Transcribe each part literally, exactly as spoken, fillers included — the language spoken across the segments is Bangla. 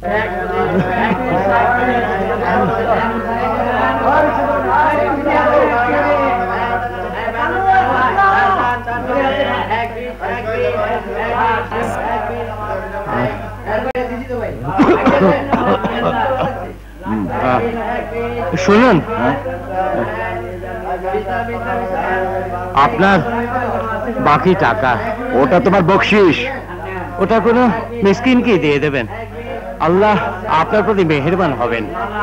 শুনুন, আপনার বাকি টাকা, ওটা তোমার বকশিস, ওটা কোনো মিসকিনকে দিয়ে দেবেন। আল্লাহ আপনার প্রতি মেহেরবান হবেন।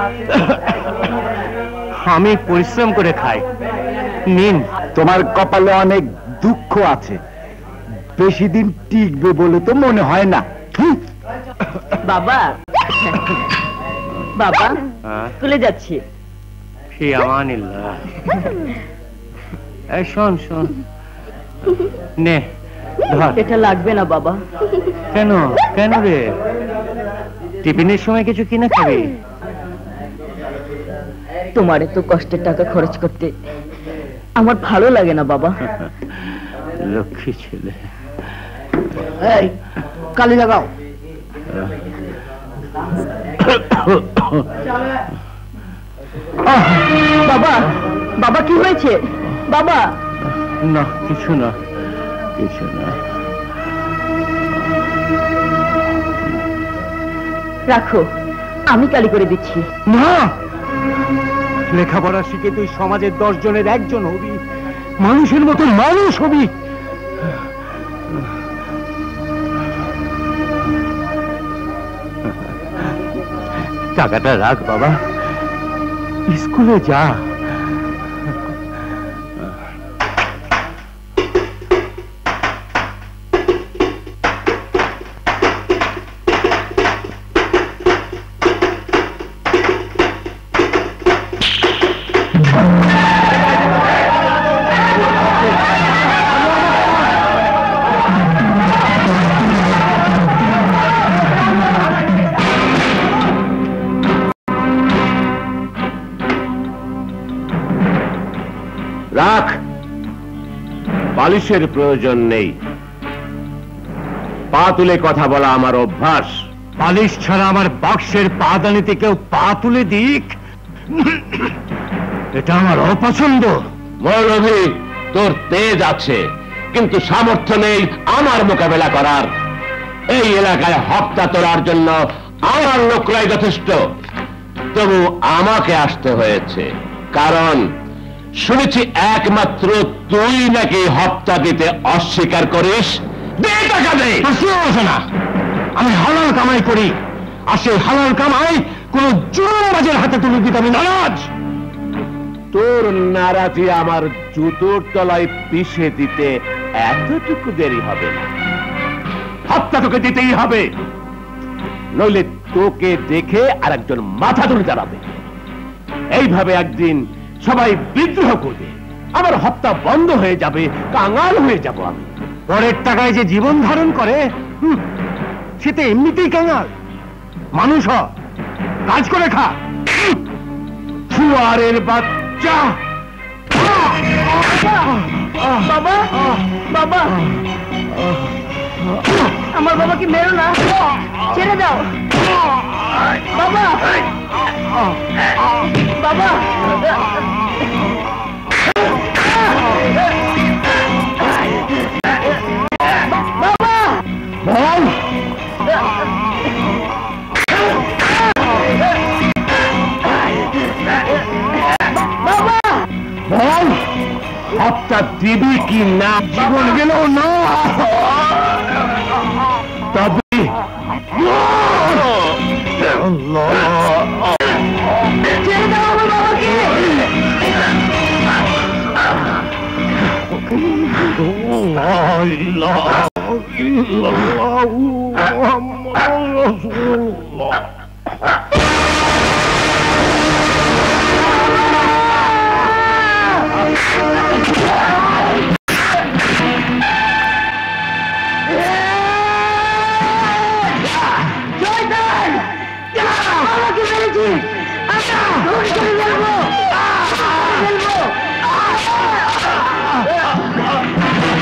আমি পরিশ্রম করে খাই, নিন। তোমার কপালে অনেক দুঃখ আছে, বেশি দিন টিকবে বলে তো মনে হয় না। বাবা, বাবা স্কুলে যাচ্ছি। ফি আমানিল্লাহ। এই শোন শোন, নে ধর। এটা লাগবে না বাবা। কেন কেন রে? টিফিনের সময় কিছু কিনে খাবি? তোমার এত কষ্টের টাকা খরচ করতে আমার ভালো লাগে না বাবা। লক্ষ্মী ছেলে। এই কালি লাগাও। বাবা, বাবা কি হয়েছে বাবা? না কিছু না, কিছু না। রাখো, আমি কালি করে দিচ্ছি। না, লেখাপড়া শিখে তুই সমাজের দশ জনের একজন হবি, মানুষের মতো মানুষ হবি। টাকাটা রাখ বাবা, স্কুলে যা। রাখ, বালিশের প্রয়োজন নেই। পা তুলে কথা বলা আমার অভ্যাস। বালিশ ছাড়া আমার বাক্সের পাদানিতে কেউ পা তুলে দিক, এটা আমার অপছন্দ। মৌলভী, তোর তেজ আছে কিন্তু সামর্থ্য নেই আমার মোকাবেলা করার। এই এলাকায় হত্যা তোলার জন্য আমার লোকরাই যথেষ্ট, তবু আমাকে আসতে হয়েছে। কারণ শুনেছি একমাত্র তুই নাকি হত্যা দিতে অস্বীকার করিস। দে টাকা দে। না, আমি হালাল কামাই করি, আর সেই হালাল কামাই কোন জুয়াবাজের হাতে তুলে দিতে আমি নারাজ। তোর নারাজি আমার জুতোর তলায় পিষে দিতে এতটুকু দেরি হবে না। হত্যা তোকে দিতেই হবে, নইলে তোকে দেখে আর একজন মাথা তুলে দাঁড়াবে। এইভাবে একদিন সবাই বিদ্রোহ করবে, আমার হত্যা বন্ধ হয়ে যাবে, কাঙাল হয়ে যাব আমি। পরের টাকায় যে জীবন ধারণ করে সে তো এমনিতেই কাঙাল। মানুষ হ, কাজ করে খা। শুয়ারের বাচ্চা। বাবা, বাবা, আমার বাবাকে মেরো না, ছেড়ে দাও বাবা। বাবা, বাবা বল, বাবা বল, হত্যা দিবি কি না? জীবন গেল না, তবে ছেড়ে দাও আমার বাবাকে।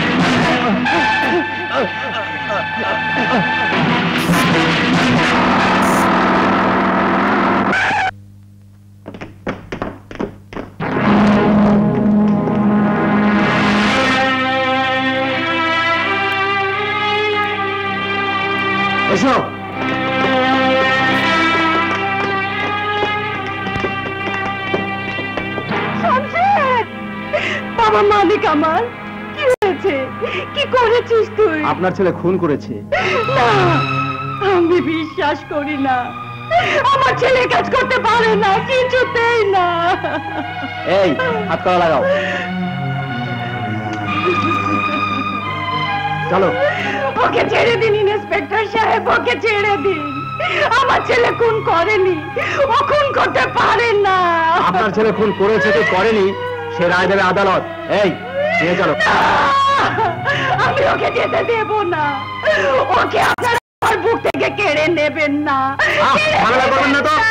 Ah! আমার মালিক আমার কি হয়েছে? কি করেছিস তুই? আপনার ছেলে খুন করেছে। না, আমি বিশ্বাস করি না। আমার ছেলে কাজ করতে পারে না, কিছুতেই না। এই হাত করা লাগাও, চলো। ওকে ছেড়ে দিন ইন্সপেক্টর সাহেব, ওকে ছেড়ে দিন। আমার ছেলে খুন করেনি, ও খুন করতে পারে না। আপনার ছেলে খুন করেছে কি করেনি সে রায় দেবে আদালত। এই নিয়ে চলো। আমি ওকে যেতে দেব না। ওকে আপনার আমার বুক থেকে কেড়ে নেবেন না। আহ, ঝামেলা করবেন না তো।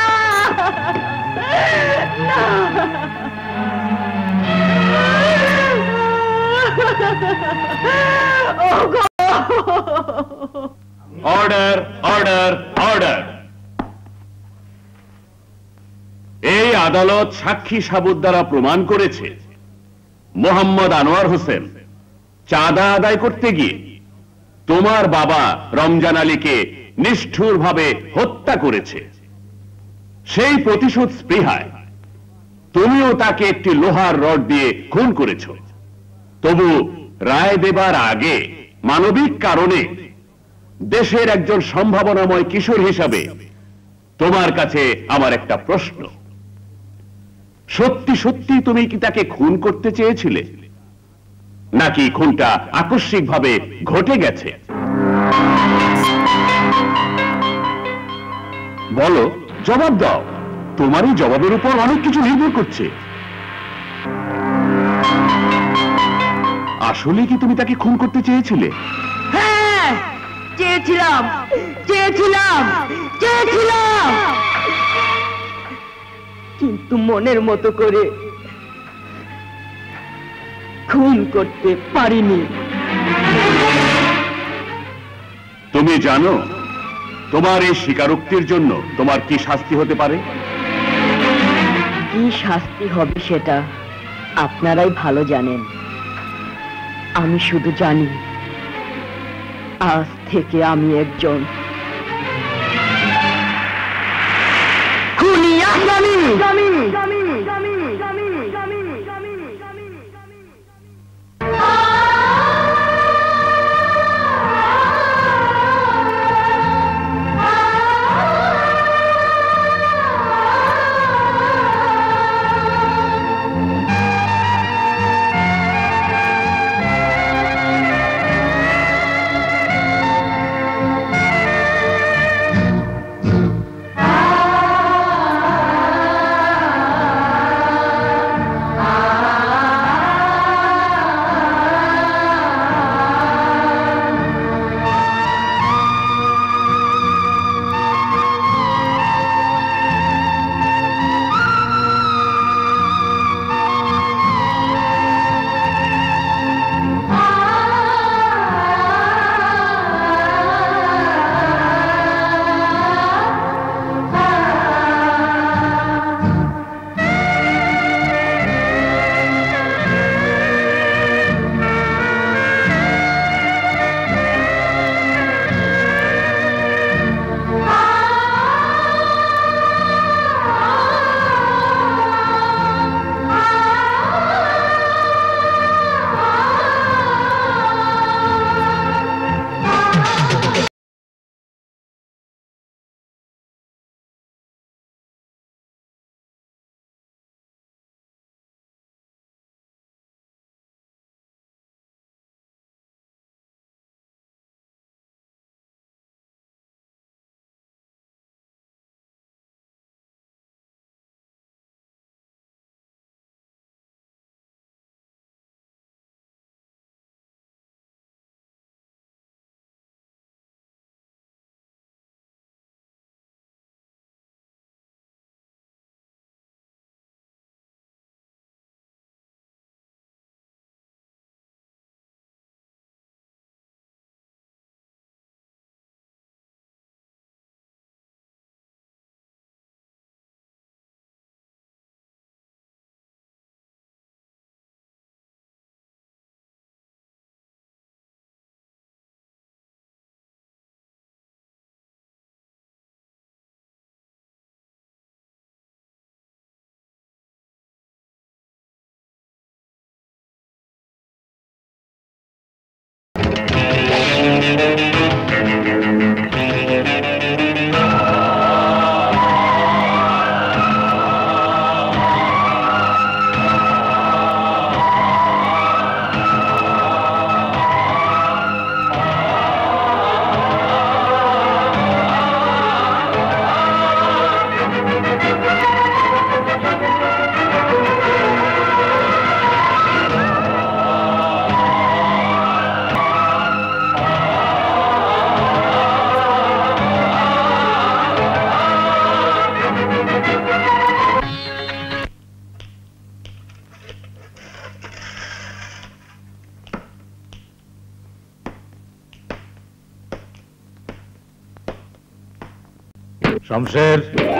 Order, order, order. এই আদালত সাক্ষী সাবুত দ্বারা প্রমাণ করেছে মোহাম্মদ আনোয়ার হোসেন চাঁদা আদায় করতে গিয়ে তোমার বাবা রমজান আলীকে নিষ্ঠুরভাবে হত্যা করেছে। সেই প্রতিশোধ স্পৃহায় তুমিও তাকে একটি লোহার রড দিয়ে খুন করেছ। তবু রায় দেবার আগে মানবিক কারণে দেশের একজন সম্ভাবনাময় কিশোর হিসাবে তোমার কাছে আমার একটা প্রশ্ন। সত্যি সত্যি তুমি কি তাকে খুন করতে চেয়েছিলে, নাকি খুনটা আকস্মিকভাবে ঘটে গেছে? বলো, জবাব দাও। তোমারই জবাবের উপর অনেক কিছু নির্ভর করছে। আসলে কি তুমি তাকে খুন করতে চেয়েছিলে? হ্যাঁ, চেয়েছিলাম, চেয়েছিলাম, চেয়েছিলাম, কিন্তু মনের মতো করে খুন করতে পারিনি। তুমি জানো তোমার এই স্বীকারোক্তির জন্য তোমার কি শাস্তি হতে পারে? কি শাস্তি হবে সেটা আপনারাই ভালো জানেন। আমি শুধু জানি আজ থেকে আমি একজন খুনি আসামি। শমশের,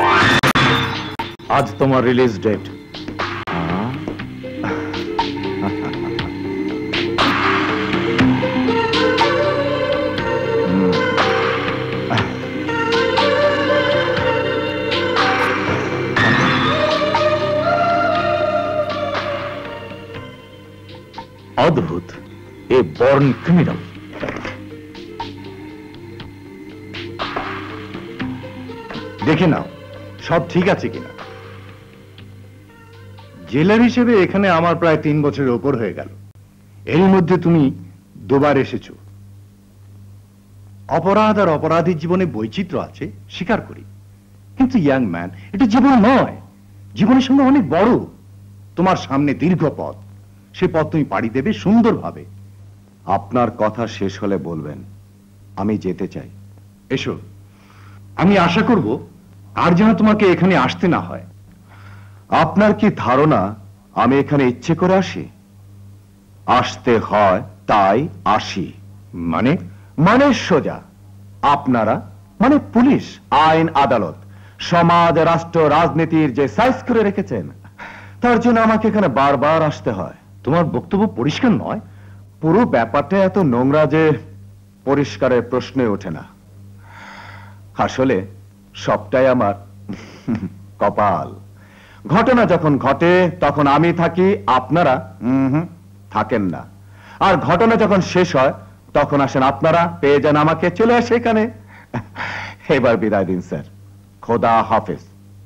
আজ তোমার রিলিজ ডেট। অদ্ভুত, এ বর্ন ক্রিমিনাল। দেখে নাও সব ঠিক আছে কিনা। জেলার হিসেবে এখানে আমার প্রায় তিন বছরের ওপর হয়ে গেল। এর মধ্যে তুমি দুবার এসেছো। অপরাধ আর অপরাধীর জীবনে বৈচিত্র্য আছে, স্বীকার করি, কিন্তু ইয়াং ম্যান, এটা জীবন নয়, জীবনের সঙ্গে অনেক বড়। তোমার সামনে দীর্ঘ পথ, সে পথ তুমি পাড়ি দেবে সুন্দরভাবে। আপনার কথা শেষ হলে বলবেন, আমি যেতে চাই। এসো, আমি আশা করব আর যেন তোমাকে এখানে আসতে না হয়। আপনার কি ধারণা আমি এখানে ইচ্ছে করে আসি? আসতে হয় তাই আসি। মানে? মানে সোজা, আপনারা মানে পুলিশ, আইন, আদালত, সমাজ, রাষ্ট্র, রাজনীতির যে সাইজ করে রেখেছেন, তার জন্য আমাকে এখানে বারবার আসতে হয়। তোমার বক্তব্য পরিষ্কার নয়। পুরো ব্যাপারটা এত নোংরা যে পরিষ্কারের প্রশ্নই ওঠে না। আসলে সবটাই আমার কপাল। ঘটনা যখন ঘটে তখন আমি থাকি, আপনারা থাকেন না। আর ঘটনা যখন শেষ হয় তখন আসেন আপনারা, পেয়ে যান আমাকে, চলে আসে এখানে। এবার বিদায় দিন স্যার, খোদা হাফেজ।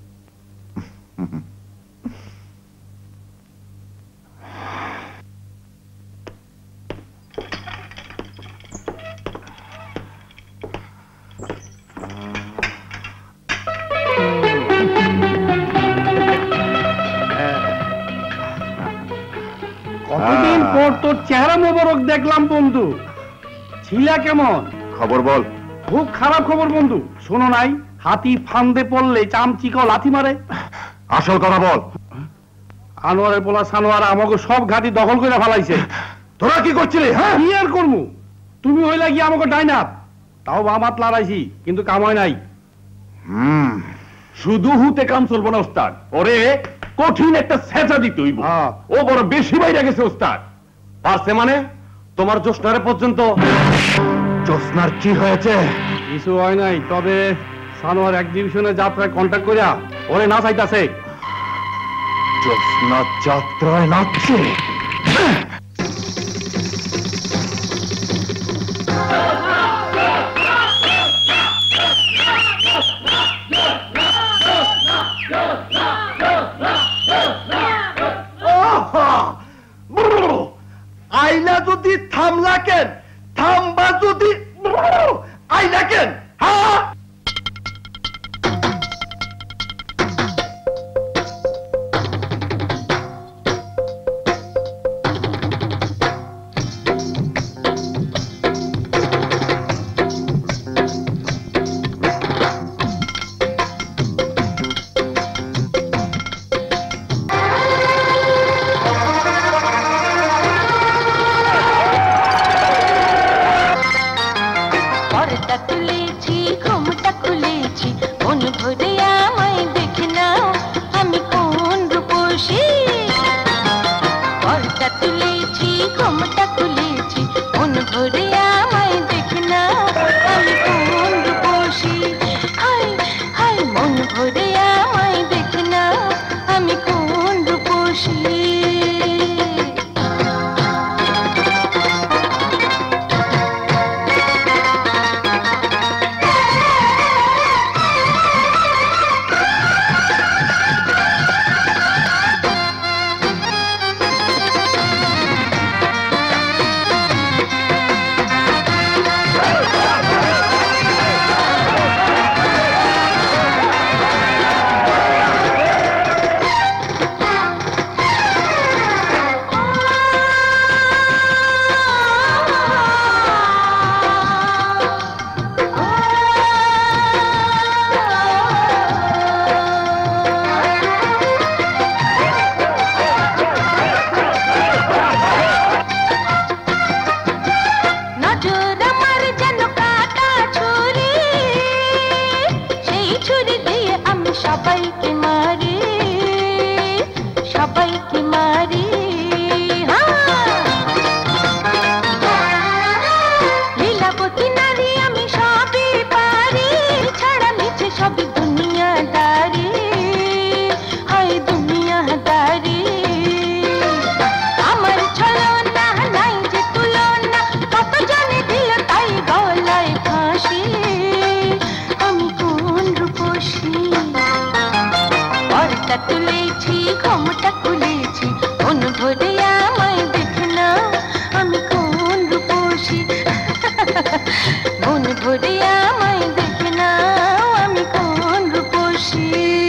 কতদিন পর তোর চেহারা মোবারক দেখলাম বন্ধু। ছিলা কেমন? খবর বল। খুব খারাপ খবর বন্ধু। শোনো নাই, হাতি ফান্দে পড়লে চামচিকাও লাথি মারে। আসল কথা বল। আনোয়ারের পোলা সানোয়ার আমাকে সব ঘাটি দখল করে ফেলাইছে। তোরা কি করছিলি? হ্যাঁ, কি আর করমু, তুমি হইলা কি আমাকে ডাইনাপ। তাও বামাত লড়াইছি, কিন্তু কাম হয় নাই। হুম, শুধু হুতে কাম চলবো না ওস্তাদ, ওরে কঠিন একটা সেজা দিতে হইব। হ্যাঁ। ও বড় বেশি বাইরে গেছে ওস্তাদ। পারছে মানে তোমার জোসনারে পর্যন্ত। জোসনার কি হয়েছে? কিছু হয় নাই, তবে সানোয়ার এক্সিবিশনে যাত্রায় কন্ট্যাক্ট করিয়া ওরে না চাইতাছে। জোসনা যাত্রায় নাচছে? আইলা যদি থামলা কেন? থামবা যদি আইলা কেন? হ্যাঁ, আমি সবাইকে মারি সবাইকে মারি লীলাবতী নারী আমি সবই পারি ছাড়া মিছে সবই দুনিয়াদারি হায় দুনিয়াদারি আমার ছলনা নাই যে তুলনা কত জানে দিল তাই গলায় ফাঁসি আমি কোন রূপসী পর্দা তুলেছি ঘোমটা খুলেছি মন ভরে আমায় দেখে না আমি কোন রূপসী মন ভরে আমায় দেখে না আমি কোন রূপসী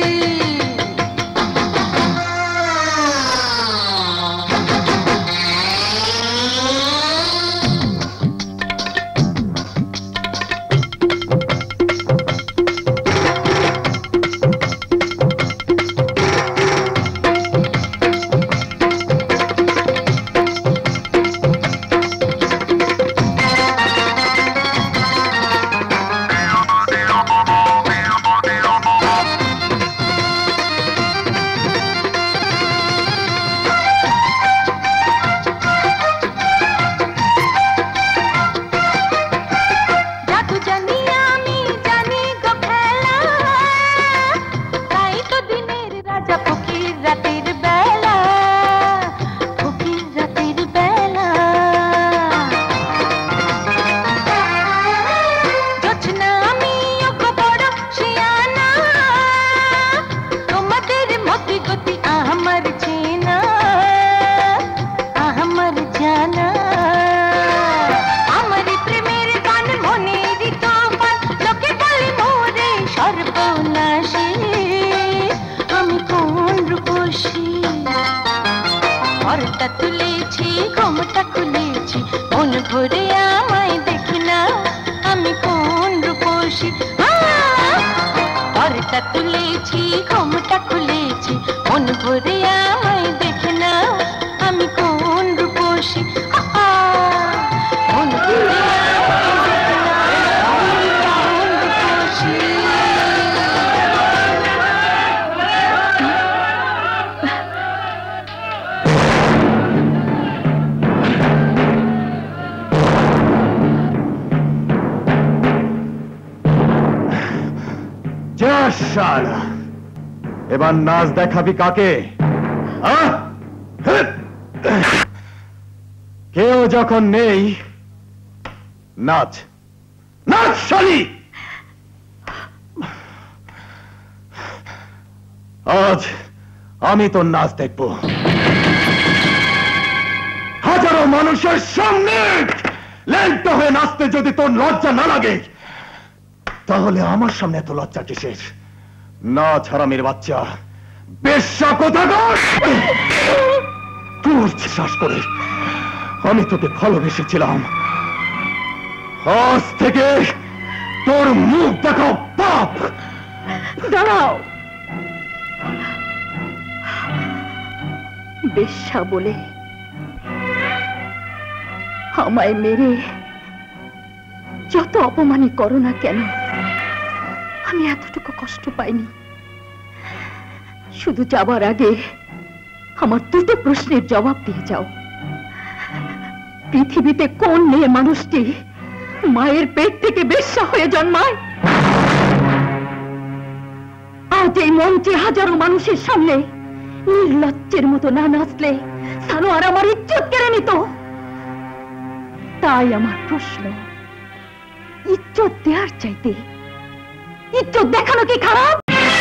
তুলেছি ঘোমটা খুলেছি মন ভরে আমায় দেখি না আমি কোন রূপসী পর্দা তুলেছি ঘোমটা খুলেছি মন ভরে আমায় দেখি না আমি কোন রূপসী মন ভরে এবার নাচ দেখাবি কাকে? কেউ যখন নেই নাচ নাচ শালি। আজ আমি তোর নাচ দেখব হাজারো মানুষের সামনে ল্যাংটা হয়ে নাচতে যদি তোর লজ্জা না লাগে তাহলে আমার সামনে এত লজ্জা কিসের? না হারামের বাচ্চা বেশ্যা কোথাকার। তোর বিশ্বাস করে আমি তোকে ভালোবেসেছিলাম, আজ থেকে তোর মুখ দেখাও পাপ। দাঁড়াও, বেশ্যা বলে আমায় মেরে যত অপমানই করো না কেন আমি এতটুকু কষ্ট পাইনি। শুধু যাবার আগে আমার দুটো প্রশ্নের জবাব দিয়ে যাও। পৃথিবীতে কোন মেয়ে মানুষটি মায়ের পেট থেকে বেশ্যা হয়ে জন্মায়? আজ এই মঞ্চে হাজারো মানুষের সামনে নির্লজ্জের মতো না নাচলে সানোয়ার আমার ইজ্জত কেড়ে নিত। তাই আমার প্রশ্ন, ইজ্জত দেওয়ার চাইতে ইজ্জত দেখানো কি খারাপ?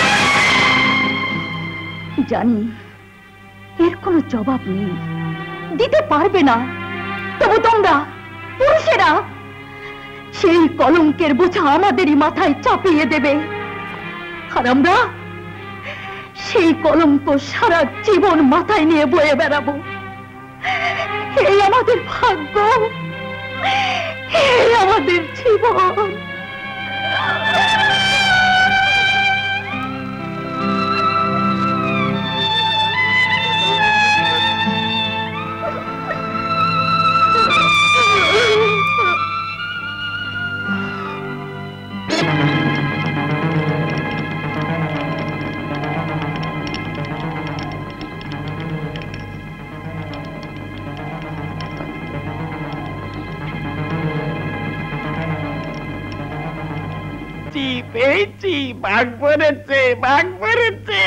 জানি এর কোনো জবাব নেই, দিতে পারবে না, তবু তোমরা পুরুষেরা সেই কলঙ্কের বোঝা আমাদেরই মাথায় চাপিয়ে দেবে, আর আমরা সেই কলঙ্ক সারা জীবন মাথায় নিয়ে বয়ে বেড়াবো। এই আমাদের ভাগ্য, এই আমাদের জীবন। পড়েছি, বাঘ পড়েছে, বাঘ পড়েছে।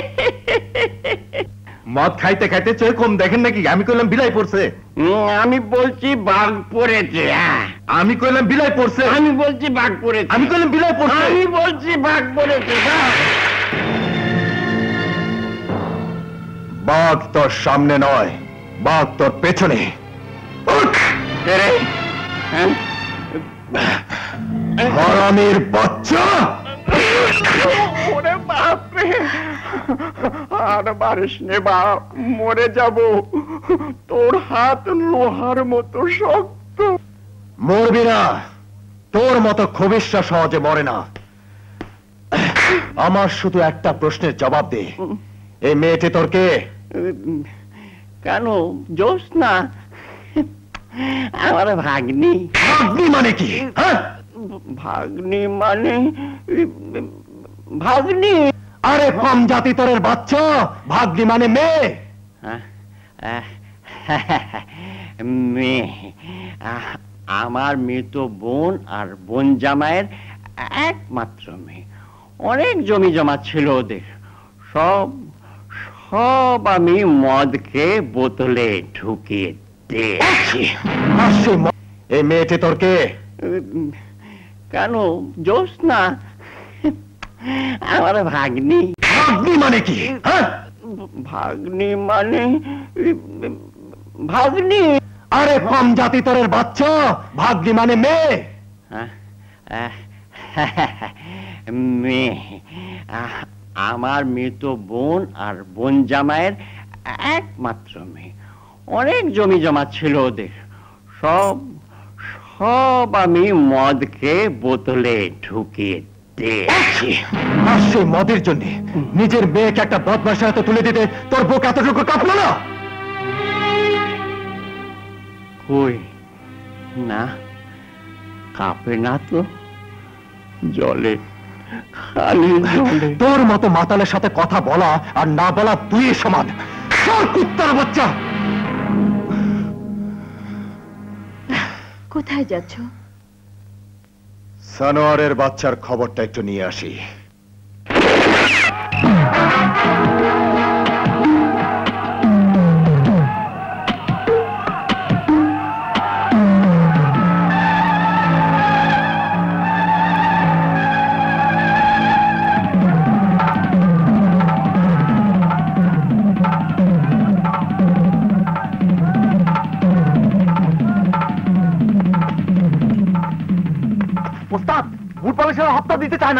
মদ খাইতে খাইতে চোখ কম দেখেন নাকি? আমি কইলাম বিলাই পড়ছে। আমি বলছি বাঘ পড়েছে। আমি কইলাম বিলাই পড়ছে। আমি বলছি বাঘ পড়েছে। আমি কইলাম বিলাই পড়ছে। আমি বলছি বাঘ পড়েছে। বাঘ তোর সামনে নয়, বাঘ তোর পেছনে। হারামির বাচ্চা! ওরে বাপরে, আর মারিস নে বাপ, মরে যাব। তোর হাত লোহার মতো শক্ত। মরবি না, তোর মতো খবিশরা সহজে মরে না। আমার শুধু একটা প্রশ্নের জবাব দে, এই মেয়েটি তোর কে? কেন জ্যোৎস্না আমার ভাগ্নি। ভাগ্নি মানে কি? হ্যাঁ, ভাগ্নি মানে ভাগ্নি। আরে কম জাতি তোরের বাচ্চা, ভাগ্নি মানে মেয়ে। মেয়ে, আমার মৃত বোন আর বোন জামাইয়ের একমাত্র মেয়ে। অনেক জমি জমা ছিল ওদের, সব সব আমি মদ খেয়ে বোতলে ঢুকিয়ে দিয়েছি। এই মেয়েটি তোর কে? কেন জ্যোৎস্না আমার ভাগ্নি। ভাগ্নি মানে কি? হ্যাঁ, ভাগ্নি মানে ভাগ্নি। আরে কম জাতি তোরের বাচ্চা, ভাগ্নি মানে মেয়ে। মেয়ে, আমার মৃত বোন আর বোন জামাইয়ের একমাত্র মেয়ে। অনেক জমি জমা ছিল ওদের, সব সব আমি মদ খেয়ে বোতলে ঢুকিয়ে দিয়েছি। আর সেই মদের জন্য নিজের মেয়েকে একটা বদমাশের হাতে তুলে দিতে তোর বুক এতটুকু কাঁপলো না? কই না, কাঁপে না তো, জলে, খালি জলে। তোর মতো মাতালের সাথে কথা বলা আর না বলা দুই সমান। কুত্তার বাচ্চা! কোথায় যাচ্ছ? সানোয়ারের বাচ্চার খবরটা একটু নিয়ে আসি। ওস্তাদ, বুট পালিশের হপ্তা দিতে চায় না।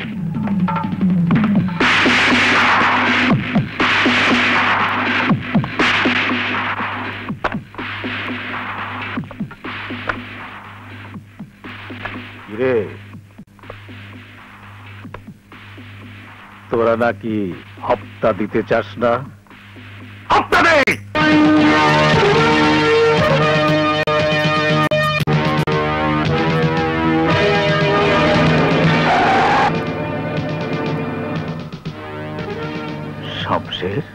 রে, তোরা নাকি হপ্তা দিতে চাস না? হপ্তা দে! শামশের,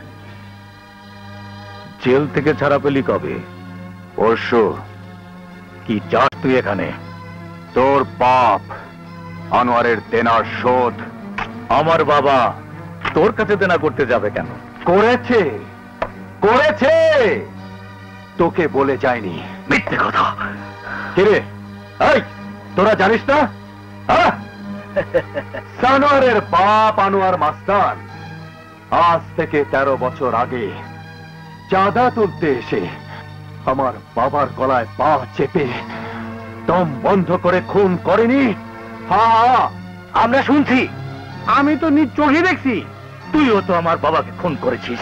জেল থেকে ছাড়া পেলি কবে? পরশু। কি চাস তুই এখানে? তোর বাপ আনোয়ারের দেনার শোধ। আমার বাবা তোর কাছে দেনা করতে যাবে কেন? করেছে, করেছে, তোকে বলে যায়নি। মিথ্যে কথা। কিরে, এই তোরা জানিস না? সানোয়ারের বাপ আনোয়ার মাস্তান আজ থেকে তেরো বছর আগে চাঁদা তুলতে এসে আমার বাবার গলায় পা চেপে দম বন্ধ করে খুন করেনি? হ্যাঁ, আমরা শুনছি, আমি তো নিজ চোখে দেখছি। তুইও তো আমার বাবাকে খুন করেছিস।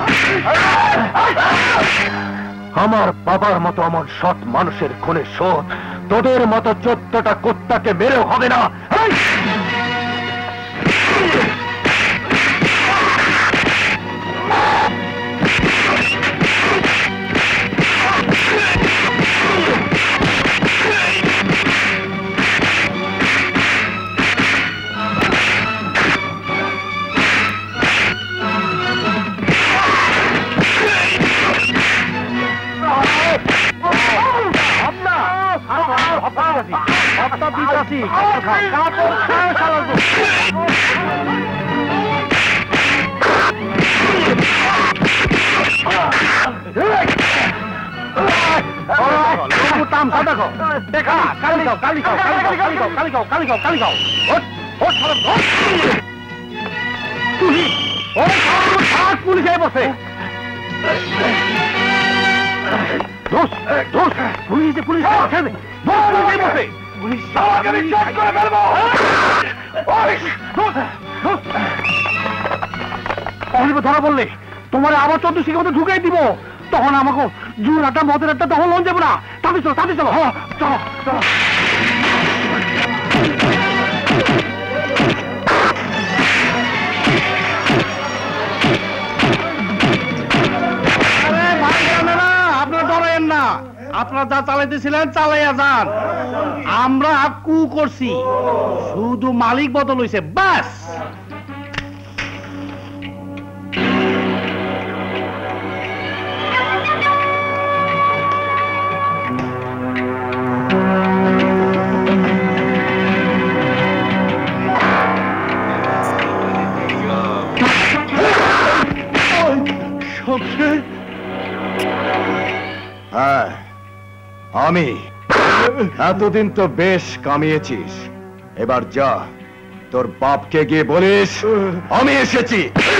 আমার বাবার মতো আমার সৎ মানুষের খুনের শোধ তোদের মতো চোদ্দটা কুত্তাকে মেরেও হবে না। আপনার রাখো দেখা কালি খাও কালি খাও কালি খাও কালি খাও কালি খাও কালি খাও কালি খাও ওঠ ওঠ সারা ওঠ পুলিশ ওরে সারা পুলিশ এসে বসে দোষ দোষ পুলিশ পুলিশ ছেড়ে দোষ পুলিশ বসে পুলিশ আমাকে বিশ্বাস করে ফেলবো ওই দোষ দোষ অনিব ধরা বললে তোমার আবার চোদ্দ শিখে মতো ঢুকাই দিব তখন আমাকে জুর আড্ডা মদের আড্ডা তখন লোন যাবো না তাতে চলো তাতে চলো হ্যাঁ চলো চলো আপনারা ডরেন না আপনারা যা চালাইতেছিলেন চালাইয়া যান আমরা কু করছি শুধু মালিক বদল হইছে বাস হ্যাঁ আমি এতদিন তো বেশ কামিয়েছিস এবার যা তোর বাপকে গিয়ে বলিস আমি এসেছি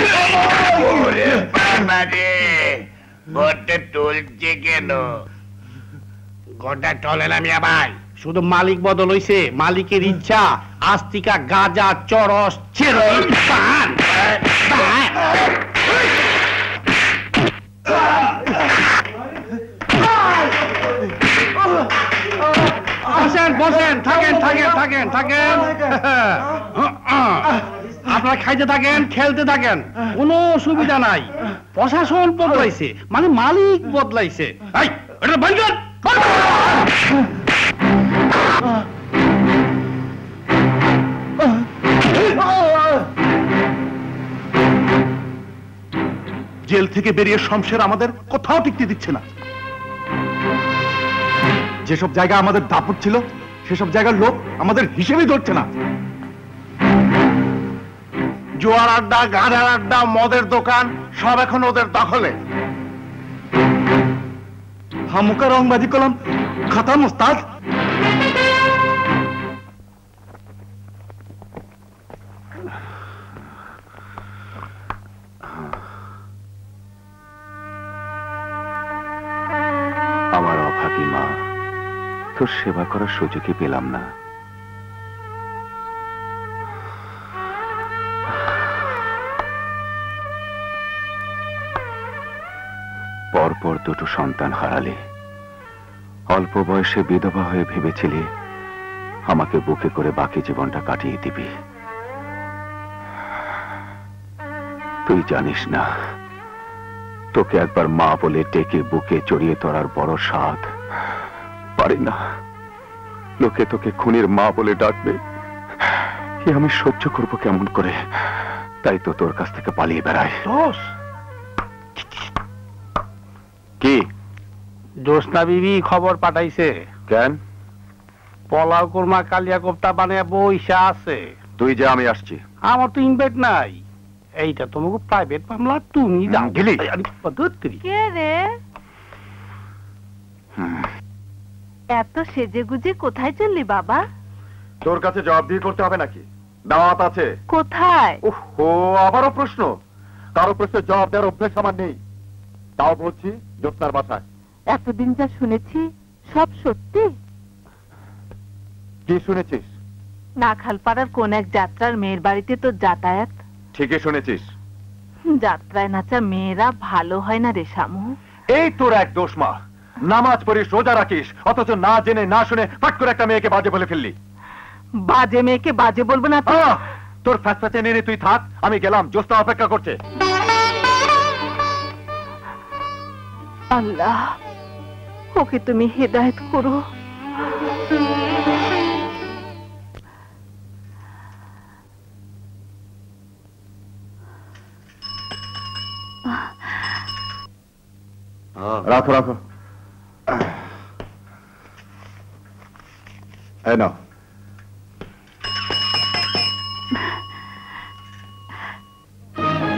টলছে কেন গোটা টলে না মিয়া ভাই শুধু মালিক বদল হইছে মালিকের ইচ্ছা আস্তিকা গাজা চরস চেরোইন পান বসেন বসেন থাকেন থাকেন থাকেন থাকেন আপনারা খাইতে থাকেন খেলতে থাকেন কোনো অসুবিধা নাই প্রশাসন বদলাইছে মানে মালিক বদলাইছে এটা বন্ধ কর জেল থেকে বেরিয়ে শমশের আমাদের কোথাও টিকতে দিচ্ছে না যেসব জায়গা আমাদের দাপট ছিল সেসব জায়গার লোক আমাদের হিসেবেই ধরছে না জোয়ার আড্ডা গাঁজার আড্ডা মদের দোকান সব এখন ওদের দখলে হামুকা রংবাজি কলম খাতা মুস্তাদ আমার অভাগী মা তোর সেবা করার সুযোগই পেলাম না পরপর দুটো সন্তান হারালে অল্প বয়সে বিধবা হয়ে ভেবেছিলি আমাকে বুকে করে বাকি জীবনটা কাটিয়ে দিবি তুই জানিস না তোকে একবার মা বলে ডেকে বুকে জড়িয়ে ধরার বড় স্বাদ পারি না লোকে তোকে খুনির মা বলে ডাকবে আমি সহ্য করব কেমন করে তাই তো তোর কাছ থেকে পালিয়ে বেড়ায় দোষ কি জোসনা বিবি খবর পাঠাইছে কেন পোলাও কোরমা কালিয়া কোপ্তা বানিয়ে বইসা আছে তুই যা আমি আসছি আমার তো ইনভাইট নাই এইটা তোমাকে প্রাইভেট মামলা তুমি যাও গেলি কে রে এত সেজে গুজে কোথায় চললি বাবা তোর কাছে জবাব দিয়ে করতে হবে নাকি দাওয়াত আছে কোথায় ওহো আবারও প্রশ্ন কারো প্রশ্নের জবাব দেওয়ার অভ্যেস আমার নেই তাও বলছি জ্যোৎস্নার বাসায় এতদিন যা শুনেছি সব সত্যি কি শুনেছিস নাখালপাড়ার কোন এক যাত্রার মেয়ের বাড়িতে তো যাতায়াত ঠিকই শুনেছিস যাত্রায় নাচা মেয়েরা ভালো হয় না রে শামু এই তোর এক দোষ মা নামাজ পড়িস রোজা রাখিস অথচ না জেনে না শুনে ফাট করে একটা মেয়েকে বাজে বলে ফেললি বাজে মেয়েকে বাজে বলবো না তো আহ, তোর ফ্যাসফ্যাসে নিয়ে তুই থাক আমি গেলাম জ্যোৎস্না অপেক্ষা করছে আল্লাহ ওকে তুমি হেদায়েত করো রাখো রাখো এই নাও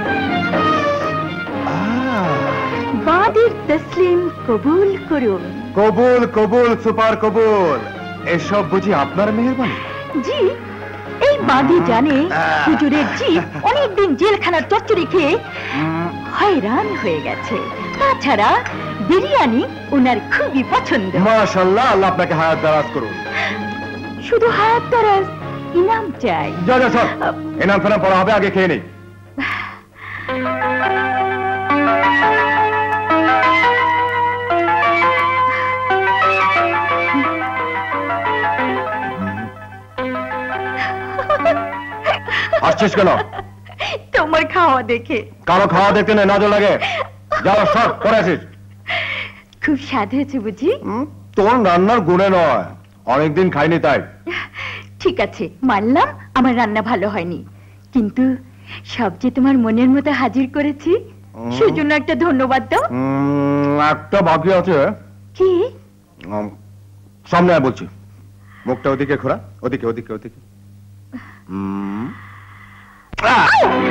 বাদির তসলিম কবুল করুন কবুল কবুল সুপার কবুল। এসব বুঝি আপনার মেহেরবানি? জি, এই বাদী জানে হুজুরের জিভ অনেকদিন জেলখানার চচ্চড়ি খেয়ে হয়রান হয়ে গেছে। তাছাড়া বিরিয়ানি ওনার খুবই পছন্দ। মাশাআল্লাহ, আল্লাহ আপনাকে হায়াত দারাজ করুন। শুধু হায়াত দারাজ, ইনাম চাই। যা যা সব এনাম ফেনাম পড়া হবে, আগে খেয়ে নেই। আসছিস কেন? তোমার খাওয়া দেখে। কারো খাওয়া দেখতে নেই, নজর লাগে। যাও সব পরে আসিস। খুব স্বাদ হয়েছে বুঝি? তোর রান্নার গুণে নয়, অনেকদিন খাইনি তাই। ঠিক আছে, মানলাম আমার রান্না ভালো হয়নি, কিন্তু সব যে তোমার মনের মতো হাজির করেছি, সেজন্য একটা ধন্যবাদ দাও। উম, একটা বাকি আছে। কি? উম, সামনে আয় বলছি। মুখটা ওদিকে ঘোরা, ওদিকে ওদিকে ওদিকে। উম, আহ!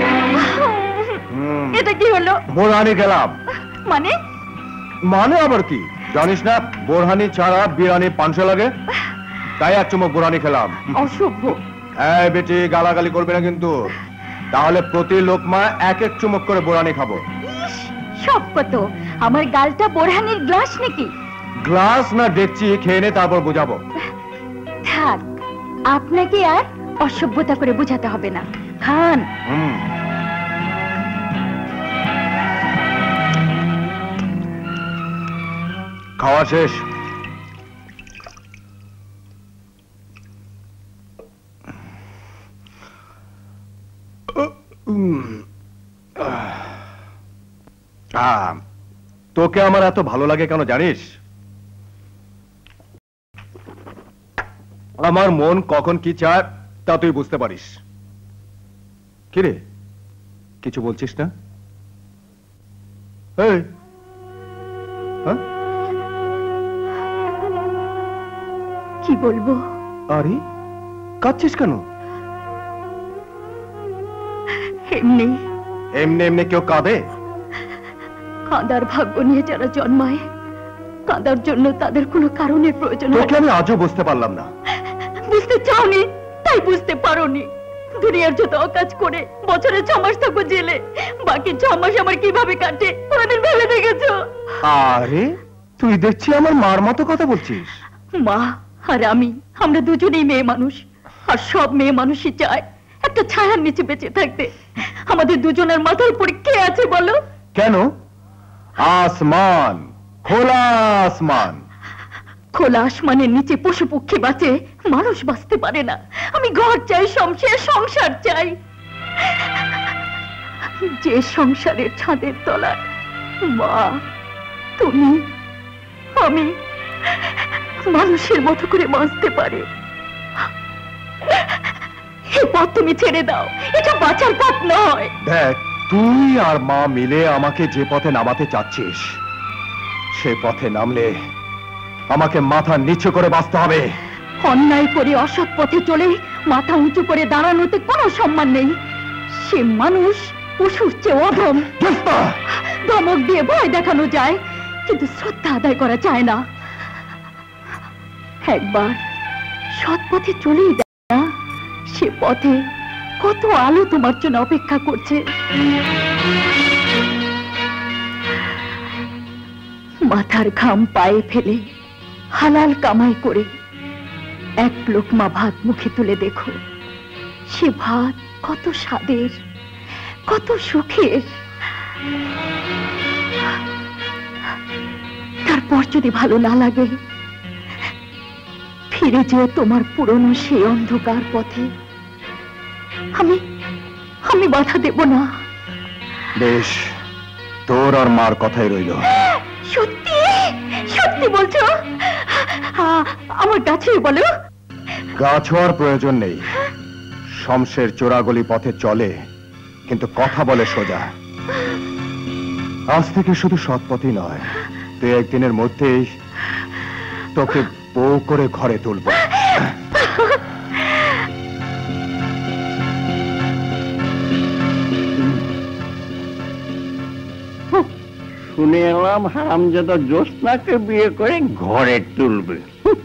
উম, এটা কি হলো? বোরহানি খেলাম। মানে? মানে আবার কি, জানিস না বোরহানি ছাড়া বিরিয়ানি পাঁচশো লাগে? তাই এক চুমুক বোরহানি খেলাম। অসভ্য। এই বেটি, গালাগালি করবে না কিন্তু, তাহলে প্রতি লোকমা এক এক চুমুক করে বোরহানি খাবো। সব কত, আমার গালটা বোরহানির গ্লাস নাকি? গ্লাস না দেখছি, খেয়ে নে তারপর বুঝাবো। থাক, আপনাকে আর অসভ্যতা করে বোঝাতে হবে না, খান। হুম। খাওয়া শেষ। আহ, তোকে আমার এত ভালো লাগে কেন জানিস? আমার মন কখন কি চায় তা তুই বুঝতে পারিস। কিরে, কিছু বলছিস না? এই, হ্যাঁ? কি বলবো? আরে কাঁদছিস কেন? এমনি। এমনি এমনি কেউ কাঁদে? কাঁদার ভাগ্য নিয়ে যারা জন্মায়, কাঁদার জন্য তাদের কোনো কারণের প্রয়োজন হয় তোকে আমি আজও বুঝতে পারলাম না। বুঝতে চাওনি তাই বুঝতে পারোনি। দুনিয়ার যত অকাজ করে বছরে ছ মাস থাকবো জেলে, বাকি ছ মাস আমার কিভাবে কাটে কোনদিন ভেবে দেখেছো? আরে তুই দেখছি আমার মার মতো কথা বলছিস। মা আর আমি, আমরা দুজনেই মেয়ে মানুষ, আর সব মেয়ে মানুষই চায় একটা ছায়ার নিচে বেঁচে থাকতে। আমাদের দুজনের মাথার উপরে কে আছে বলো? কেন? আসমান, খোলা আসমান। খোলা আসমানের নিচে পশু পক্ষী বাঁচে, মানুষ বাঁচতে পারে না। আমি ঘর চাই, সংসার সংসার চাই, যে সংসারের ছাদের তলায় মা, তুমি, আমি মানুষের মতো করে বাঁচতে পারে। এই পথ তুমি ছেড়ে দাও, এটা বাঁচার পথ নয়। দেখ, তুই আর মা মিলে আমাকে যে পথে নামাতে চাচ্ছিস, সে পথে নামলে আমাকে মাথা নিচু করে বাঁচতে হবে। অন্যায় করে অসৎ পথে চলে মাথা উঁচু করে দাঁড়ানোতে কোনো সম্মান নেই। সে মানুষ পশুর চেয়ে অধম। ধমক দিয়ে ভয় দেখানো যায়, কিন্তু শ্রদ্ধা আদায় করা যায় না। একবার সৎ পথে চলেই দেয় না, সে পথে কত আলো তোমার জন্য অপেক্ষা করছে। মাথার ঘাম পায়ে ফেলে হালাল কামাই করে এক লোকমা ভাত মুখে তুলে দেখো, সে ভাত কত স্বাদের, কত সুখের। তারপর যদি ভালো না লাগে, ফিরে যেও তোমার পুরনো সেই অন্ধকার পথে। আমি আমি বাধা দেব না। বেশ, তোর আর মার কথাই রইল। সত্যি সত্যি বলছো? আমার কাছে বলো। গাছ হওয়ার প্রয়োজন নেই, শমশের চোরাগলি পথে চলে, কিন্তু কথা বলে সোজা। আজ থেকে শুধু সৎ পথই নয়, তুই একদিনের মধ্যেই তোকে বউ করে ঘরে তুলব। শুনে এলাম হারামজাদা জ্যোৎস্নাকে বিয়ে করে ঘরে তুলবে।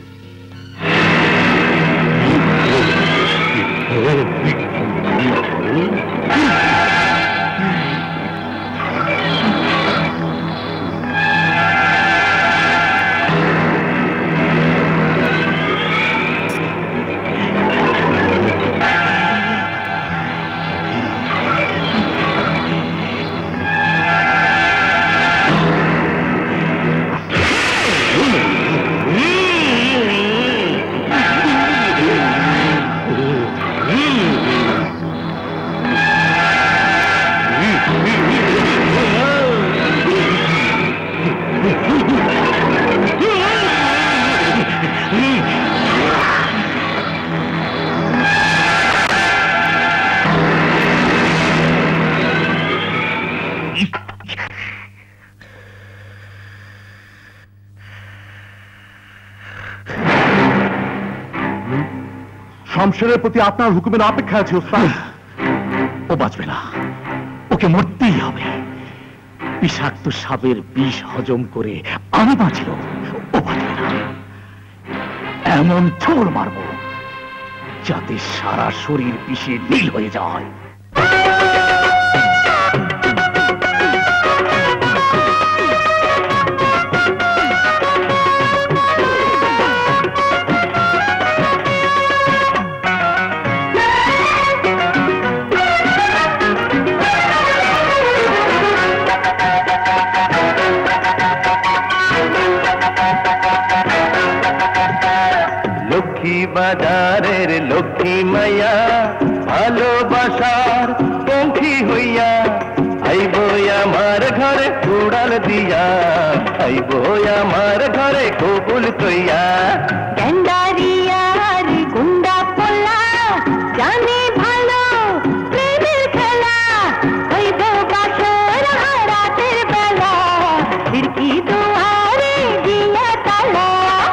শমশেরের প্রতি আপনার হুকুমের অপেক্ষা আছে ওস্তাদ। ও বাঁচবে না, ওকে মরতেই হবে। বিষাক্ত সাপের বিষ হজম করে আমি বাঁচল, ও বাঁচবে না। এমন ছোড় মারব যাতে সারা শরীর বিষে নীল হয়ে যায়। বাজারের লক্ষ্মী মাইয়া ভালোবাসার পঙ্খী হইয়া আইব আমার ঘরে উড়াল দিয়া, আইব আমার ঘরে কবুল কইয়া। গন্ডারিয়ার গুন্ডা পোলা জানে ভালো প্রেমের খেলা, হইব বাসর রাতের বেলা, খিড়কি দুয়ারে দিয়া তালা।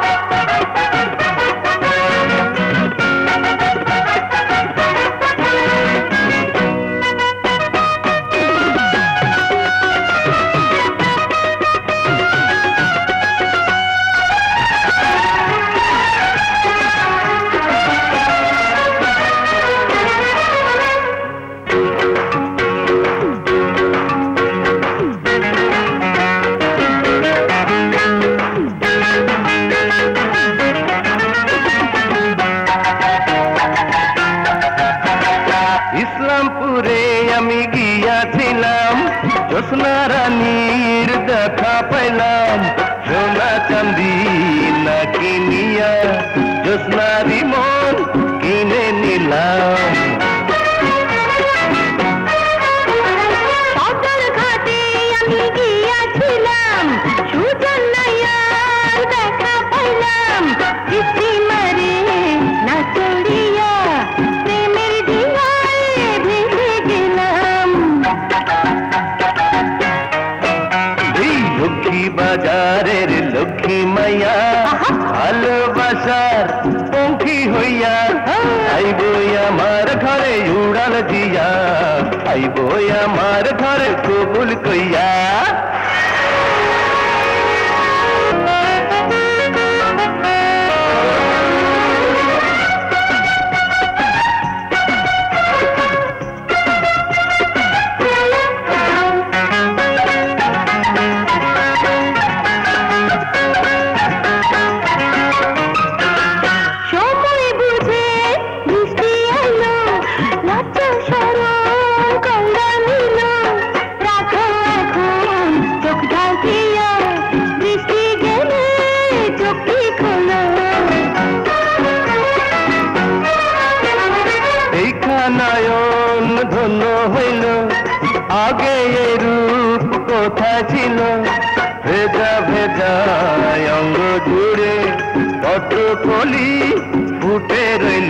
ইসলামপুরে আমি গিয়াছিলাম, জ্যোৎস্না রানীর দেখা পাইলাম, সোনা চান্দি না কিনিয়া জ্যোৎস্নারি মন কিনে নিলাম। ঘাটে আমি গিয়াছিলাম, সুজন নাইয়ার দেখা পাইলাম, কিস্তি মারে না চড়িয়া প্রেমের ডিঙায় ভেসে গেলাম। এই লক্ষ্মী বাজারের লক্ষ্মী মাইয়া ভালোবাসার পঙ্খী হইয়া আইব আমার ঘরে উড়াল দিয়া, আইব আমার ঘরে কবুল কইয়া। নয়ন ধন্য হইল, আগে এই রূপ কোথায় ছিল, ভেজা ভেজা অঙ্গ জুড়ে কত কলি ফুটে রইল।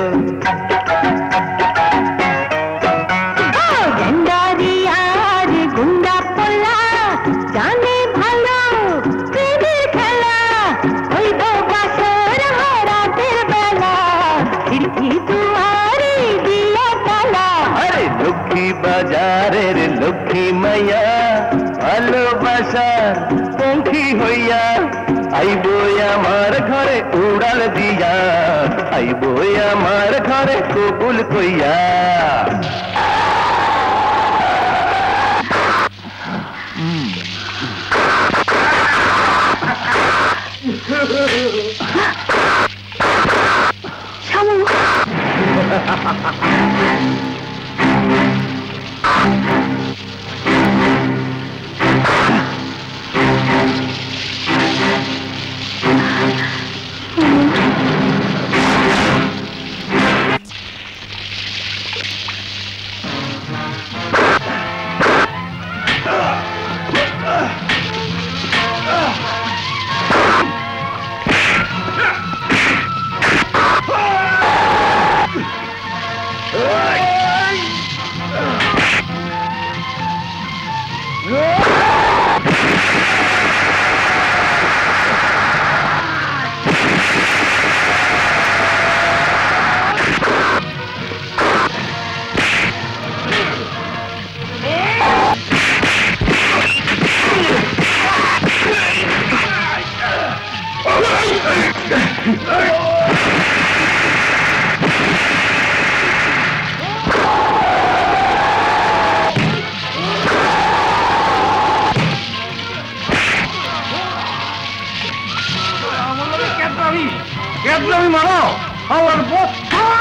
গুন্ডা পোলা জানে ভালো প্রেমের খেলা, হইব বাসর রাতের বেলা, খিড়কি দুয়ারে দিয়া তালা। আরে লক্ষ্মী বাজারের লক্ষ্মী মাইয়া ভালোবাসার পঙ্খী হইয়া আইব আমার ঘরে উড়াল দিয়া, আইব আমার ঘরে কবুল কইয়া। শামু মারো আমার বস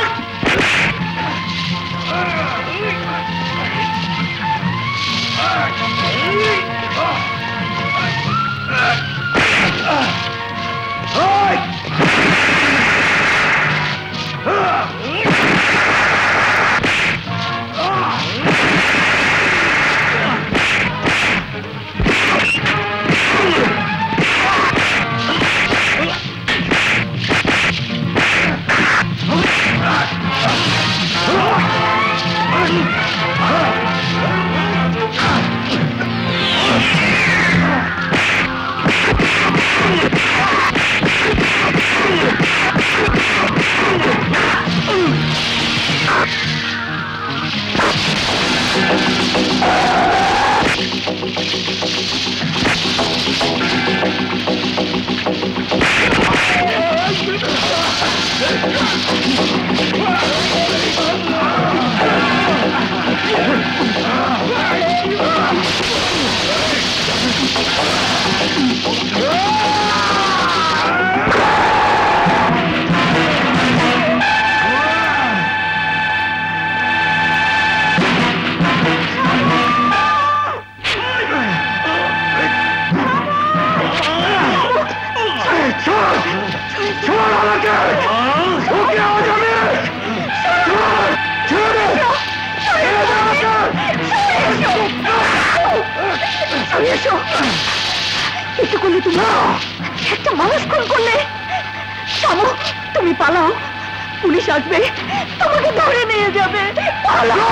একটু করলে তুমি একটা মানুষ খুন করলে। শামু তুমি পালাও, পুলিশ আসবে তোমাকে ধরে নিয়ে যাবে। পালাও।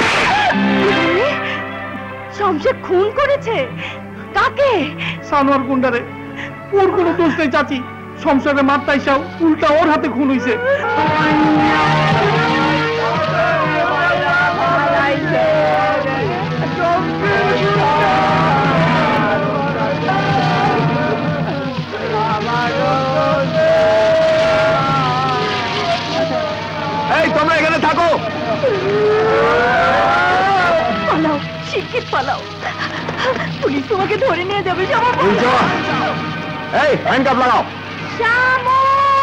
শমশের খুন করেছে? কাকে? সানোয়ার গুন্ডারে। ওর কোনো দোষ নেই চাচি, সংসারে মারতে আইসাও উল্টা ওর হাতে খুন হইছে। এই তোমরা এখানে থাকো। পালাও, শিগগির পালাও, পুলিশ তোমাকে ধরে নিয়ে যাবে। এই হ্যান্ডকাপ লাগাও। শামু,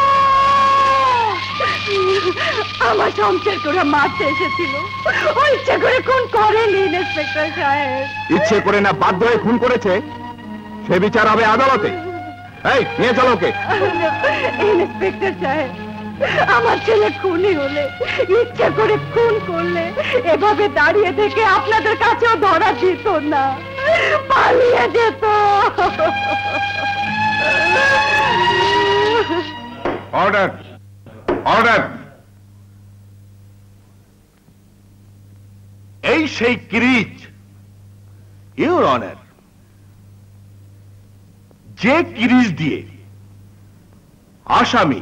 আমার সংসার করে মারতে এসেছিল, ও ইচ্ছে করে খুন করেনি ইন্সপেক্টর সাহেব। ইচ্ছে করে না বাধ্য হয়ে খুন করেছে, সে বিচার হবে আদালতে। এই নিয়ে চলো ওকে। ইন্সপেক্টর সাহেব, আমার ছেলে খুনি হলে, ইচ্ছে করে খুন করলে এভাবে দাঁড়িয়ে থেকে আপনাদের কাছেও ধরা দিত না, পালিয়ে যেত। Order, order. এই সেই কিরিচ, ইউর অনার, যে কিরিচ দিয়ে আসামি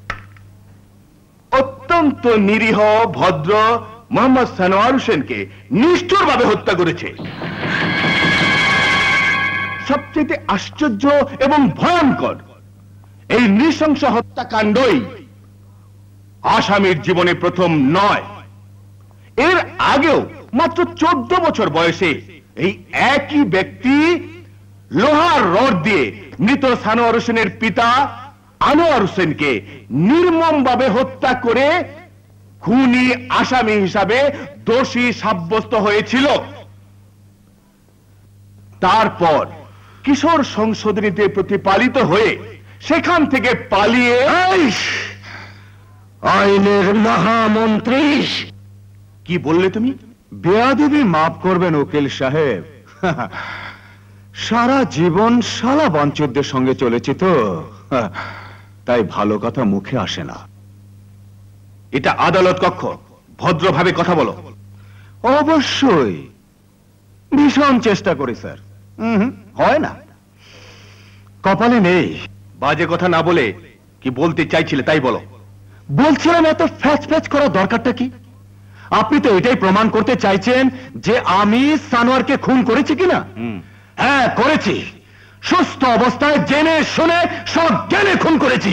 অত্যন্ত নিরীহ ভদ্র মোহাম্মদ সানোয়ার হোসেনকে নিষ্ঠুরভাবে হত্যা করেছে, সবচেয়ে আশ্চর্য এবং ভয়ঙ্কর এই নৃশংস হত্যাকাণ্ডই আসামির জীবনে প্রথম নয়। এর আগেও মাত্র চোদ্দ বছর বয়সে এই একই ব্যক্তি লোহার রড দিয়ে মৃত সানোয়ার হোসেনের পিতা আনোয়ার হোসেনকে নির্মমভাবে হত্যা করে খুনি আসামি হিসাবে দোষী সাব্যস্ত হয়েছিল। তারপর কিশোর সংশোধনীতে প্রতিপালিত হয়ে সেখান থেকে পালিয়ে আইনের মহামন্ত্রী। কি বললে তুমি? বেয়াদবি মাফ করবেন উকিল সাহেব, সারা জীবন শালা বঞ্চদের সঙ্গে চলেছি তো, তাই ভালো কথা মুখে আসে না। এটা আদালত কক্ষ, ভদ্রভাবে কথা বলো। অবশ্যই, ভীষণ চেষ্টা করি স্যার, হয় না, কপালে নেই। বাজে কথা না বলে কি বলতে চাইছিলে তাই বলো। বলছিলাম এত ফ্যাচ ফ্যাচ করার দরকারটা কি? আপনি তো এটাই প্রমাণ করতে চাইছেন যে আমি সানোয়ারকে খুন করেছি কিনা? হ্যাঁ করেছি, সুস্থ অবস্থায় জেনে শুনে সব জ্ঞানে খুন করেছি।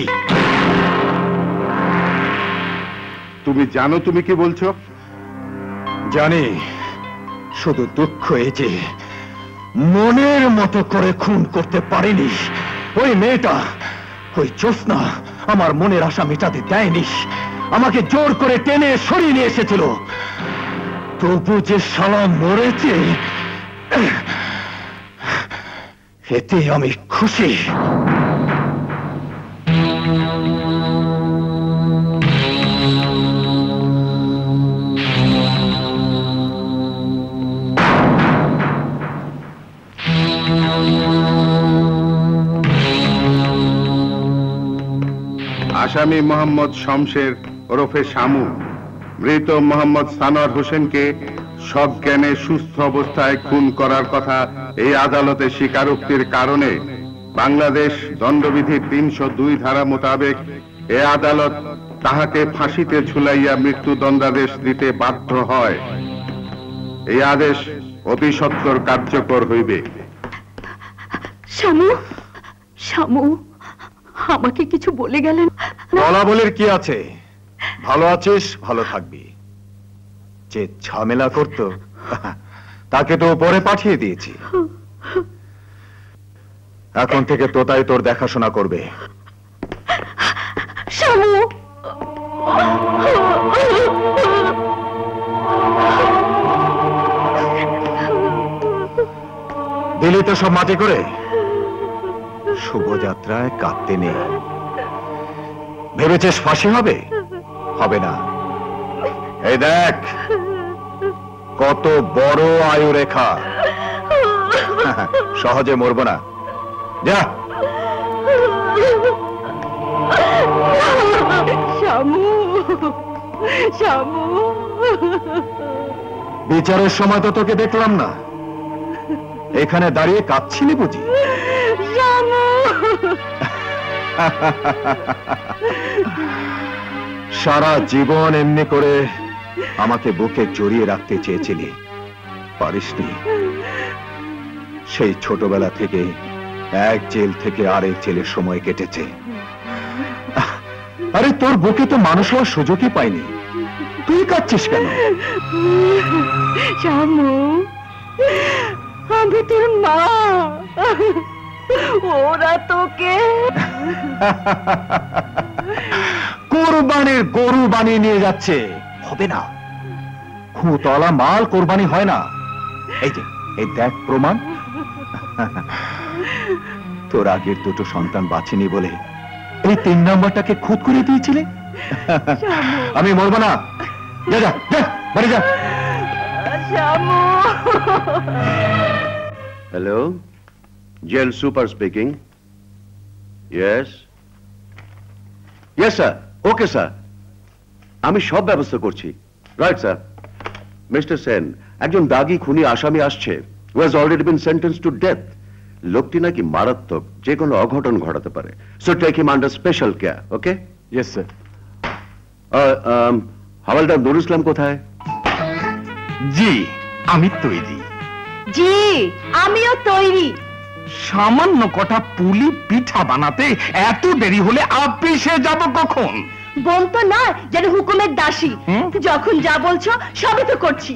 তুমি জানো তুমি কি বলছো? জানি, শুধু দুঃখ এই যে মনের মতো করে খুন করতে পারিনি। ওই মেয়েটা, ওই জ্যোৎস্না আমার মনের আশা মেটাতে দেয়নি, আমাকে জোর করে টেনে সরিয়ে নিয়ে এসেছিল। তবু যে শালা মরেছে এতে আমি খুশি। আসামি মোহাম্মদ শমশের ওরফে শামু মৃত মোহাম্মদ সানোয়ার হোসেনকে সজ্ঞানে সুস্থ অবস্থায় খুন করার কথা এই আদালতে স্বীকারোক্তির কারণে বাংলাদেশ দণ্ডবিধির তিনশো দুই ধারা মোতাবেক এ আদালত তাহাকে ফাঁসিতে ঝুলাইয়া মৃত্যুদণ্ডাদেশ দিতে বাধ্য হয়। এই আদেশ অতি সত্বর কার্যকর হইবে। শামু, শামু আমাকে কিছু বলে গেলেন? বলা বলের কি আছে, ভালো আছিস, ভালো থাকবি। যে ঝামেলা করত তাকে তো পরে পাঠিয়ে দিয়েছি, এখন থেকে তোতাই তোর দেখাশোনা করবে। শামু, দিলি তো সব মাটি করে। শুভযাত্রায় কাঁদতে নেই। ভেবেছিস ফাঁসি হবে? হবে না। এই দেখ কত বড় আয়ু রেখা, সহজে মরব না। যা। শামু, শামু, বিচারের সময় তো তোকে দেখলাম না, এখানে দাঁড়িয়ে কাঁদছিলি বুঝি? সারা জীবন এমনি করে আমাকে বুকে জড়িয়ে রাখতে চেয়েছিলি, পারিসনি। সেই ছোটবেলা থেকে এক জেল থেকে আরেক জেলের সময় কেটেছে। আরে তোর বুকে তো মানুষ হওয়ার সুযোগই পাইনি, তুই কাঁদছিস কেন? শামু, আমি তোর মা, ওরা তোকে কোরবানির গরু বানিয়ে নিয়ে যাচ্ছে। হবে না, খুঁতলা মাল কোরবানি হয় না। এই যে এই দেখ প্রমাণ। তোর আগের দুটো সন্তান বাঁচেনি বলে এই তিন নাম্বারটাকে খুঁত করে দিয়েছিলে। আমি মরব না। যা যা যা, বাড়ি যা। Shamu. Hello, jail super speaking. Yes yes sir, okay sir, আমি সব ব্যবস্থা করছি। Right sir. মিস্টার সেন, একজন দাগী খুনি আসামি আসছে, who has already been sentenced to death. লোকটি নাকি মারাত্মক, যে কোনো অঘটন ঘটাতে পারে, so take him under special care. Okay? Yes sir. Howlader Nurul Islam কোথায়? জি আমি তৈরি। জি আমিও তৈরি। সামান্য কটা পুলি পিঠা বানাতে এত দেরি হলে আপিসে যাব কখন? বোন তো নয় যেন হুকুমের দাসী, যখন যা বলছো সবই তো করছি।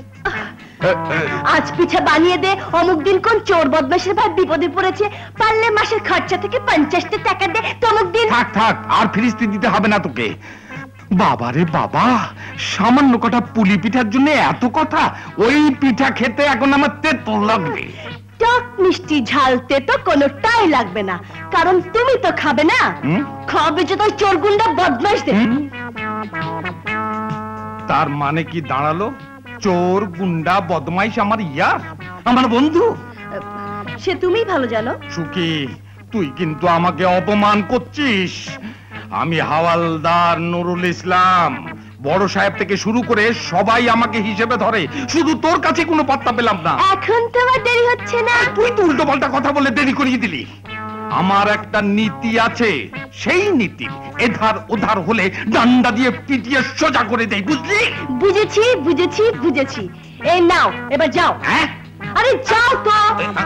আজ পিঠা বানিয়ে দে, অমুক দিন কোন চোর বদমাশের ভাই বিপদে পড়েছে, পারলে মাসের খরচা থেকে পঞ্চাশটা টাকা দে, তমুক দিন। থাক থাক, আর ফিরিস্তি দিতে হবে না তোকে। বাবারে বাবা, সামান্য কটা পুলি পিঠার জন্য এত কথা? ওই পিঠা খেতে এখন আমার তেতো লাগবে। টক মিষ্টি ঝালতে তো কোনোটাই লাগবে না, কারণ তুমি তো খাবে না, খাবে যে তোর চোর গুন্ডা বদমাশ দে। তার মানে কি দাঁড়ালো? চোর গুন্ডা বদমাইশ আমার ইয়ার, আমার বন্ধু? সে তুমি ভালো জানো। সুখী, তুই কিন্তু আমাকে অপমান করছিস। আমি হাওয়ালদার নুরুল ইসলাম, বড় সাহেব থেকে শুরু করে সবাই আমাকে হিসেবে ধরে, শুধু তোর কাছে কোনো পাত্তা পেলাম না। এখন তো আমার দেরি হচ্ছে না। তুই তো উল্টো পাল্টা কথা বলে দেরি করিয়ে দিলি। আমার একটা নীতি আছে, সেই নীতি এধার ওধার হলে ডান্ডা দিয়ে পিটিয়ে সোজা করে দেই, বুঝলি? বুঝেছি বুঝেছি বুঝেছি। এই নাও, এবার যাও। হ্যাঁ, আরে যাও তো।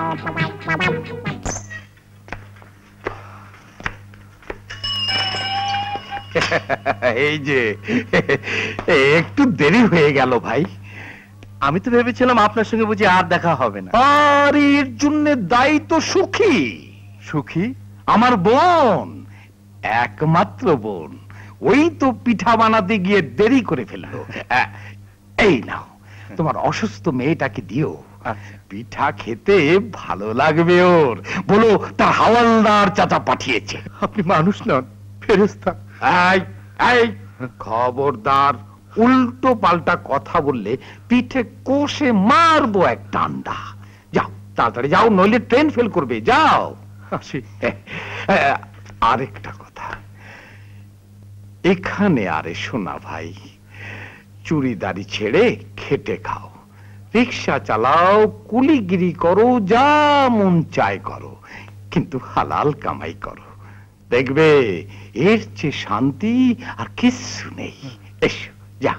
এই যে একটু দেরি হয়ে গেল ভাই। আমি তো ভেবেছিলাম আপনার সঙ্গে বুঝি আর দেখা হবে না। আর এর জন্য দায়ী তো সুখী। সুখী আমার বোন, একমাত্র বোন, ওই তো পিঠা বানাতে গিয়ে দেরি করে ফেললো। এই নাও, তোমার অসুস্থ মেয়েটাকে দিও, পিঠা খেতে ভালো লাগবে ওর। বলো তার হাওয়ালদার চাচা পাঠিয়েছে। আপনি মানুষ নন, ফেরেশতা। এই এই খবরদার, উল্টো পাল্টা কথা বললে পিঠে কষে মারবো এক ডান্ডা। যাও তাড়াতাড়ি যাও, নইলে ট্রেন ফেল করবে। যাও। আসি। আরেকটা কথা, এখানে আরে শোনা ভাই, চুরিদারি ছেড়ে খেটে খাও, রিক্সা চালাও, কুলিগিরি করো, যা মন চায় করো, কিন্তু হালাল কামাই করো। দেখবে এর চেয়ে শান্তি আর কিচ্ছু নেই। এসো, যা।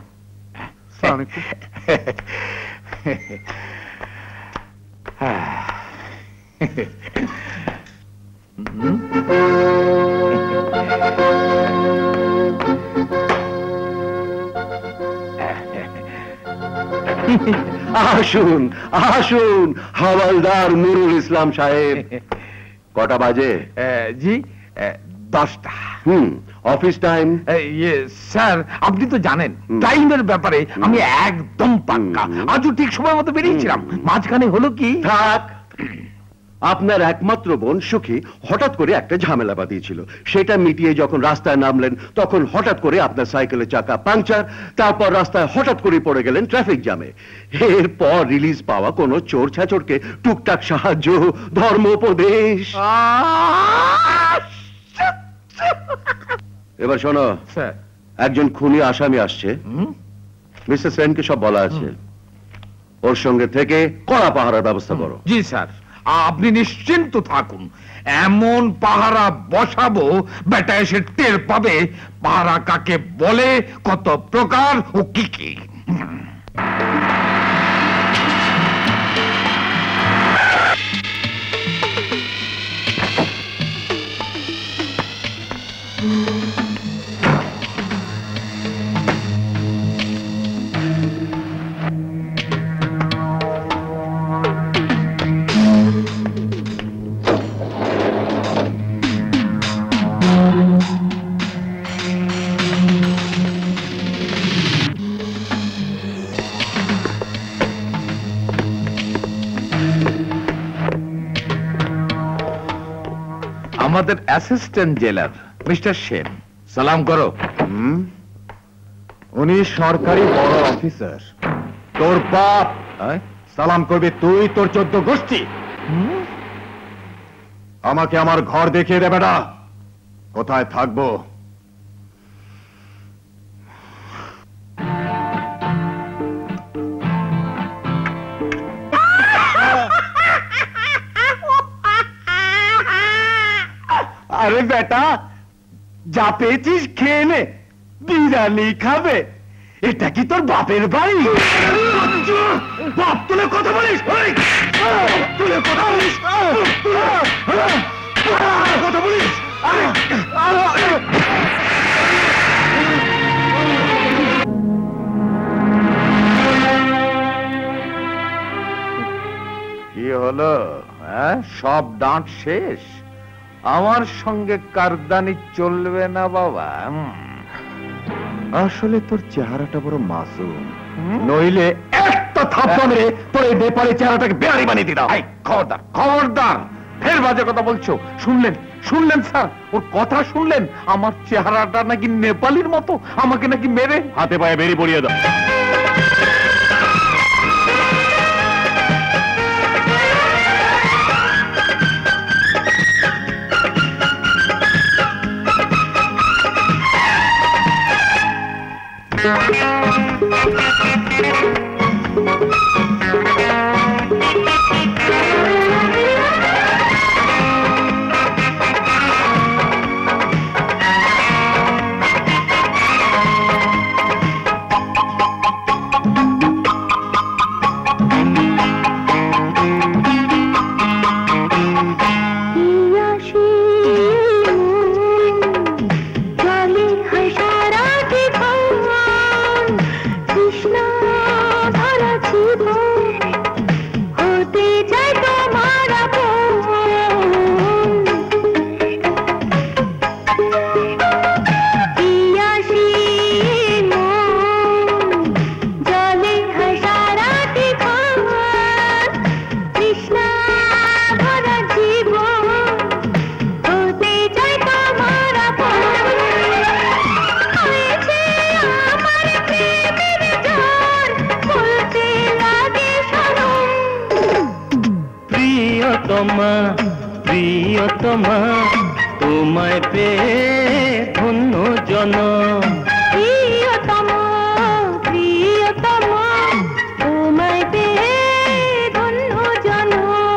আসুন আসুন হাওয়ালদার নুরুল ইসলাম সাহেব। কটা বাজে? জি, দশটা। হুম, অফিস টাইম? ইয়ে স্যার, আপনি তো জানেন টাইমের ব্যাপারে আমি একদম পাক্কা। আজও ঠিক সময় মতো বেরিয়েছিলাম, মাঝখানে হলো কি। থাক, আপনার একমাত্র বোন সুখী হঠাৎ করে একটা ঝামেলা বাঁধিয়েছিল, সেটা মিটিয়ে যখন রাস্তায় নামলেন তখন হঠাৎ করে আপনার সাইকেলের চাকা পাংচার, তারপর রাস্তায় হঠাৎ করে পড়ে গেলেন ট্রাফিক জ্যামে। এরপর রিলিজ পাওয়া কোনো চোর ছাচরকে টুকটাক সাহায্য, ধর্ম উপদেশ। এবার শোনো স্যার, একজন খুনি আসামি আসছে, মিস্টার সেনকে সব বলা আছে, ওর সঙ্গে থেকে কড়া পাহারার ব্যবস্থা করো। জি স্যার, আপনি নিশ্চিন্ত থাকুন, এমন পাহারা বসাবো বেটা এসে টের পাবে পাহারা কাকে বলে, কত প্রকার ও কি কি। আমাদের অ্যাসিস্ট্যান্ট জেলার মিস্টার সেন, সালাম করো। উনি সরকারি বড় অফিসার, তোর বাপ সালাম করবে, তুই তোর চোদ্দ গোষ্ঠী। আমাকে আমার ঘর দেখিয়ে দেবে না, কোথায় থাকবো। আরে বেটা, যা পেয়েছিস খেয়ে নে, বিরিয়ানি খাবে। এটা কি তোর বাপের বাড়ি? বাপ তুলে কথা বলিস, তুলে কথা বলিস। হলো? হ্যাঁ, সব দাঁত শেষ? আমার সঙ্গে কারদানি চলবে না বাবা। আসলে তোর চেহারাটা বড় মাসুম, নইলে একটা থাপ্পড় মেরে তোর এই বেপারি চেহারাটাকে বেয়ারি বানিয়ে দিতাম। খবরদার, খবরদার, ফের বাজে কথা বলছো। শুনলেন, শুনলেন স্যার, ওর কথা শুনলেন? আমার চেহারাটা নাকি নেপালির মতো, আমাকে নাকি মেরে হাতে পায়ে বেরিয়ে পড়িয়ে দাও। প্রিয়তমা প্রিয়তমা তোমায় পেয়ে ধন্য জন। প্রিয়তমা প্রিয়তমা তোমায় পেয়ে ধন্য জন।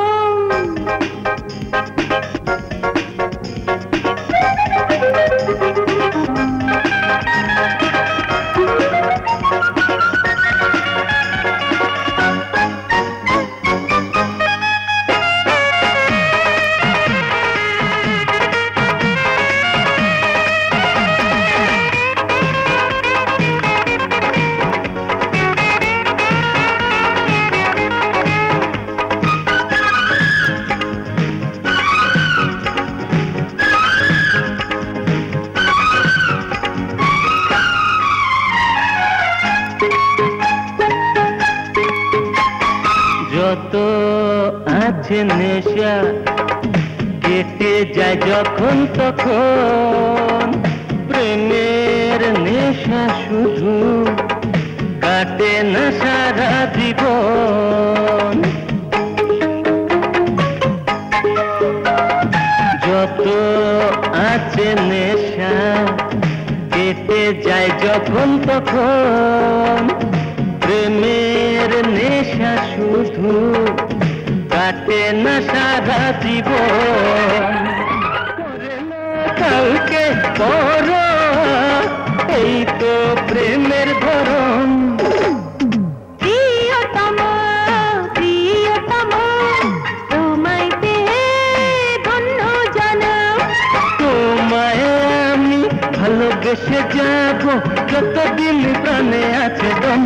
যত আছে নেশা কেটে যায় যখন তখন, প্রেমের নেশা শুধু কাটে না সারা জীবন। যত আছে নেশা কেটে যায় যখন তখন, প্রেমের নেশা শুধু কাটে না সারা জীবন। কালকে করো এই তো প্রেমের ধরন। প্রিয়তমা প্রিয়তমা তোমায় পেয়ে ধন্য জন। তোমায় আমি ভালোবেসে যাব যতদিন প্রাণে আছে দম।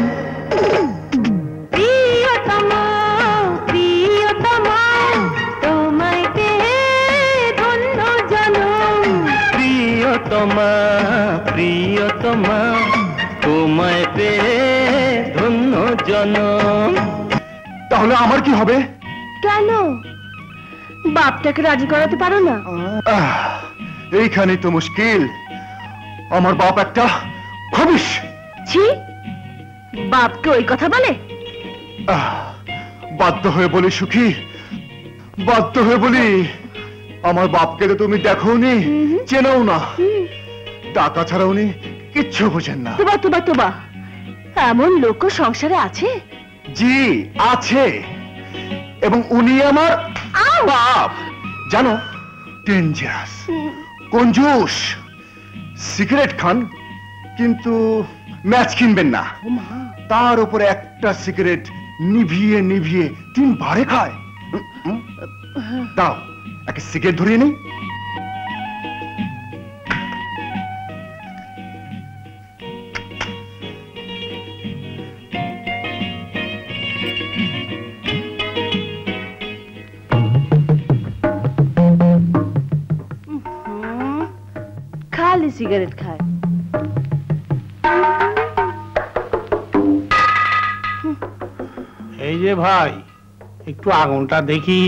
প্রিয়তমা প্রিয়তমা তোমায় পেয়ে ধন্য জন। প্রিয়তমা প্রিয়তমা তোমায় পেয়ে ধন্য জনম। তাহলে আমার কি হবে? কেন বাপটাকে রাজি করাতে পারো না? আহ, এইখানেই তো মুশকিল। আমার বাপ একটা খবিশ। ছি, বাপকে ওই কথা বলে? আহ, বাধ্য হয়ে বলি সুখী, বাধ্য হয়ে বলি, আমার বাপকে তো তুমি দেখোনি, চেনাও না, টাকা ছাড়া উনি কিচ্ছু বোঝেন না। তোবা তোবা তোবা, এমন লোক সংসারে আছে? জি আছে, এবং উনি আমার বাপ। জানো, ডেঞ্জারাস, কঞ্জুস, সিগারেট খান কিন্তু ম্যাচ কিনবেন না, তার উপরে একটা সিগারেট নিভিয়ে নিভিয়ে তিন বারে খায়। দাও একটা সিগারেট ধরিয়ে নেই। সিগারেট খায়। এই যে ভাই, একটু আগুনটা দেখি।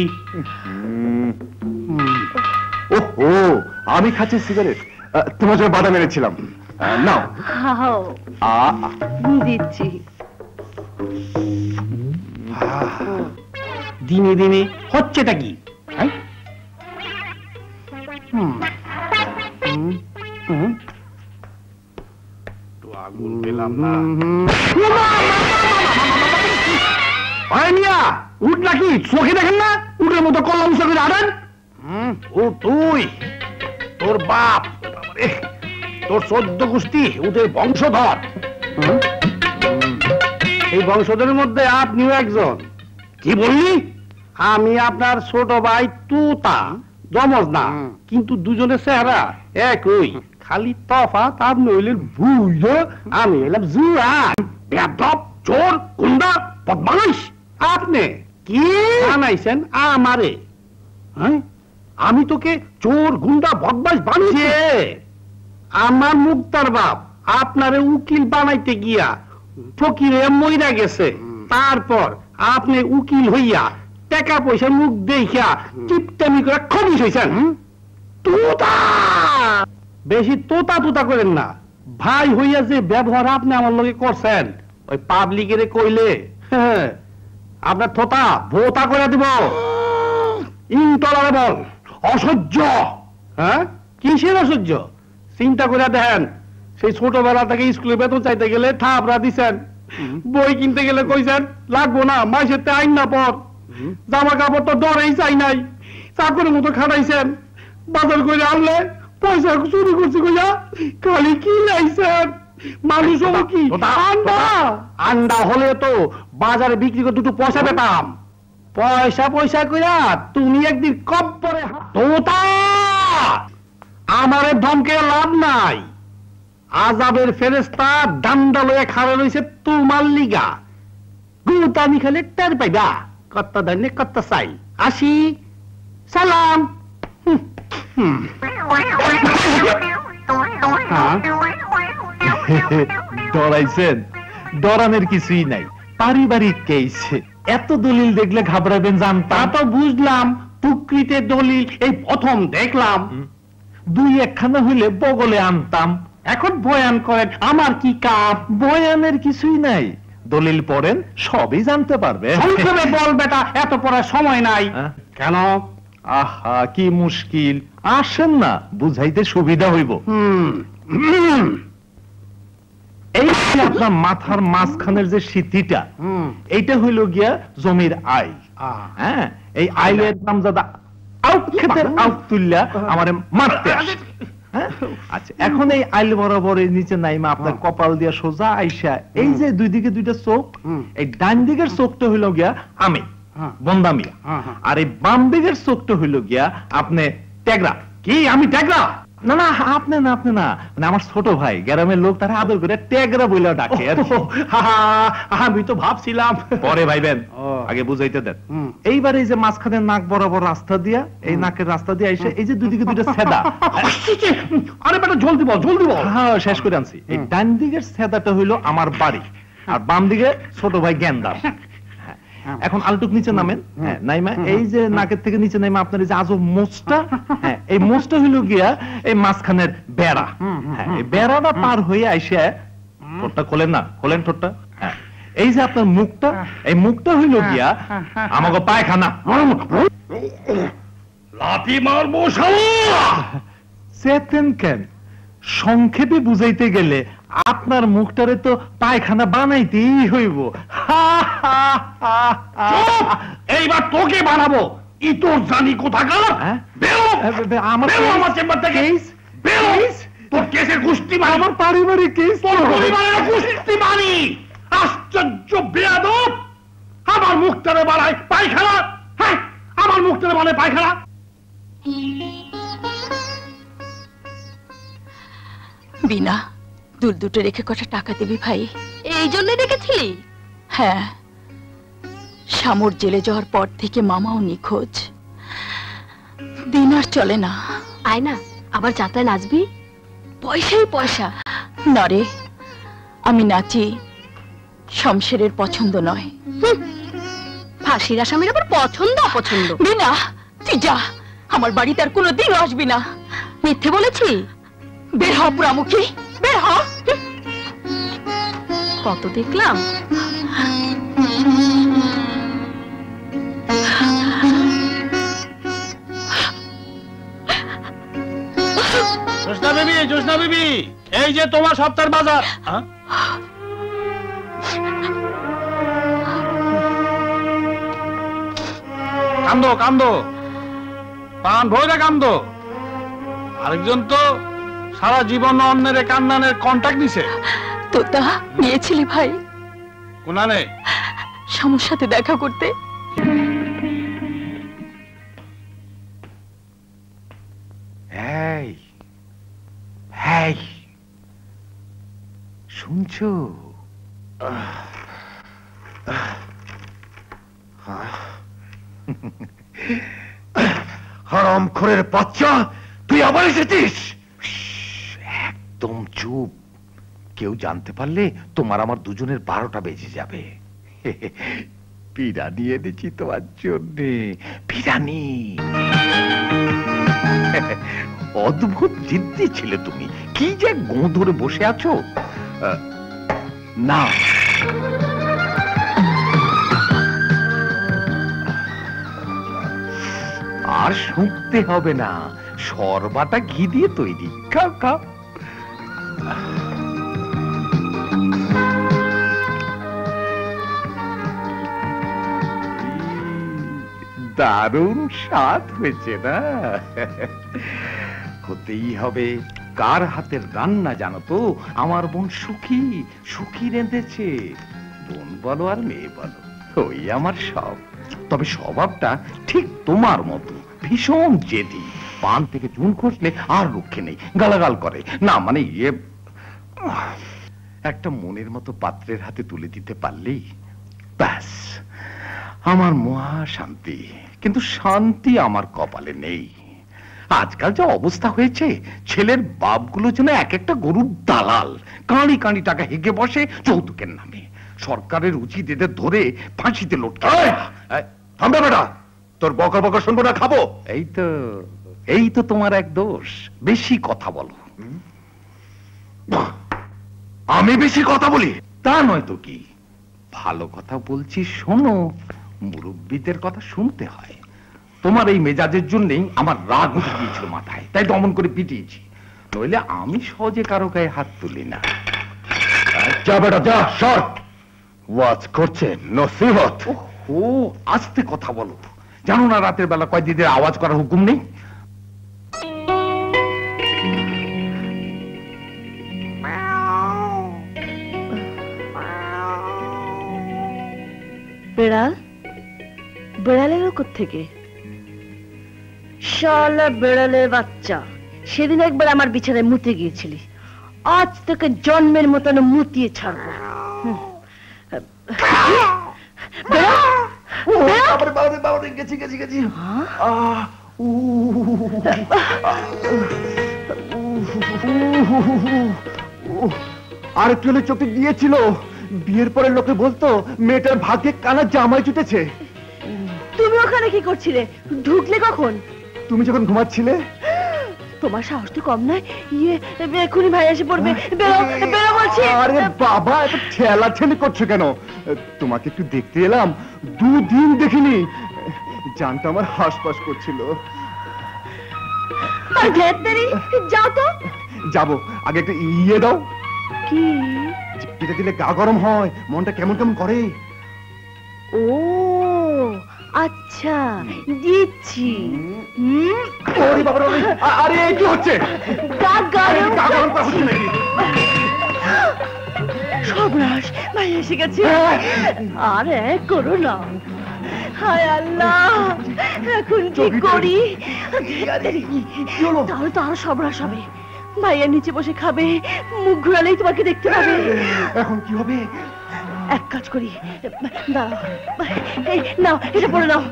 ওহো, আমি খাচ্ছি সিগারেট। আহ, তোমার জন্য বাধা মেরেছিলাম। আহ, নাও। হাও, আহ, দিচ্ছি। দিনে দিনে হচ্ছেটা কি? হ্যাঁ? হুম, হুম, হুম। একটু আগুন পেলাম না। ভাই মিয়া, উঠ নাকি? চোখে দেখেন না? উঠের মতো কলম চোখে আনেন। ও তুই, তোর বাপ, এ, তোর চোদ্দ গোষ্ঠী ওদের বংশধর। এই বংশধরের মধ্যে আপনিও একজন। কি বললি? আমি আপনার ছোট ভাই তুতা, জমজ না, কিন্তু দুজনের চেহারা একই, খালি তফাৎ আপনি হইলেন ভুল, আমি হইলাম জুয়ান, বেয়াদব, চোর, গুন্ডা, বদমাইশ। আপনি কি বানাইছেন আমারে? হ্যাঁ, আমি তোকে চোর, গুন্ডা, বদমাইশ বানিয়েছি? আমার মুক্তার বাপ আপনারে উকিল বানাইতে গিয়া ফকিরে মইরা গেছে। তারপর আপনি উকিল হইয়া টাকা পয়সা মুখ দেখিয়া টিপটামি করে খবিস হইছেন। তোতা, বেশি তোতা তোতা করেন না। ভাই হইয়া যে ব্যবহার আপনি আমার লগে করছেন, ওই পাবলিকের কইলে হ্যাঁ, আপনার থোতা ভোতা করে দিব। ইনটলারেবল, অসহ্য। হ্যাঁ, কিসের অসহ্য? চিন্তা করে দেখেন, সেই ছোটবেলা থেকে স্কুলে বেতন চাইতে গেলে থাপড়া দিছেন, বই কিনতে গেলে কইছেন লাগবো না, মাসের তে আইন না পর, জামা কাপড় তো দরেই চাই নাই, চাকরের মতো খাটাইছেন, বাজার করে আনলে পয়সা চুরি করছি কইয়া খালি কি লাইছেন। মানুষ হবো কি আন্ডা? আন্ডা হলে তো বাজারে বিক্রি করে দুটো পয়সা পেতাম। পয়সা পয়সা কইয়া তুমি একদিন কব্বরে তোতা আমারে ধমকে লাভ নাই। আজাবের ফেরেশতা ডান্ডা লয়ে খাড়া রইছে তোমার লিগা। গুতানি খালে টের পাইবা। কত দানে কত চাই। আসি, সালাম। হুম, হুম। হ্যাঁ? ডরাইছেন? ডরানোর কিছুই নাই, পারিবারিক কেস। এত দলিল দেখলে ঘাবড়াবেন জানতাম। তা তো বুঝলাম, প্রকৃতে দলিল এই প্রথম দেখলাম। দুই একখানা হইলে বগলে আনতাম। এখন বয়ান করেন, আমার কি কাপ? বয়ানের কিছুই নাই, দলিল পড়েন সবই জানতে পারবে। সংক্ষেপে বল বেটা, এত পড়ার সময় নাই। কেন? আহা, কি মুশকিল, আসেন না, বুঝাইতে সুবিধা হইব। এই যে আপনার মাথার মাঝখানের যে সিথিটা, এইটা হইল গিয়া জমির আইল। হ্যাঁ, এই আইলের নাম দাদা আউট ক্ষেতের আউট তুললা আমারে মারতে আসে। আচ্ছা, এখন এই আইল বরাবর এই নিচে নাইমা আপনার কপাল দিয়া সোজা আইসা, এই যে দুই দিকে দুইটা চোখ, এই ডান দিকের চোখটা হইল গিয়া আমি বন্দা মিয়া, আর এই বাম দিকের চোখটা হইল গিয়া আপনি টেগরা। কি আমি টেগরা? না না, আপনি না, আপনি না, মানে আমার ছোট ভাই, গ্রামের লোক তারা আদর করে টেগরা বইলা ডাকে। আমি তো ভাবছিলাম পরে ভাইবেন, আগে বুঝাইতে দেন। এইবার এই যে মাঝখানে নাক বরাবর রাস্তা দিয়া, এই নাকের রাস্তা দিয়ে এসে এই যে দুদিকে দুইটা ছেদা। আরে বেটা জলদি বল, জলদি বল। হ্যাঁ, শেষ করে আনছি। এই ডান দিকের ছেদাটা হইলো আমার বাড়ি, আর বাম দিকে ছোট ভাই গেন্দার। এখন আলটুক নিচে নামেন। হ্যাঁ, নাইমা এই যে নাকের থেকে নিচে নাইমা আপনার এই যে আজব মোচটা, হ্যাঁ, এই মোচটা হইল গিয়া এই মাঝখানের বেড়া। হ্যাঁ, এই বেড়াটা পার হয়ে আইসা ঠোঁটটা খোলেন না, খোলেন ঠোঁটটা। হ্যাঁ, এই যে আপনার মুখটা, এই মুখটা হইল গিয়া আমাকে পায়খানা। লাথি মারবো শালা। চেতেন কেন? সংক্ষেপে বুঝাইতে গেলে আপনার মুখটারে তো পায়খানা বানাইতেই হইব। এইবার তোকে বানাবো। ইতর জানি কোথাকার। আমার চেম্বার থেকে তোর কেসের গোষ্ঠী বানি, আমার পারিবারিক কেস, তোর পরিবারের গোষ্ঠী বানি। আশ্চর্য বেয়াদব, আমার মুখটারে বানায় পায়খানা। হ্যাঁ, আমার মুখটারে বানায় পায়খানা। বিনা, দূর দুটো রেখে কটা টাকা দিবি ভাই? এই জন্য রেখেছিলি? হ্যাঁ, শামুর জেলে যাওয়ার পর থেকে মামাও নিখোঁজ, দিন আর চলে না। আয় না, আবার যাত্রায় নাচবি? পয়সাই পয়সা। না রে, আমি নাচি, শমশেরের পছন্দ নয়। ফাঁসির আসামির আবার পছন্দ অপছন্দ। বিনা, তুই যা, আমার বাড়িতে আর কোনোদিন আসবি না। মিথ্যে বলেছি? বের হ পুরামুখী, বের হ। কত দেখলাম। জোসনা বেবি, জোসনা বেবি, এই যে তোমার সপ্তাহের বাজার। কান্দো কান্দো, পান ভৈরা কান্দো। আরেকজন তো সারা জীবন অন্যের কান্নানের কন্ট্যাক্ট নিছে। তোতা নিয়েছিলি ভাই? কোনানে? শামুর সাথে দেখা করতে। এই এই শুনছো? হারামখোরের বাচ্চা, তুই আবার এসেছিস? একদম চুপ। কেউ জানতে পারলে তোমার আমার দুজনের বারোটা বেজে যাবে। বিরিয়ানি এনেছি তোমার জন্যে, বিরিয়ানি। অদ্ভুত জিদ্দি ছিলে তুমি, কি যে গো ধরে বসে আছো। না, আর শুনতে হবে না, সরবাটা ঘি দিয়ে তৈরি। খাও খাও। দারুণ স্বাদ হয়েছে না? হতেই হবে। কার হাতের রান্না জানো তো? আমার বোন সুখী, সুখী রেঁধেছে। বোন বলো আর মেয়ে বলো, ওই আমার সব। তবে স্বভাবটা ঠিক তোমার মতো, ভীষণ জেদি। পান থেকে চুন খসলে আর রক্ষে নেই, গালাগাল করে। না মানে ইয়ে, একটা মনের মতো পাত্রের হাতে তুলে দিতে পারলেই ব্যাস আমার মহা শান্তি। কিন্তু শান্তি আমার কপালে নেই। আজকাল যা অবস্থা হয়েছে, ছেলের বাপগুলো যেন এক একটা গরুর দালাল, কাঁড়ি কাঁড়ি টাকা হেগে বসে যৌতুকের নামে। সরকারের উচিত এদের ধরে ফাঁসিতে লটকে। থামবে বেটা, তোর বকা বকা শুনবো না, খাবো। এই তো, এই তো তোমার এক দোষ, বেশি কথা বলো। আমি বেশি কথা বলি? তা নয় তো কি, ভালো কথা বলছি শোনো। মুরব্বীদের কথা শুনতে হয়। তোমার এই মেজাজের জন্যই আমার রাগ উঠে গিয়েছিল মাথায়, তাই দমন করে পিটিয়েছি। নইলে আমি সহজে কারো গায়ে হাত তুলি না। যা বেটা যা, সর। ওয়াজ করছে নসিহত। ও আস্তে কথা বলো, জানো না রাতের বেলা কয়েদিদের আওয়াজ করার হুকুম নেই? বেড়াল? বেড়াল এলো কোত্থেকে? শালা বেড়ালের বাচ্চা, সেদিন একবার আমার বিছানায় মুতে গিয়েছিলি, আজ তোকে জন্মের মতন মুতিয়ে ছাড়বো। গেছি গেছি গেছি। আর একটু হলে চোখে গিয়েছিল। বিয়ের পরে লোকে বলতো মেয়েটার ভাগ্যে কানা জামাই জুটেছে। তুমি ওখানে কি করছিলে? ঢুকলে কখন? তুমি যখন ঘুমাচ্ছিলে। তোমার সাহস তো কম নয়। ইয়ে, এক্ষুনি ভাই এসে পড়বে। বেরো বেরো বলছি। আরে বাবা, এত ঠেলাঠেলি করছো কেন? তোমাকে একটু দেখতে এলাম, দুদিন দেখিনি। জানটা আমার হাসপাস করছিল। যাও তো। যাবো, আগে একটা ইয়ে দাও। কি? এটা দিলে গা গরম হয়, মনটা কেমন কেমন করে। ও আচ্ছা, দিচ্ছি। আরে কি হচ্ছে? সর্বনাশ, ভাই এসে গেছে। আরে করো না। হায় আল্লাহ, এখন কি করি? তাহলে তো আরো সর্বনাশ হবে। ভাইয়া নিচে বসে খাবে, মুখ ঘুরালেই তোমাকে দেখতে পাবে। এখন কি হবে? এক কাজ করি, দাঁড়াও, এই নাও, এটা পড়ে নাও।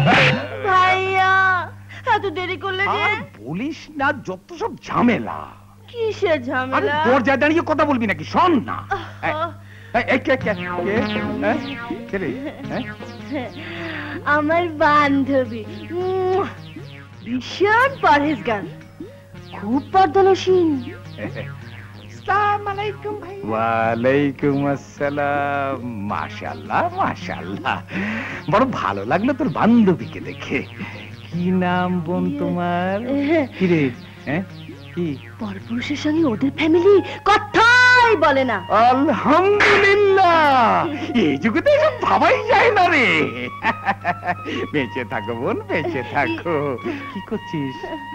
ভাইয়া এত দেরি করলে যে। বলিস না, যত সব ঝামেলা। কিসের আরে ঝামেলা? দরজায় দাঁড়িয়ে কথা বলবি নাকি? শোন না। এই, এই, এই, কে কে কে হ্যাঁ? কে রে? হ্যাঁ? আমার বান্ধবী, উম, ভীষণ পরহেজগার, খুব পর্দানসীন। আসসালামু আলাইকুম ভাই। ওয়ালাইকুম আসসালাম। মাশাআল্লাহ মাশাআল্লাহ, বড় ভালো লাগলো তোর বান্ধবীকে দেখে। কি নাম বোন তোমার? কি রে? হ্যাঁ কি? পরপুরুষের সঙ্গে ওদের ফ্যামিলি কথাই বলে না। আলহামদুলিল্লাহ, এই যুগে তো এসব ভাবাই যায় না রে। বেঁচে থাকো বোন, বেঁচে থাকো। কি করছিস?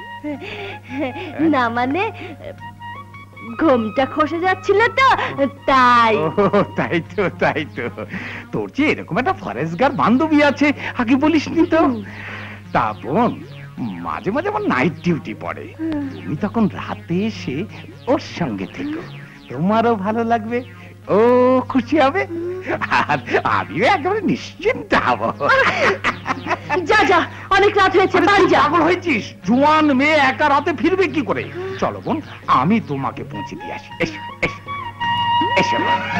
না মানে ঘুমটা খসে যাচ্ছিল তো তাই। ও তাই তো, তাই তো। তোর যে এরকম একটা ফরেস্টগার বান্ধবী আছে আগে বলিসনি তো। তা বোন, মাঝে মাঝে আমার নাইট ডিউটি পড়ে, তুমি তখন রাতে এসে ওর সঙ্গে থেকো, তোমারও ভালো লাগবে, ও খুশি হবে, আর আমিও একেবারে নিশ্চিন্ত হব। যা যা, অনেক রাত হয়েছে, বাড়ি যা। পাগল হয়েছিস? জোয়ান মেয়ে একা রাতে ফিরবে কি করে? চলো বোন, আমি তোমাকে পৌঁছে দিয়ে আসি। এসো এসো এসো।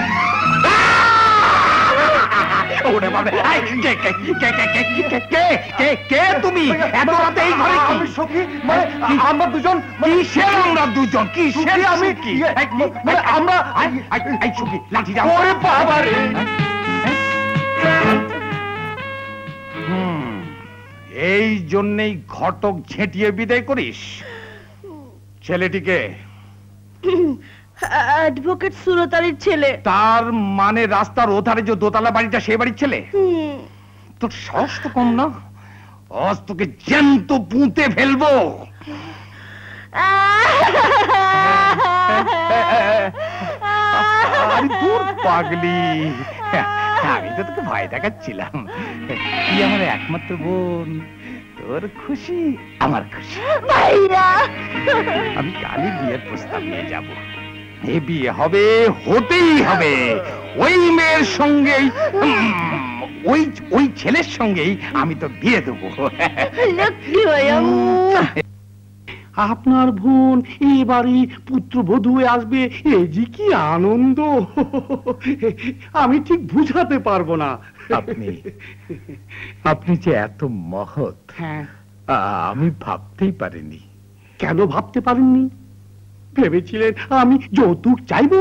ওরে বাবা, এই, কে কে কে কে কে কে কে কে কে তুমি এত রাতে এই ঘরে? আমি সখী, মানে আমরা দুজন, কিসের আমরা দুজন? কিসের আমি কি? মানে আমরা এই সুখী লাঠি যাও। ওরে বাবা রে। হুম, এই জন্যই ঘটক ঝেঁটিয়ে বিদায় করিস ছেলেটিকে? অ্যাডভোকেট সুরতারির ছেলে। তার মানে রাস্তার ওধারে যে দোতলা বাড়িটা, সেই বাড়ির ছেলে? তোর সাহস তো কম না, আজ তোকে জ্যান্ত পুঁতে ফেলবো। আরে দূর পাগলি, আমি তো তোকে ভয় দেখাচ্ছিলাম। তুই আমার একমাত্র বোন, তোর খুশি আমার খুশি। ভাইয়া, আমি কালই বিয়ের প্রস্তাব নিয়ে যাব। এ বিয়ে হবে, হতেই হবে। ওই মেয়ের সঙ্গেই, ওই ওই ছেলের সঙ্গেই আমি তো বিয়ে দেবো। লক্ষ্মী ভাইয়া। আপনার বোন এবারে পুত্রবধূ হয়ে আসবে, এ যে কি আনন্দ, আমি ঠিক বুঝাতে পারবো না। আপনি আপনি যে এত মহৎ, হ্যাঁ, আমি ভাবতেই পারিনি। কেন ভাবতে পারেননি? ভেবেছিলেন আমি যৌতুক চাইবো?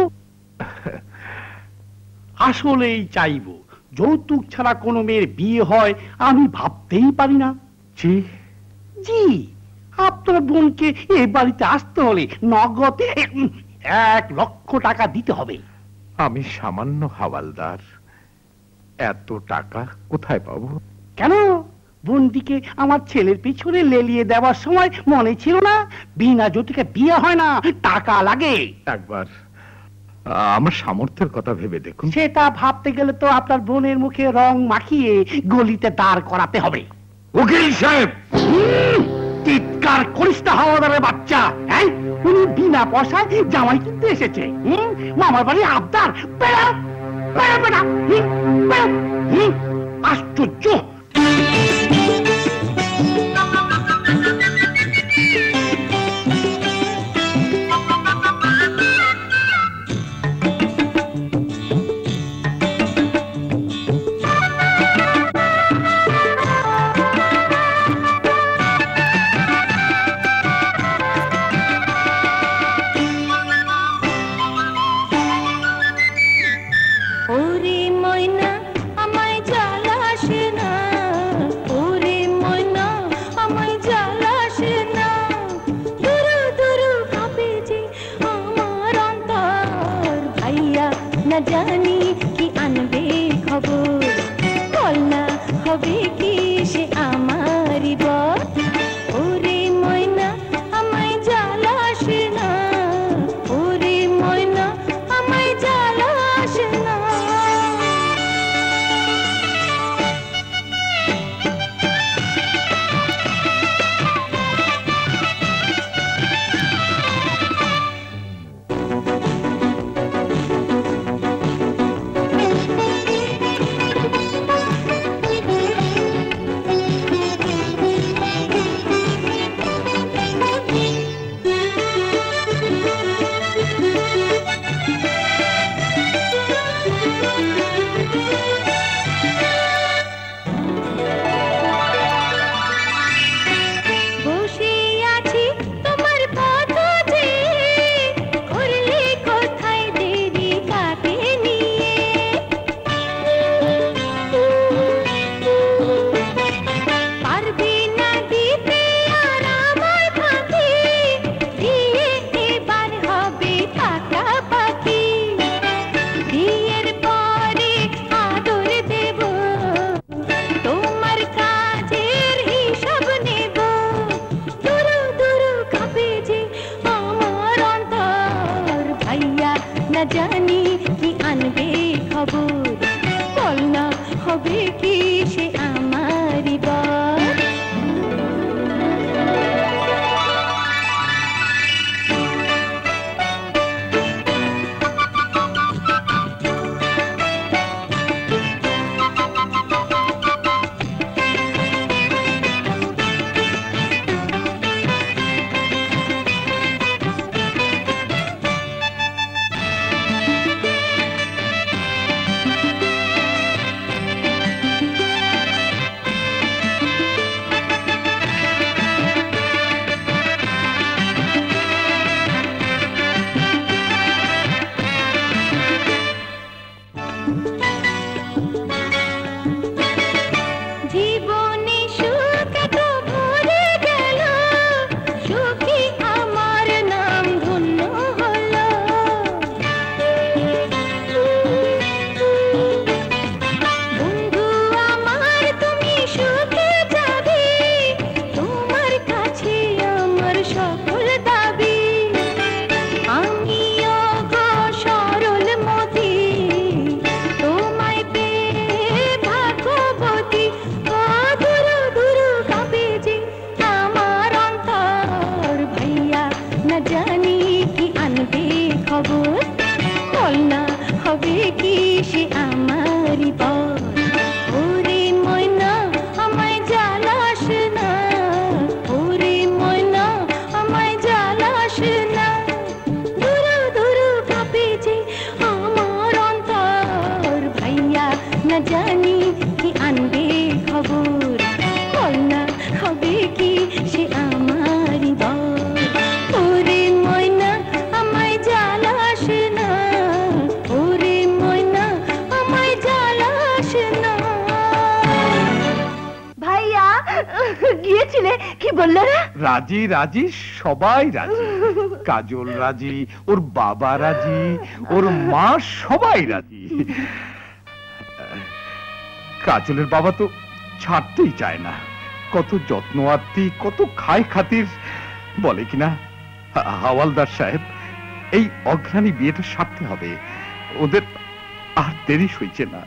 আসলেই চাইবো। যৌতুক ছাড়া কোনো মেয়ের বিয়ে হয় আমি ভাবতেই পারি না। জি জি, আপনার বোনকে এই বাড়িতে আসতে হলে নগদে এক লক্ষ টাকা দিতে হবে। আমি সামান্য হাওয়ালদার, এত টাকা কোথায় পাবো? কেন, বোনটিকে আমার ছেলের পিছনে লেলিয়ে দেওয়ার সময় মনে ছিল না? বিনা যৌতুকে বিয়ে হয় না, টাকা লাগে। একবার আমার সামর্থ্যের কথা ভেবে দেখুন। সেটা ভাবতে গেলে তো আপনার বোনের মুখে রং মাখিয়ে গলিতে দাঁড় করাতে হবে। উকিল সাহেব, চিৎকার করিস না হাওয়াদারের বাচ্চা। হ্যাঁ, উনি বিনা পয়সায় জামাই কিনতে এসেছে। হুম, মামার বাড়ি আবদার। বেড়া বেড়া বেড়া, হুম, বেড়া। হুম, আশ্চর্য। ওরে ময়না আমায় জ্বালাস না। জানি কি আনবে খবর, বল না হবে কি সে আমারই বর। রাজি রাজি সবাই রাজি, কাজল রাজি, ওর বাবা রাজি, ওর মা সবাই রাজি। কাজলের বাবা তো ছাড়তেই চায় না, কত যত্ন আত্মি, কত খায় খাতির। বলে কিনা হাওয়ালদার সাহেব এই অঘ্রাণী বিয়েটা সারতে হবে, ওদের আর দেরি সইছে না।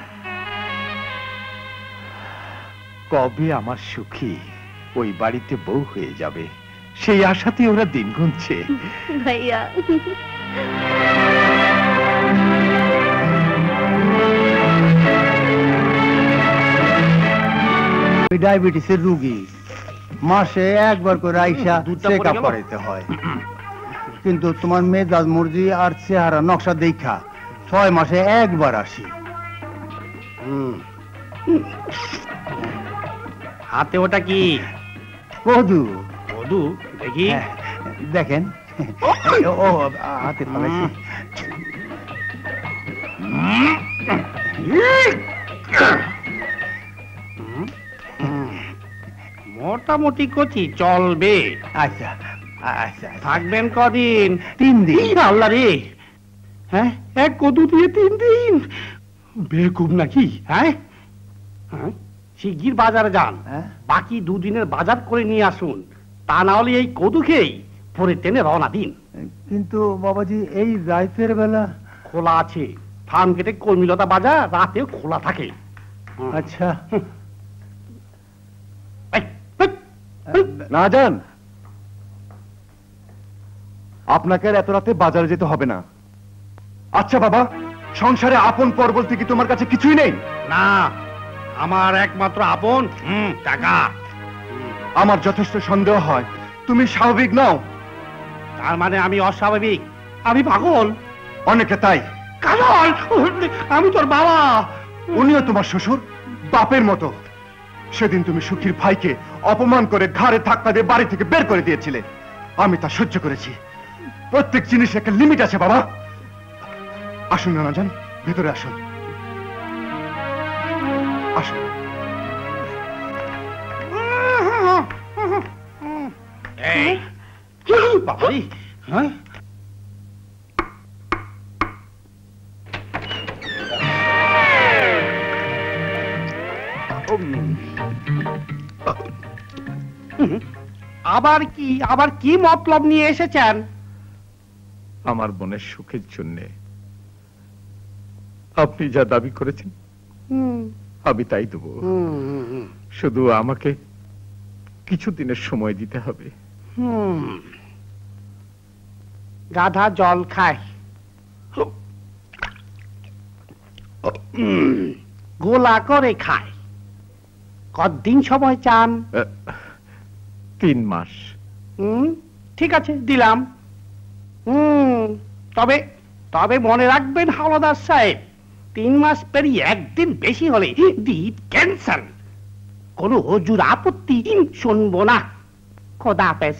কবে আমার সুখী ওই বাড়িতে বউ হয়ে যাবে সেই আশাতে ওরা দিন গুনছে। ভাইয়া ডায়াবেটিসের রোগী, মাসে একবার করে আইসা চেক আপ করাইতে হয়, কিন্তু তোমার মেজাজ মর্জি আর চেহারা নকশা দেখা ছয় মাসে একবার আসি। হাতে ওটা কি? কদু। কদু দেখি, দেখেন ও হাতে ফেলাইছি। মোটামুটি কচি চলবে। আচ্ছা আচ্ছা, থাকবেন কদিন? তিন দিন। আল্লাহ রে, হ্যাঁ এক কদু দিয়ে তিন দিন, বেকুব নাকি? হ্যাঁ হ্যাঁ, শিগগির বাজারে যান, বাকি দুদিনের বাজার করে নিয়ে আসুন, তা না হলে এই কদু খেয়েই পরে টেনে রওনা দিন। কিন্তু বাবাজি এই রাতের বেলা খোলা আছে, ফার্ম গেটে কর্মীলতা বাজার রাতেও খোলা থাকে। আচ্ছা না যান, আপনাকে আর এত রাতে বাজারে যেতে হবে না। আচ্ছা বাবা, সংসারে আপন পর বলতে কি তোমার কাছে কিছুই নেই? না, আমার একমাত্র আপন হুম টাকা। আমার যথেষ্ট সন্দেহ হয় তুমি স্বাভাবিক নও। তার মানে আমি অস্বাভাবিক, আমি পাগল? অনেকে তাই। কাজল, আমি তোর বাবা। উনিও তোমার শ্বশুর, বাপের মতো। সেদিন তুমি সুখীর ভাইকে অপমান করে ঘাড়ে ধাক্কা দিয়ে বাড়ি থেকে বের করে দিয়েছিলে, আমি তা সহ্য করেছি। প্রত্যেক জিনিসের একটা লিমিট আছে বাবা। আসুন না জান, ভেতরে আসুন, আসুন। এই বাবাই, হ্যাঁ আবার কি আবার কি মতলব নিয়ে এসেছেন? আমার বোনের সুখের জন্য আপনি যা দাবি করেছেন আমি তাই দেবো, শুধু আমাকে কিছুদিনের সময় দিতে হবে। গাধা জল খায়, গোলা করে খায়। কতদিন সময় চান? তিন মাস। হুম, ঠিক আছে, দিলাম। হুম, তবে তবে মনে রাখবেন হাওলাদার সাহেব, তিন মাস পেরিয়ে একদিন বেশি হলে ডিট ক্যান্সেল। কোনো অজুর আপত্তি শুনবো না। খোদা হাফেজ।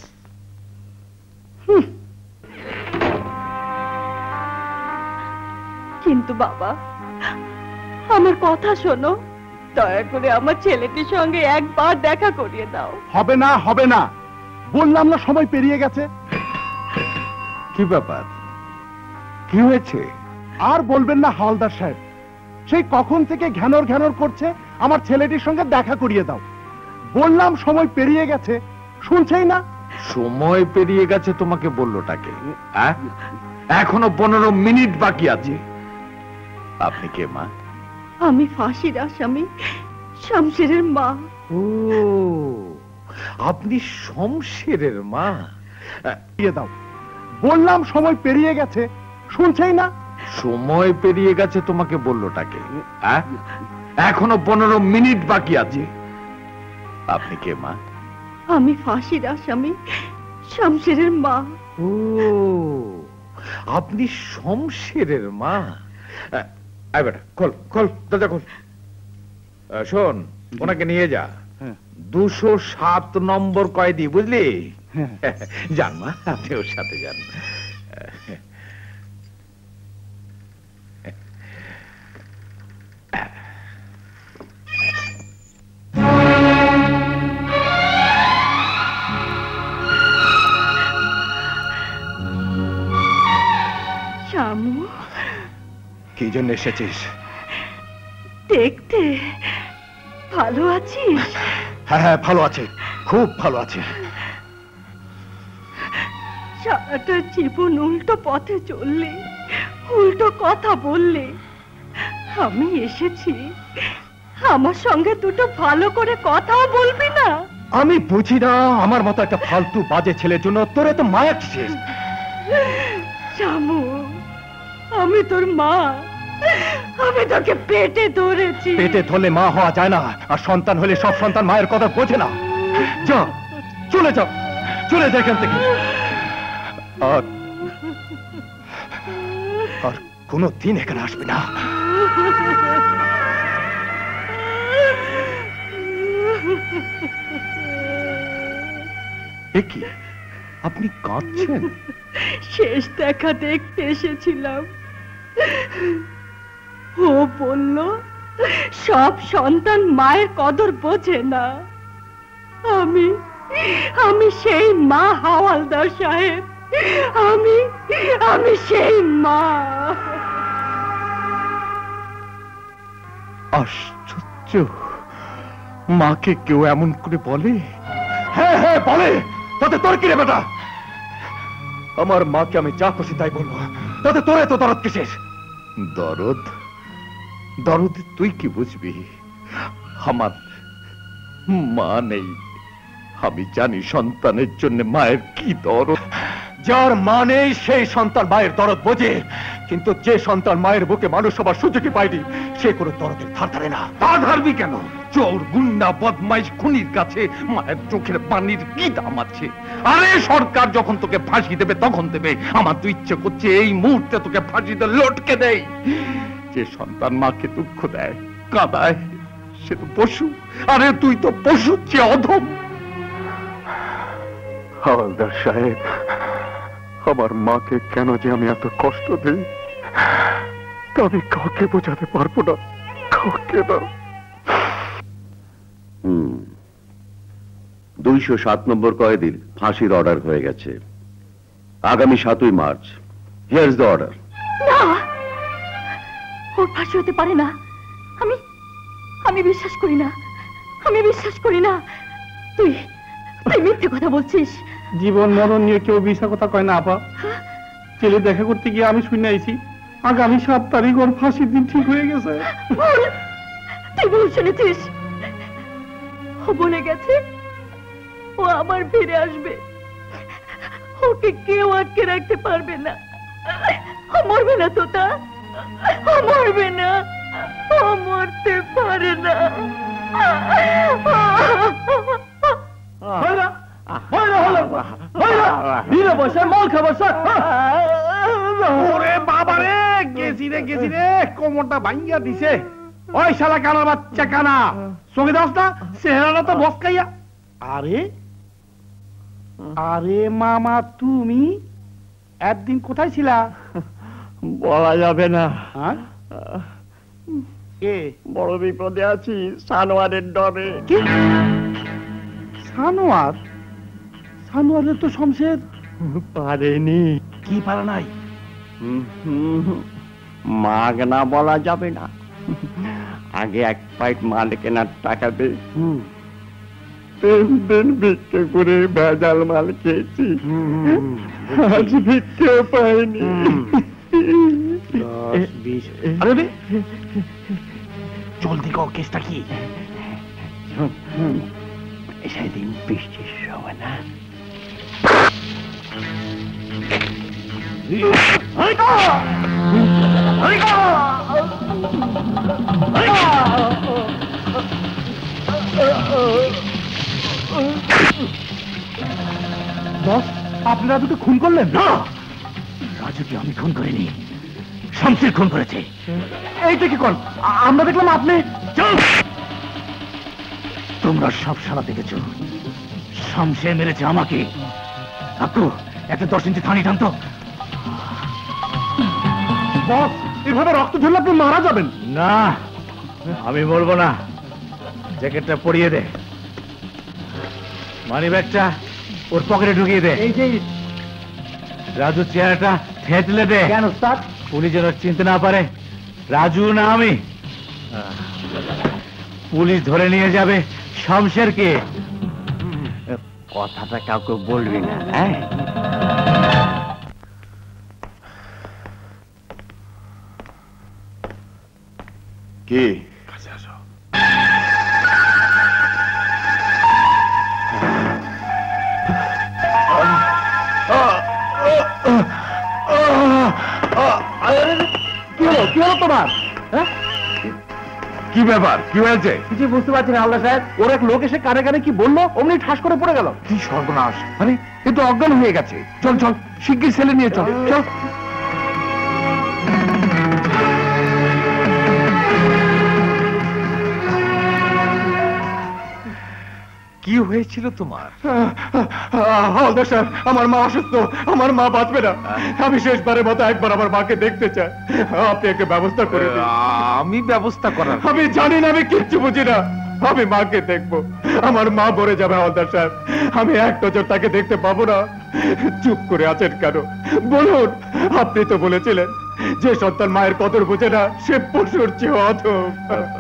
কিন্তু বাবা, আমার কথা শোনো, দয়া করে আমার ছেলেটির সঙ্গে একবার দেখা করিয়ে দাও। হবে না, হবে না, বললাম না সময় পেরিয়ে গেছে। কি ব্যাপার, কি হয়েছে? আর বলবেন না হাওলদার সাহেব, সেই কখন থেকে ঘ্যানর ঘ্যানর করছে আমার ছেলেটির সঙ্গে দেখা করিয়ে দাও। বললাম সময় পেরিয়ে গেছে, শুনছেই না। সময় পেরিয়ে গেছে তোমাকে বললোটাকে? এখনো পনেরো মিনিট বাকি আছে। আপনি কে মা? আমি ফাঁসির আসামি শমশেরের মা। ও, আপনি শমশেরের মা? দিয়ে দাও, বললাম সময় পেরিয়ে গেছে, শুনছেই না। সময় পেরিয়ে গেছে তোমাকে বললোটাকে? এখনো পনেরো মিনিট বাকি আছে। আপনি কে মা? আমি ফাঁসির আসামি শমশেরের মা। ও, আপনি শমশেরের মা? আয় বেটা, খোল খোল দরজা খোল। শোন, ওনাকে নিয়ে যা দুশো সাত নম্বর কয়েদি, বুঝলি? যান মা, আপনি ওর সাথে যান। শামু, কি জন্য এসেছিস? দেখতে ভালো আছিস? হ্যাঁ হ্যাঁ, ভালো আছে, খুব ভালো আছে। সারাটা জীবন উল্টো পথে চললে, উল্টো কথা বললে, আমি এসেছি, আমার সঙ্গে দুটো ভালো করে কথাও বলবি না? আমি বুঝি না আমার মতো একটা ফালতু বাজে ছেলের জন্য তোর এত মায়া কিসের? শামু, আমি তোর মা, আমি তোকে পেটে ধরেছি। পেটে ধরলে মা হওয়া যায় না, আর সন্তান হলে সব সন্তান মায়ের কথা বোঝে না। যা, চলে যাও, চলে যা এখান থেকে। আর আর কোনো দিন এখানে আসবে না। এ কি, আপনি কাঁদছেন? শেষ দেখা দেখতে এসেছিলাম। ও বলল সব সন্তান মায়ের কদর বোঝে না। আমি আমি সেই মা হাওয়ালদার সাহেব, আমি আমি সেই মা। আশ্চর্য, মাকে কেউ এমন করে বলে? হ্যাঁ হ্যাঁ বলে। তাতে তোর কি রে বেটা? আমার মাকে আমি যা খুশি তাই বলবো, তাতে তোর এত দরদ কিসের? দরদ? দরদ তুই কি বুঝবি? আমার মা নেই, আমি জানি সন্তানের জন্য মায়ের কি দরদ। যার মা নেই সেই সন্তান মায়ের দরদ বোঝে, কিন্তু যে সন্তান মায়ের বুকে মানুষ হবার সুযোগই পায়নি সে কোনো দরদের ধার ধারে না। তা ধারবি কেন? চোর, গুন্ডা, বদমাইশ, খুনির কাছে মায়ের চোখের পানির কি দাম আছে? আরে সরকার যখন তোকে ফাঁসি দেবে তখন দেবে, আমার তো ইচ্ছে করছে এই মুহূর্তে তোকে ফাঁসিতে লটকে দেয়। যে সন্তান মাকে দুঃখ দেয়, কাঁদায়, সে তো পশু। আরে তুই তো পশুর চেয়ে অধম। হাওলদার সাহেব, আমার মাকে কেন যে আমি এত কষ্ট দিই তা আমি কাউকে বোঝাতে পারবো না, কাউকে না। হুম, দুইশো সাত নম্বর কয়েদির ফাঁসির অর্ডার হয়ে গেছে আগামী সাতই March. Here is the order. না, ওর ফাঁসি হতে পারে না। আমি আমি বিশ্বাস করি না, আমি বিশ্বাস করি না। তুই তুই মিথ্যে কথা বলছিস। জীবন মরণ নিয়ে কেউ বিষয় কথা কয় না আপা। ছেলে দেখা করতে গিয়ে আমি শুনে আইছি আগামী সাত তারিখ ওর ফাঁসির দিন ঠিক হয়ে গেছে। তুই ভুল শুনেছিস। ও বলে গেছে ও আবার ফিরে আসবে, ওকে কেউ আটকে রাখতে পারবে না। ও মরবে না তোতা, ও মরবে না, ও মরতে পারে না। ওরে বাবা রে, গেছি রে গেছি রে, কোমরটা ভাঙ্গিয়া দিছে। ওই শালা কানা বাচ্চা কানা, চোখে দাস না, চেহারাটা তো বসকাইয়া। আরে আরে মামা, তুমি একদিন কোথায় ছিলা? বলা যাবে না। এ বড় বিপদে আছি, সানোয়ারের ডরে। কি সানোয়ার? সানোয়ারের তো শমশের পারেনি। কি পারে নাই? মাগনা বলা যাবে না, আগে এক পাইট মাল কেনার টাকা দে। তিন দিন ভিক্ষে করে ভেজাল মাল খেয়েছি, আজ ভিক্ষে পাইনি। আরে জলদি কও, কেসটা কি? সেদিন বৃষ্টির সময় না, আপনারা দুটো খুন করলেন? না, রাজুকে আমি খুন করিনি, শামসের খুন করেছে। এইটা কি কর? আমরা দেখলাম আপনি। তোমরা সব সারা দেখেছ, শামসে মেরেছে আমাকে। আকু, একটা দশ ইঞ্চি থানি টানতো। বস, এভাবে রক্ত ঝরলে আপনি মারা যাবেন। না, আমি বলবো না। জ্যাকেটটা পরিয়ে দে, মানি ব্যাগটা ওর পকেটে ঢুকিয়ে দে। এই যে রাজু চেহারাটা থেতলে দে। কেন স্যার? পুলিশ যেন চিনতে না পারে রাজু না আমি। পুলিশ ধরে নিয়ে যাবে শামশেরকে। কথাটা কাউকে বলবি না, হ্যাঁ? কি কি হলো? কি হলো তোমার? কি ব্যাপার? কি হয়েছে? কিছু বুঝতে পারছি না হাওলাদার সাহেব। ওর এক লোক এসে কানে কানে কি বললো, অমনি ঠাস করে পড়ে গেল। কি সর্বনাশ! আরে এ তো অজ্ঞান হয়ে গেছে। চল চল, শিগগির ছেলে নিয়ে চল চল। কি হয়েছিল তোমার? হাওলাদার সাহেব, আমার মা অসুস্থ, আমার মা বাঁচবে না। আমি শেষবারের মতো একবার আমার মাকে দেখতে চাই, আপনি একটা ব্যবস্থা করে দিন। আমি ব্যবস্থা করার? আমি জানি না, আমি কিচ্ছু বুঝি না। আমি মাকে দেখবো, আমার মা মরে যাবে। হাওলাদার সাহেব, আমি এক নজর তাকে দেখতে পাবো না। চুপ করে আছেন কেন? বলুন। আপনি তো বলেছিলেন যে সন্তান মায়ের কদর বোঝে না সে পশুর চেয়ে অধম।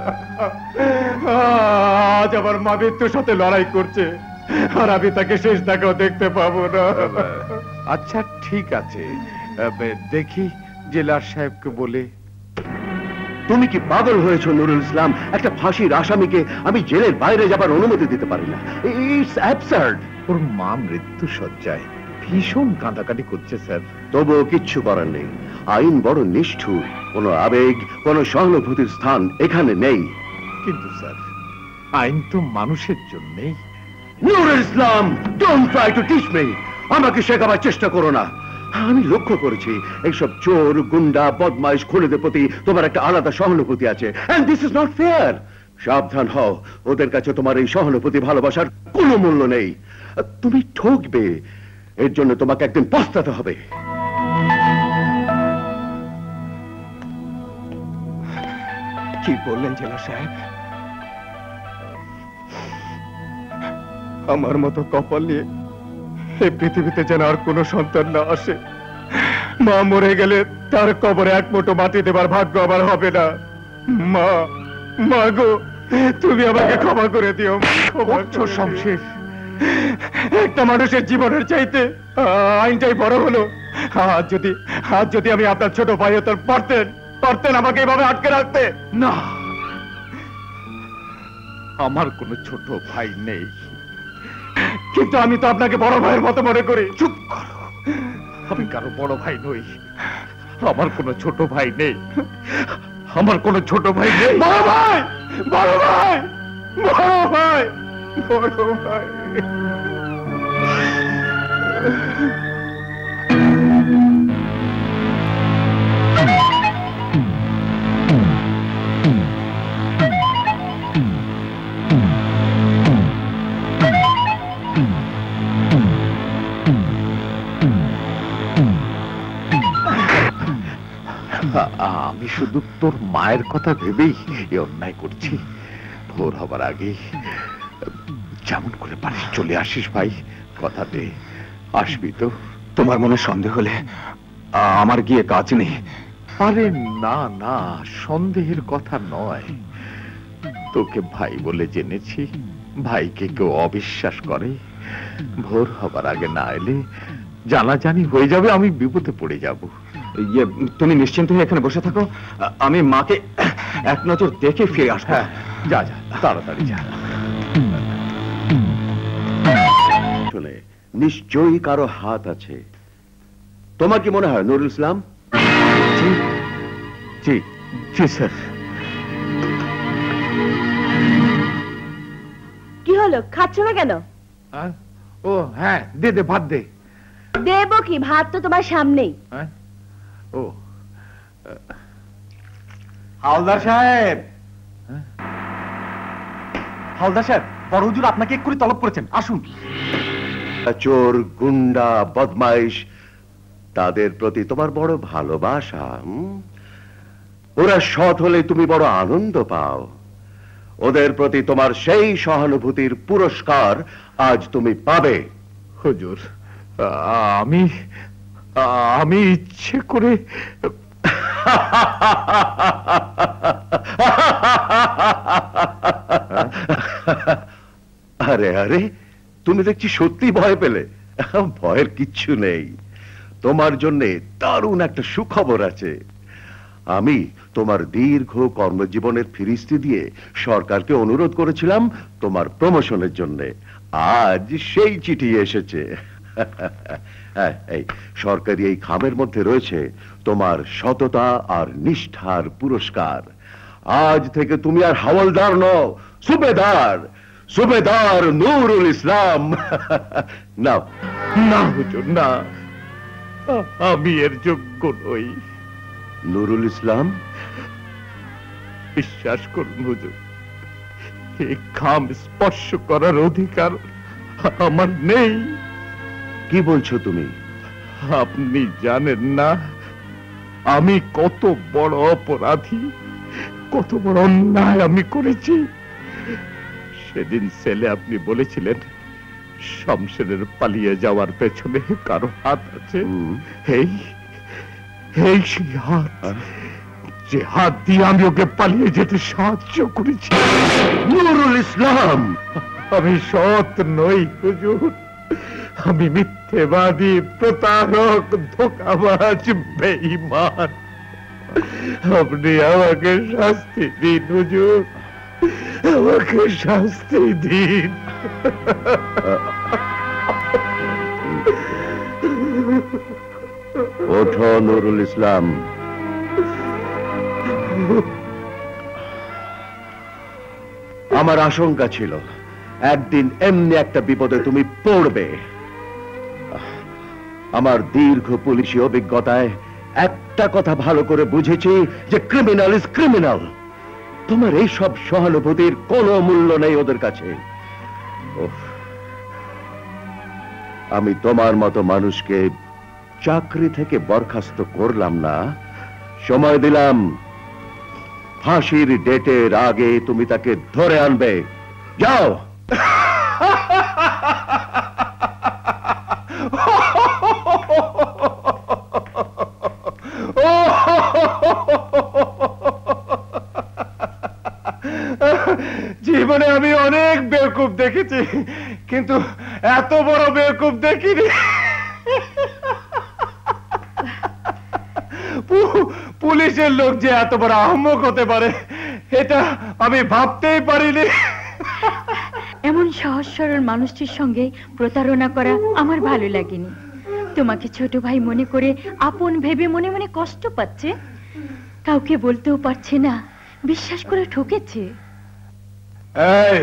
আজ আমার মা মৃত্যুর সাথে লড়াই করছে, আর আমি তাকে শেষ দেখাও দেখতে পাবো না। আচ্ছা ঠিক আছে, দেখি জেলার সাহেবকে বলে। তুমি কি পাগল হয়েছো নুরুল ইসলাম? একটা ফাঁসির আসামিকে আমি জেলের বাইরে যাবার অনুমতি দিতে পারি না। It's absurd. ওর মা মৃত্যু সজ্জায় ভীষণ কাঁদাকাটি করছে স্যার। তবুও কিচ্ছু করার নেই। আইন বড় নিষ্ঠুর, কোনো আবেগ, কোনো সহানুভূতির স্থান এখানে নেই। কিন্তু স্যার, আইন তো মানুষের জন্যই। Nurul Islam, don't try to teach me. আমাকে শেখাবার চেষ্টা করো না। আমি লক্ষ্য করেছি এইসব চোর, গুন্ডা, বদমাইশ, খুনিদের প্রতি তোমার একটা আলাদা সহানুভূতি আছে, and this is not fair. সাবধান হও, ওদের কাছে তোমার এই সহানুভূতি, ভালোবাসার কোনো মূল্য নেই। তুমি ঠকবে, এর জন্য তোমাকে একদিন পস্তাতে হবে। কি বললেন জেলা সাহেব? আমার মতো কপাল নিয়ে এই পৃথিবীতে যেন আর কোনো সন্তান না আসে। মা মরে গেলে তার কবরে এক মুঠো মাটি দেবার ভাগ্য আমার হবে না। মা, মা গো, তুমি আমাকে ক্ষমা করে দিও। শমশের, একটা মানুষের জীবনের চাইতে আইনটাই বড় হলো। আজ যদি আজ যদি আমি আপনার ছোট ভাই হতেন, পারতেন পারতেন আমাকে এভাবে আটকে রাখতে? না, আমার কোনো ছোট ভাই নেই। কিন্তু আমি তো আপনাকে বড় ভাইয়ের মতো মনে করি। চুপ করো, আমি কারো বড় ভাই নই। আমার কোনো ছোট ভাই নেই, আমার কোনো ছোট ভাই নেই। বড় ভাই, বড় ভাই, বড় ভাই, বড় ভাই। আমি শুধু তোর মায়ের কথা ভেবেই এই অন্যায় করছি। ভোর হবার আগে যেমন করে পারিস চলে আসিস ভাই, কথা দে আসবি তো। তোমার মনে সন্দেহ হলে আমার গিয়ে কাজ নেই। আরে না না, সন্দেহের কথা নয়। তোকে ভাই বলে জেনেছি, ভাইকে কেউ অবিশ্বাস করে। ভোর হবার আগে না এলে জানাজানি হয়ে যাবে, আমি বিপদে পড়ে যাব। ইয়ে, তুমি নিশ্চিন্ত হয়ে এখানে বসে থাকো, আমি মাকে এক নজর দেখে ফিরে আসবো। হ্যাঁ, যা যা, তাড়াতাড়ি যা। শুনে নিশ্চয়ই কারো হাত আছে। তোমার কি মনে হয় নুরুল ইসলাম? জি জি জি স্যার। কি হলো, খাচ্ছ না কেন? ও হ্যাঁ, দে দে, ভাত দে। দেবো কি, ভাত তো তোমার সামনেই। ও হালদার সাহেব, হালদার সাহেব, বড় হুজুর আপনাকে এক্ষুনি তলব করেছেন, আসুন। চোর, গুন্ডা, বদমাইশ, তাদের প্রতি তোমার বড় ভালোবাসা। ওরা সৎ হলে তুমি বড় আনন্দ পাও। ওদের প্রতি তোমার সেই সহানুভূতির পুরস্কার আজ তুমি পাবে। হুজুর, আমি আমি ইচ্ছে করে আরে আরে, তুমি দেখছি সত্যি ভয় পেলে। ভয়ের কিচ্ছু নেই, তোমার জন্য দারুণ একটা সুখবর আছে। আমি তোমার দীর্ঘ কর্মজীবনের ফিরিস্তি দিয়ে সরকারকে অনুরোধ করেছিলাম তোমার প্রমোশনের জন্য। আজ সেই চিঠি এসেছে। হ্যাঁ, এই সরকারি এই খামের মধ্যে রয়েছে তোমার সততা আর নিষ্ঠার পুরস্কার। আজ থেকে তুমি আর হাওলদার নও, সুবেদার, সুবেদার নুরুল ইসলাম। নাও। না হুজুর, না, আমি এর যোগ্য নই। নুরুল ইসলাম, বিশ্বাস করুন হুজুর, এই খাম স্পর্শ করার অধিকার আমার নেই। কি বলছো তুমি? আপনি জানেন না আমি কত বড় অপরাধী, কত বড় অন্যায় আমি করেছি। সেদিন ছেলে আপনি বলেছিলেন শমশেরের পালিয়ে যাওয়ার পেছনে কারো হাত আছে। এই এই সেই হাত, যে হাত দিয়ে আমি ওকে পালিয়ে যেতে সাহায্য করেছি। নুরুল ইসলাম, আমি সৎ নই হুজুর, আমি মিথ্যেবাদী, প্রতারক, ধোঁকাবাজ, বেঈমান। আপনি আমাকে শাস্তি দিন হুজুর, আমাকে শাস্তি দিন। ওঠো নুরুল ইসলাম। আমার আশঙ্কা ছিল একদিন এমনি একটা বিপদে তুমি পড়বে। আমার দীর্ঘ পুলিশি অভিজ্ঞতায় একটা কথা ভালো করে বুঝেছি যে ক্রিমিনাল ইজ ক্রিমিনাল। তোমার এই সব সহানুভূতির কোনো মূল্য নেই ওদের কাছে। আমি তোমার মতো মানুষকে চাকরি থেকে বরখাস্ত করলাম না, সময় দিলাম। ফাঁসির ডেটের আগে তুমি তাকে ধরে আনবে। যাও। জীবনে আমি অনেক বেওকুফ দেখেছি, কিন্তু এত বড় বেওকুফ দেখিনি। পুলিশের লোক যে এত বড় আহম্মক হতে পারে এটা আমি ভাবতেই পারিনি। এমন সহজ সরল মানুষটির সঙ্গে প্রতারণা করা আমার ভালো লাগেনি। তোমাকে ছোট ভাই মনে করে আপন ভেবে মনে মনে কষ্ট পাচ্ছে, কাউকে বলতেও পারছে না, বিশ্বাস করে ঠকেছে। এই,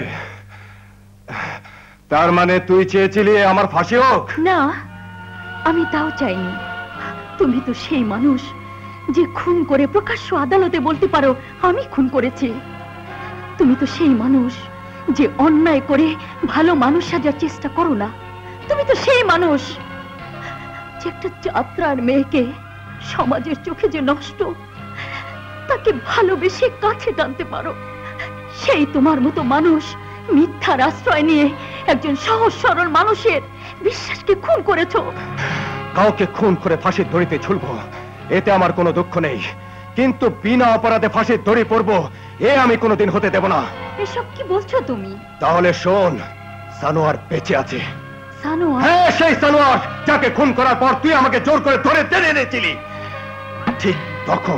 তার মানে তুই চেয়েছিলি আমার ফাঁসি হোক? না, আমি তাও চাইনি। তুমি তো সেই মানুষ যে খুন করে প্রকাশ্য আদালতে বলতে পারো আমি খুন করেছি। তুমি তো সেই মানুষ যে অন্যায় করে ভালো মানুষ সাজার চেষ্টা করো না। তুমি তো সেই মানুষ যে একটা যাত্রার মেয়েকে সমাজের চোখে যে নষ্ট, তাকে ভালোবেসে কাছে টানতে পারো। সেই তোমার মতো মানুষ মিথ্যার আশ্রয় নিয়ে একজন সহজ সরল মানুষের বিশ্বাসকে খুন করেছো। কাউকে খুন করে ফাঁসির দড়িতে ঝুলবো এতে আমার কোনো দুঃখ নেই, কিন্তু বিনা অপরাধে ফাঁসির দড়ি পড়বো এ আমি কোনোদিন হতে দেব না। এসব কি বলছো তুমি? তাহলে শোন, সানোয়ার বেঁচে আছে। সানোয়ার? হ্যাঁ, সেই সানোয়ার যাকে খুন করার পর তুই আমাকে জোর করে ধরে টেনে এনেছিলি, ঠিক তখন।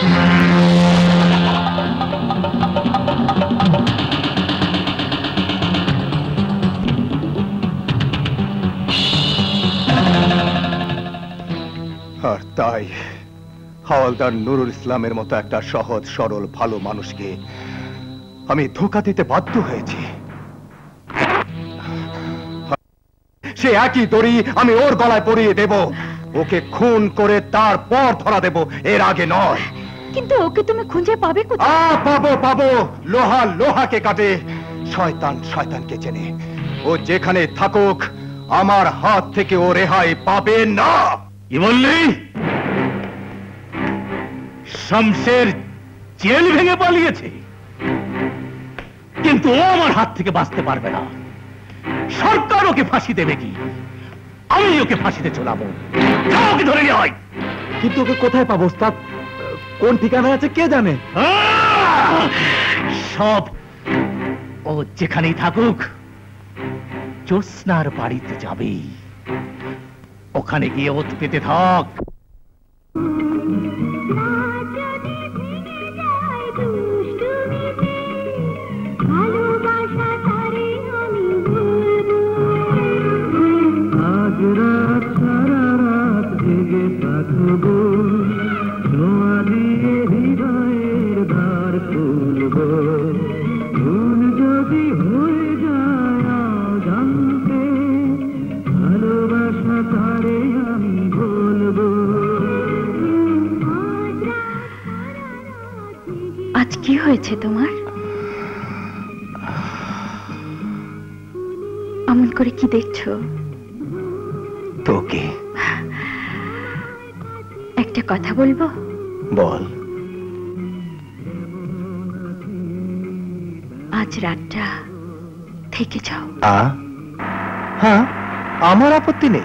আর তাই হাওলদার নুরুল ইসলামের মতো একটা সহজ সরল ভালো মানুষকে আমি ধোঁকা দিতে বাধ্য হয়েছি। সে একই দড়ি আমি ওর গলায় পরিয়ে দেব, ওকে খুন করে তারপর ধরা দেব, এর আগে নয়। কিন্তু ওকে তুমি খুঁজে পাবে কোথায়? আ পাবো পাবো, লোহা লোহাকে কাটে, শয়তান শয়তানকে চেনে। ও যেখানে থাকুক আমার হাত থেকে ও রেহাই পাবে না। কি বললি? শমশের জেল ভেঙে পালিয়েছে, কিন্তু ও আমার হাত থেকে বাঁচতে পারবে না। সরকার ওকে ফাঁসি দেবে কি? আমি ওকে ফাঁসিতে চলাবো। যাও, ওকে ধরে নিয়ে হয়। কিন্তু ওকে কোথায় পাবো ওস্তাদ? কোন ঠিকানা আছে কে জানে? সব ও যেখানেই থাকুক জ্যোৎস্নার বাড়িতে যাবে, ওখানে গিয়ে ওত পেতে থাক। আজ কি হয়েছে তোমার? এমন করে কি দেখছো? তোকে একটা কথা বলবো? বল। আজ রাতটা থেকে যাও। হ্যাঁ, আমার আপত্তি নেই,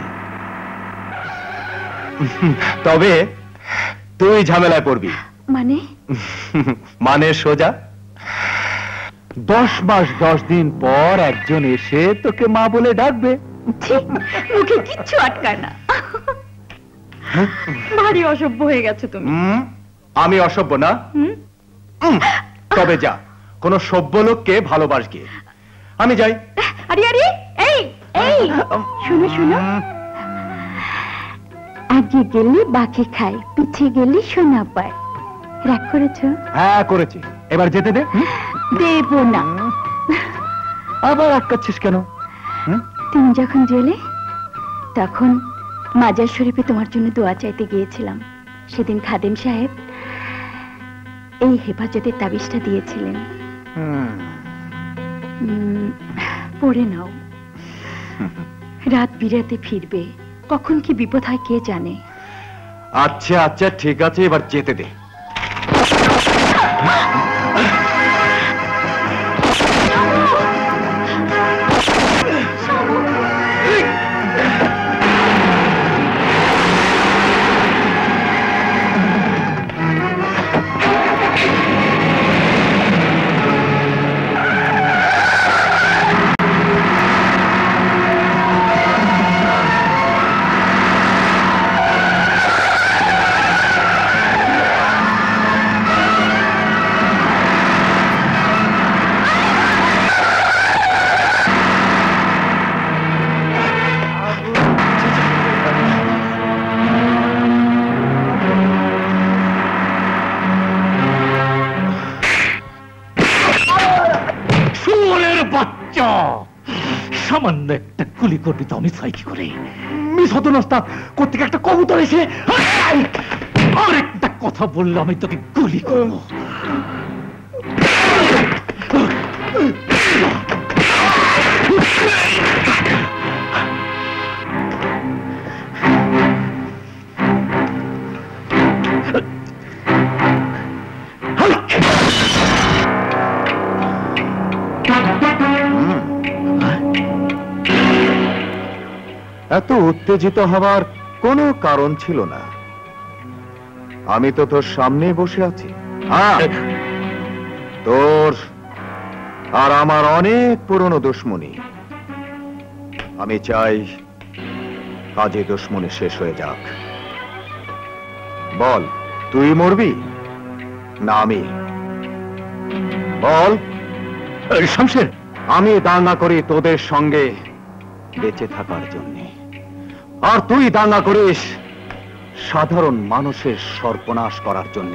তবে তুই ঝামেলায় পড়বি। মানে? মানে সোজা দশ মাস দশ দিন পর একজন এসে তোকে মা বলে ডাকবে। মুখে কিচ্ছু আটকায় না। ভারী অসভ্য হয়ে গেছো তুমি। আমি অসভ্য না? তবে যা, কোন সভ্য লোককে ভালোবাসবে। আমি যাই। আরে আরে, এই এই শুনো শুনো, আগে গেলে বাকি খায়, পিছে গেলে সোনা পায়। রাগ করেছো? হ্যাঁ করেছি, এবার যেতে দে। দেব না। আবার আটকাচ্ছিস কেন? তুমি যখন জেলে তখন মাজার শরীফে তোমার জন্য দোয়া চাইতে গিয়েছিলাম। সেদিন খাদেম সাহেব এই হেফাজতের তাবিজটা দিয়েছিলেন। পড়ে নাও, রাত বিরাতে ফিরবে, কখন কি বিপদ হয় কে জানে। আচ্ছা আচ্ছা ঠিক আছে, এবার যেতে দে। সামান্য একটা গুলি করবি তো আমি সাই কি করে? মিস হতো না ওস্তাদ, কোত্থেকে একটা কবুতর এসে আর একটা কথা বললো আমি তোকে গুলি করবো। এত উত্তেজিত হবার কোনো কারণ ছিল না। আমি তো তোর সামনে বসে আছি। হ্যাঁ, তোর আর আমার অনেক পুরনো দুশ্মনী। আমি চাই কাজে দুশ্মনী শেষ হয়ে যাক। বল, তুই মরবি না আমি? বল শামশের। আমি দাঙ্গা করি তোদের সঙ্গে বেঁচে থাকার জন্য, আর তুই দাঙ্গা করিস সাধারণ মানুষের সর্বনাশ করার জন্য।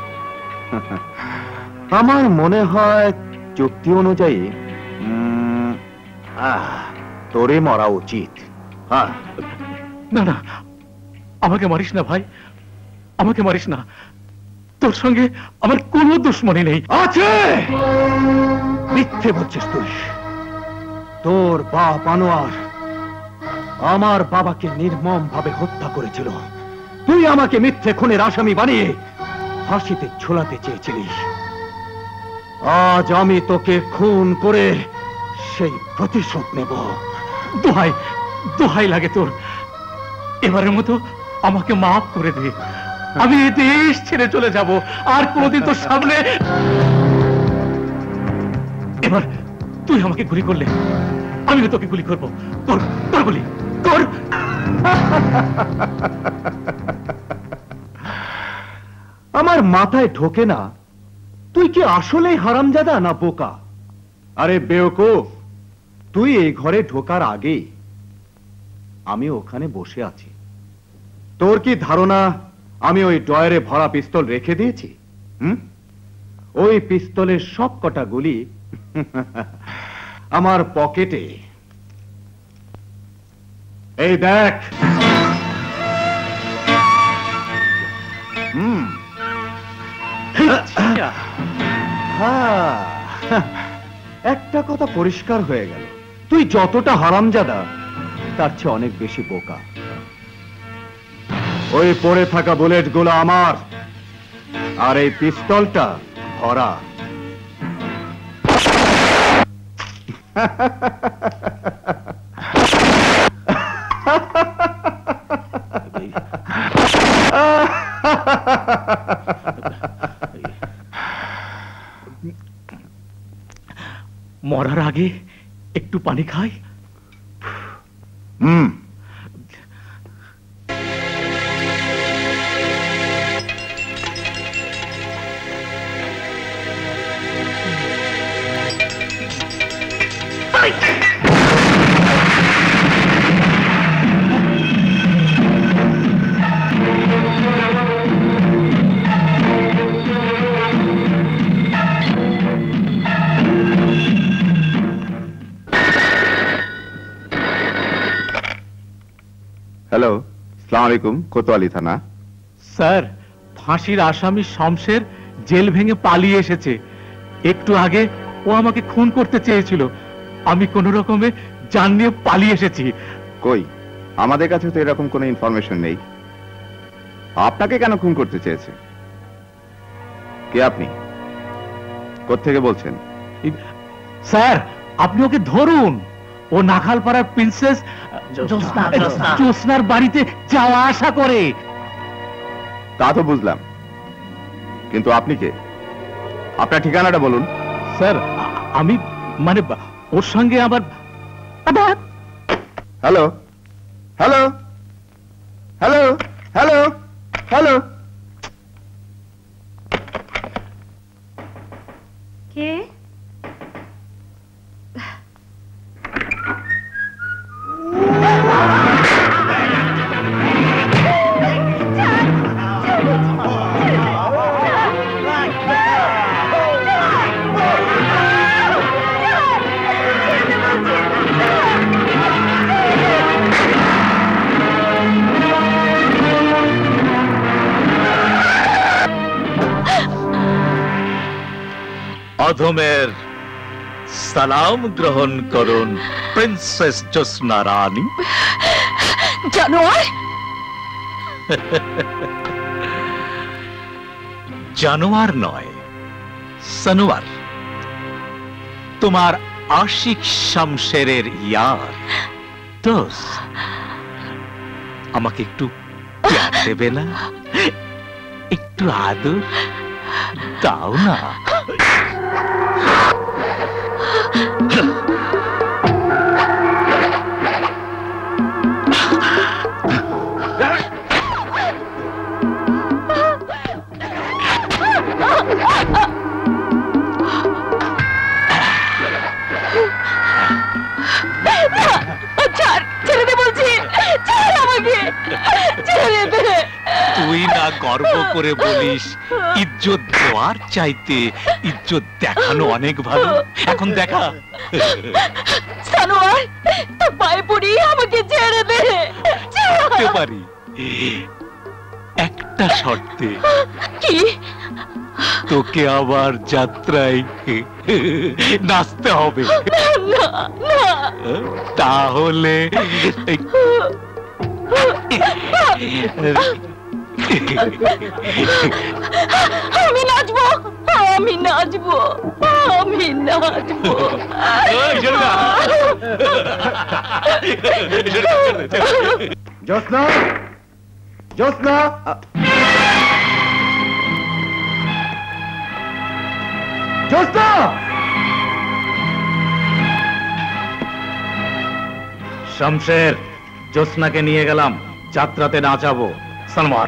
আমার মনে হয় চুক্তি অনুযায়ী উম, আহ, তোরে মরা উচিত। হ্যাঁ। না না, আমাকে মারিস না ভাই, আমাকে মারিস না। তোর সঙ্গে আমার কোনো দুশ্মনী নেই। আছে, মিথ্যে বলছিস তুই। তোর বাপ আনোয়ার আমার বাবাকে নির্মম ভাবে হত্যা করেছিল। তুই আমাকে মিথ্যে খুনের আসামি বানিয়ে ফাঁসিতে ঝোলাতে চেয়েছিলিস। আজ আমি তোকে খুন করে সেই প্রতিশোধ নেব। দোহাই দোহাই লাগে তোর, এবারের মতো আমাকে মাফ করে দে। আমি এই দেশ ছেড়ে চলে যাব, আর কোনদিন তোর সামনে। এবার তুই আমাকে গুলি করলে আমিও তোকে গুলি করবো। তোর তোর গুলি তোর। আমার মাথায় ঢোকে না, তুই কি আসলেই হারামজাদা না বোকা? আরে বেওকুফ, তুই এই ঘরে ঢোকার আগে আমি ওখানে বসে আছি। তোর কি ধারণা আমি ওই ড্রয়ারে ভরা পিস্তল রেখে দিয়েছি? হুম, ওই পিস্তলের সব কটা গুলি আমার পকেটে। এই দেখ। হুম, একটা কথা পরিষ্কার হয়ে গেল, তুই যতটা হারামজাদা তার চেয়ে অনেক বেশি বোকা। ওই পড়ে থাকা বুলেট গুলো আমার, আর এই পিস্তলটা ভরা। মরার আগে একটু পানি খাই। হুম। হ্যালো, আসসালামু আলাইকুম। কোতোয়ালি থানা। স্যার, ফাঁসির আসামি শমশের জেল ভেঙে পালিয়ে এসেছে। একটু আগে ও আমাকে খুন করতে চেয়েছিল, আমি কোন রকমে জান নিয়ে পালিয়ে এসেছি। কই, আমাদের কাছে তো এরকম কোনো ইনফরমেশন নেই। আপনাকে কেন খুন করতে চেয়েছে? কে আপনি? কোত্থেকে বলছেন? স্যার, আপনি ওকে ধরুন। ও নাখালপাড়ার প্রিন্সেস জ্যোৎস্নার বাড়িতে যাওয়া আসা করে। তা তো বুঝলাম, কিন্তু আপনি কে? আপনার ঠিকানাটা বলুন। স্যার, আমি মানে ওর সঙ্গে আবার। Hello hello hello hello hello. কে? অধমের সালাম গ্রহণ করুন প্রিন্সেস জ্যোৎস্না রানী। জানোয়ার জানোয়ার নয়, সানোয়ার, তোমার আশিক শামশেরের ইয়ার দোস্ত। আমাকে একটু প্যার দেবে না? একটু আদর দাও না। তুই না গর্ব করে বলিস ইজ্জত দেওয়ার চাইতে ইজ্জত দেখানো অনেক ভালো। এখন দেখা। সানোয়ার, তোর পায়ে পড়ি আমাকে ছেড়ে দে। ছাড়তে পারি একটা শর্তে। কি? তোকে আবার যাত্রায় নাচতে হবে। না না, তাহলে আমি নাচবো, আমি নাচবো, আমি নাচবো। জ্যোৎস্না, জ্যোৎস্না, জ্যোৎস্না। শমশের, জ্যোৎস্নাকে নিয়ে গেলাম, যাত্রাতে নাচাবো। সানোয়ার।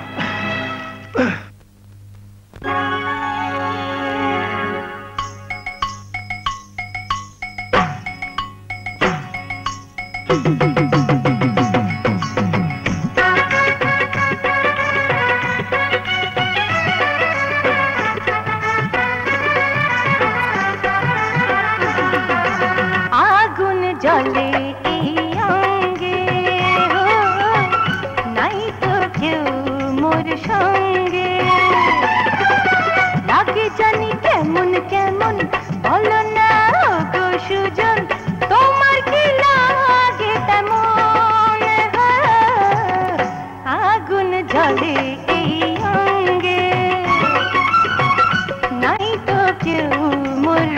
আগুন জ্বলে এই অঙ্গে, নাই তো কেউ মোর সঙ্গে। লাগে জানি কেমন কেমন, বলো না গো সুজন, তোমার কি লাগে তেমন? আগুন জ্বলে এই অঙ্গে, নাই তো কেউ মোর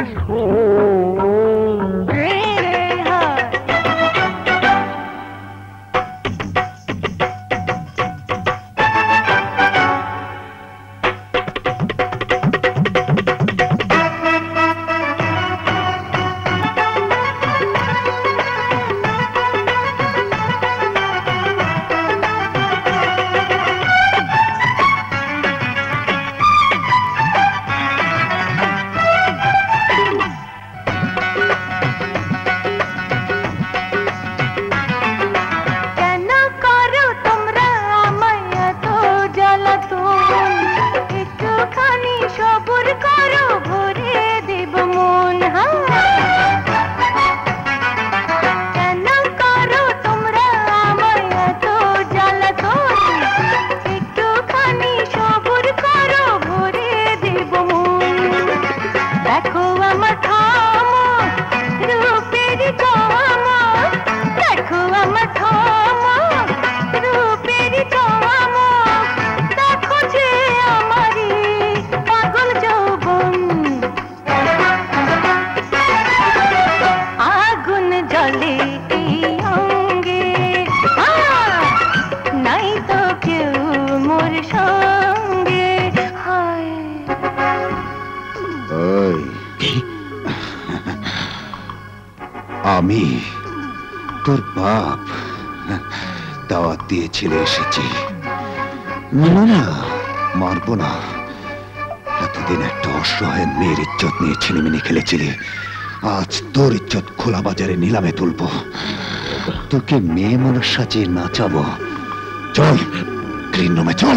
আমি তোর বাপ দাওয়াত দিয়েছিলে, এসেছি। না না, মারবো না। এতদিন একটা অসহায় মেয়ের ইজ্জত নিয়ে ছেলেমেনে খেলেছিলি, আজ তোর ইজ্জত খোলা বাজারে নিলামে তুলবো। তোকে মেয়ে মানুষ সাজিয়ে নাচাবো। চল গ্রিন রুমে চল।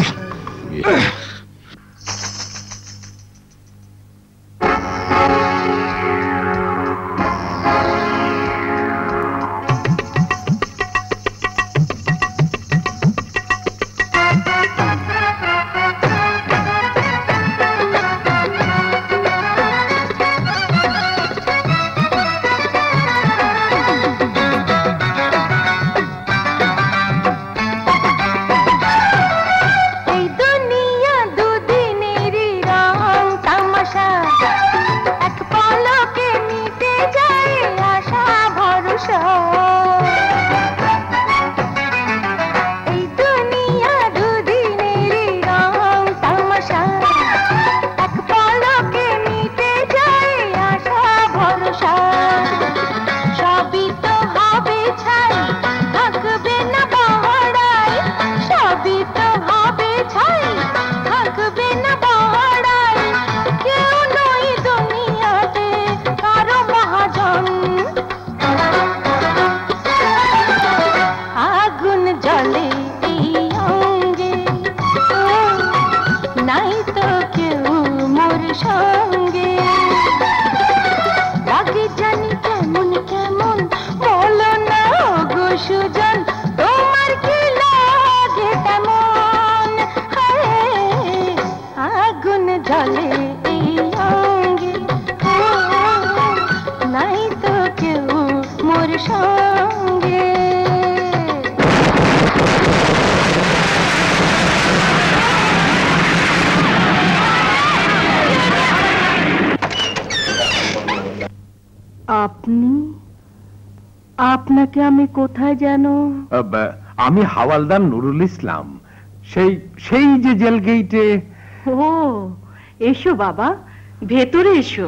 আপনাকে আমি কোথায় যেন? আমি হাওয়ালদার নুরুল ইসলাম, সেই সেই যে জেল গেইটে। ও এসো বাবা, ভেতরে এসো।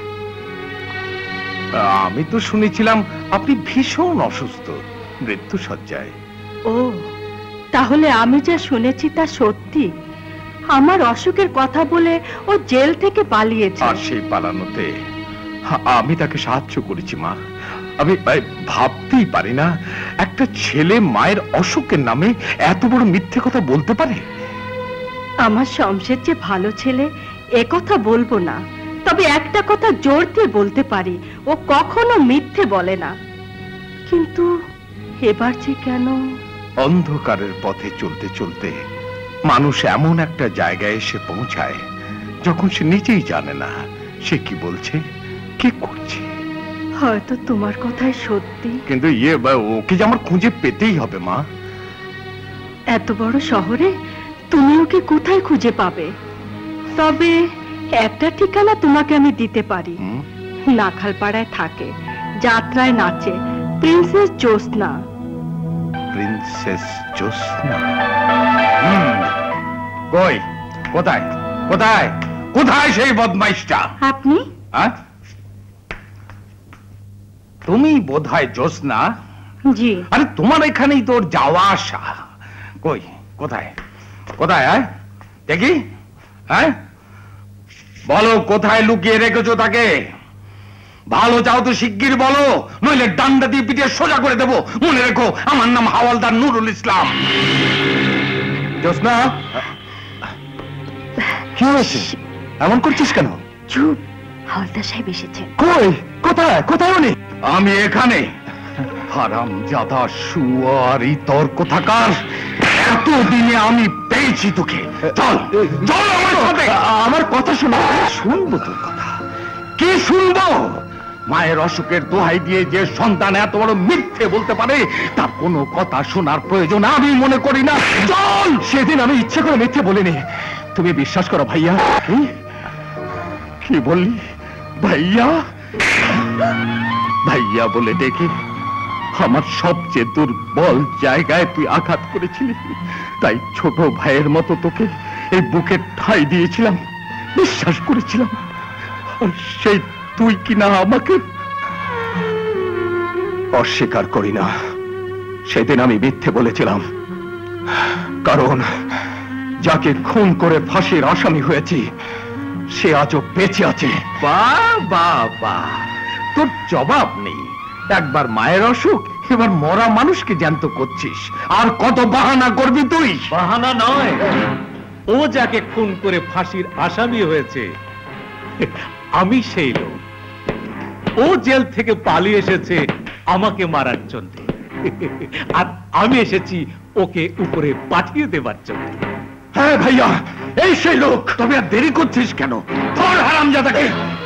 আমি তো শুনেছিলাম আপনি ভীষণ অসুস্থ, মৃত্যু শয্যায়। ও তাহলে আমি যা শুনেছি তা সত্যি? আমার অসুখের কথা বলে ও জেল থেকে পালিয়েছে। আর সেই পালানোতে আমি তাকে সাহায্য করেছি মা। আমি ভাবতেই পারি না একটা ছেলে মায়ের অসুখের নামে এত বড় মিথ্যে কথা বলতে পারে। আমার শমশের যে ভালো ছেলে এ কথা বলবো না, তবে একটা কথা জোর দিয়ে বলতে পারি, ও কখনো মিথ্যে বলে না। কিন্তু এবার যে কেন? অন্ধকারের পথে চলতে চলতে মানুষ এমন একটা জায়গায় এসে পৌঁছায় যখন সে নিজেই জানে না সে কি বলছে, কি করছে। হয়তো তোমার কথাই সত্যি, কিন্তু ইয়ে ওকে যে আমার খুঁজে পেতেই হবে মা। এত বড় শহরে তুমি ওকে কোথায় খুঁজে পাবে? তবে একটা ঠিকানা তোমাকে আমি দিতে পারি। নাখালপাড়ায় থাকে, যাত্রায় নাচে, প্রিন্সেস জ্যোৎস্না। প্রিন্সেস জ্যোৎস্না? কই, কোথায় কোথায় কোথায় সেই বদমাইশটা? আপনি? তুমি বোধহয় জ্যোৎস্না? জি। আরে তোমার এখানেই তোর যাওয়া আসা। কই, কোথায় কোথায়? হ্যাঁ দেখি, হ্যাঁ বলো কোথায় লুকিয়ে রেখেছো তাকে? ভালো চাও তো শিগগির বলো, নইলে ডান্ডা দিয়ে পিটিয়ে সোজা করে দেবো। মনে রেখো আমার নাম হাওয়ালদার নুরুল ইসলাম। জ্যোৎস্না, কি হয়েছে? এমন করছিস কেন? চুপ, হাওলদার সাহেব এসেছেন। কই, কোথায় কোথায় উনি? আমি এখানে। হারামজাদা শুয়ারি তোর কোথাকার, এতদিনে আমি পেয়েছি তোকে। চল চল আমার সাথে। আমার কথা শোনো। শুনবো তোর কথা? কি শুনবো? মায়ের অসুখের দোহাই দিয়ে যে সন্তান এত বড় মিথ্যে বলতে পারে তার কোনো কথা শোনার প্রয়োজন আমি মনে করি না। চল। সেদিন আমি ইচ্ছে করে মিথ্যে বলিনি, তুমি বিশ্বাস করো ভাইয়া। কি বললি? ভাইয়া? ভাইয়া বলে ডেকে আমার সবচেয়ে দুর্বল জায়গায় তুই আঘাত করেছিলি, তাই ছোট ভাইয়ের মতো তোকে এই বুকে ঠাঁই দিয়েছিলাম, বিশ্বাস করেছিলাম। আর সেই তুই কিনা আমাকে। অস্বীকার করি না, সেদিন আমি মিথ্যে বলেছিলাম, কারণ যাকে খুন করে ফাঁসির আসামি হয়েছি সে আজও বেঁচে আছে। বাহ বাহ বাহ, তোর জবাব নেই। একবার মায়ের অসুখ, এবার মরা মানুষকে জ্যান্ত করছিস। আর কত বাহানা করবি তুই? বাহানা নয়, ও যাকে খুন করে ফাঁসির আসামি হয়েছে আমি সেই লোক। ও জেল থেকে পালিয়ে এসেছে আমাকে মারার জন্য, আর আমি এসেছি ওকে উপরে পাঠিয়ে দেবার জন্য। হ্যাঁ ভাইয়া, এই সেই লোক। তবে আর দেরি করছিস কেন? ধর হারামজাদাকে।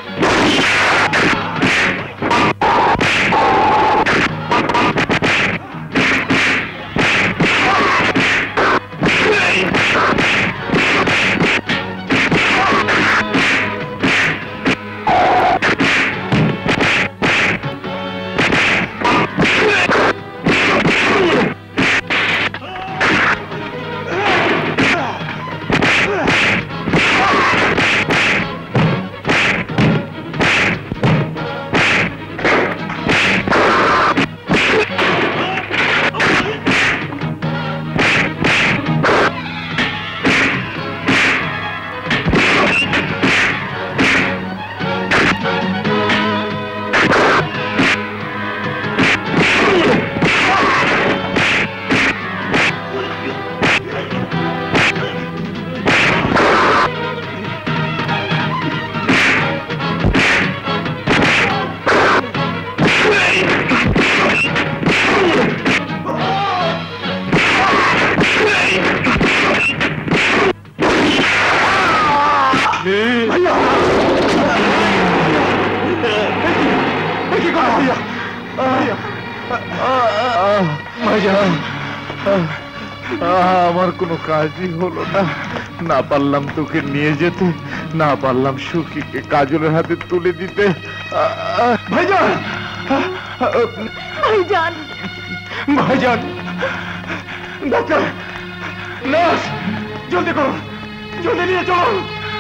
আমার কোনো কাজই হলো না, না পারলাম তোকে নিয়ে যেতে, না পারলাম সুখীকে কাজলের হাতে তুলে দিতে। ভাইজান ভাইজান ভাইজান, ডাক্তার, নার্স, জলদি করো, জলদি নিয়ে চলো।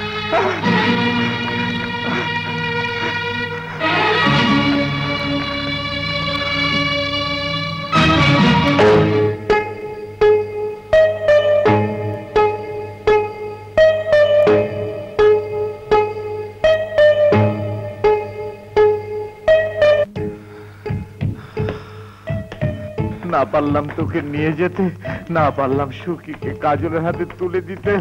না পারলাম তোকে নিয়ে যেতে, না পারলাম সুখীকে কাজলের হাতে তুলে দিতে।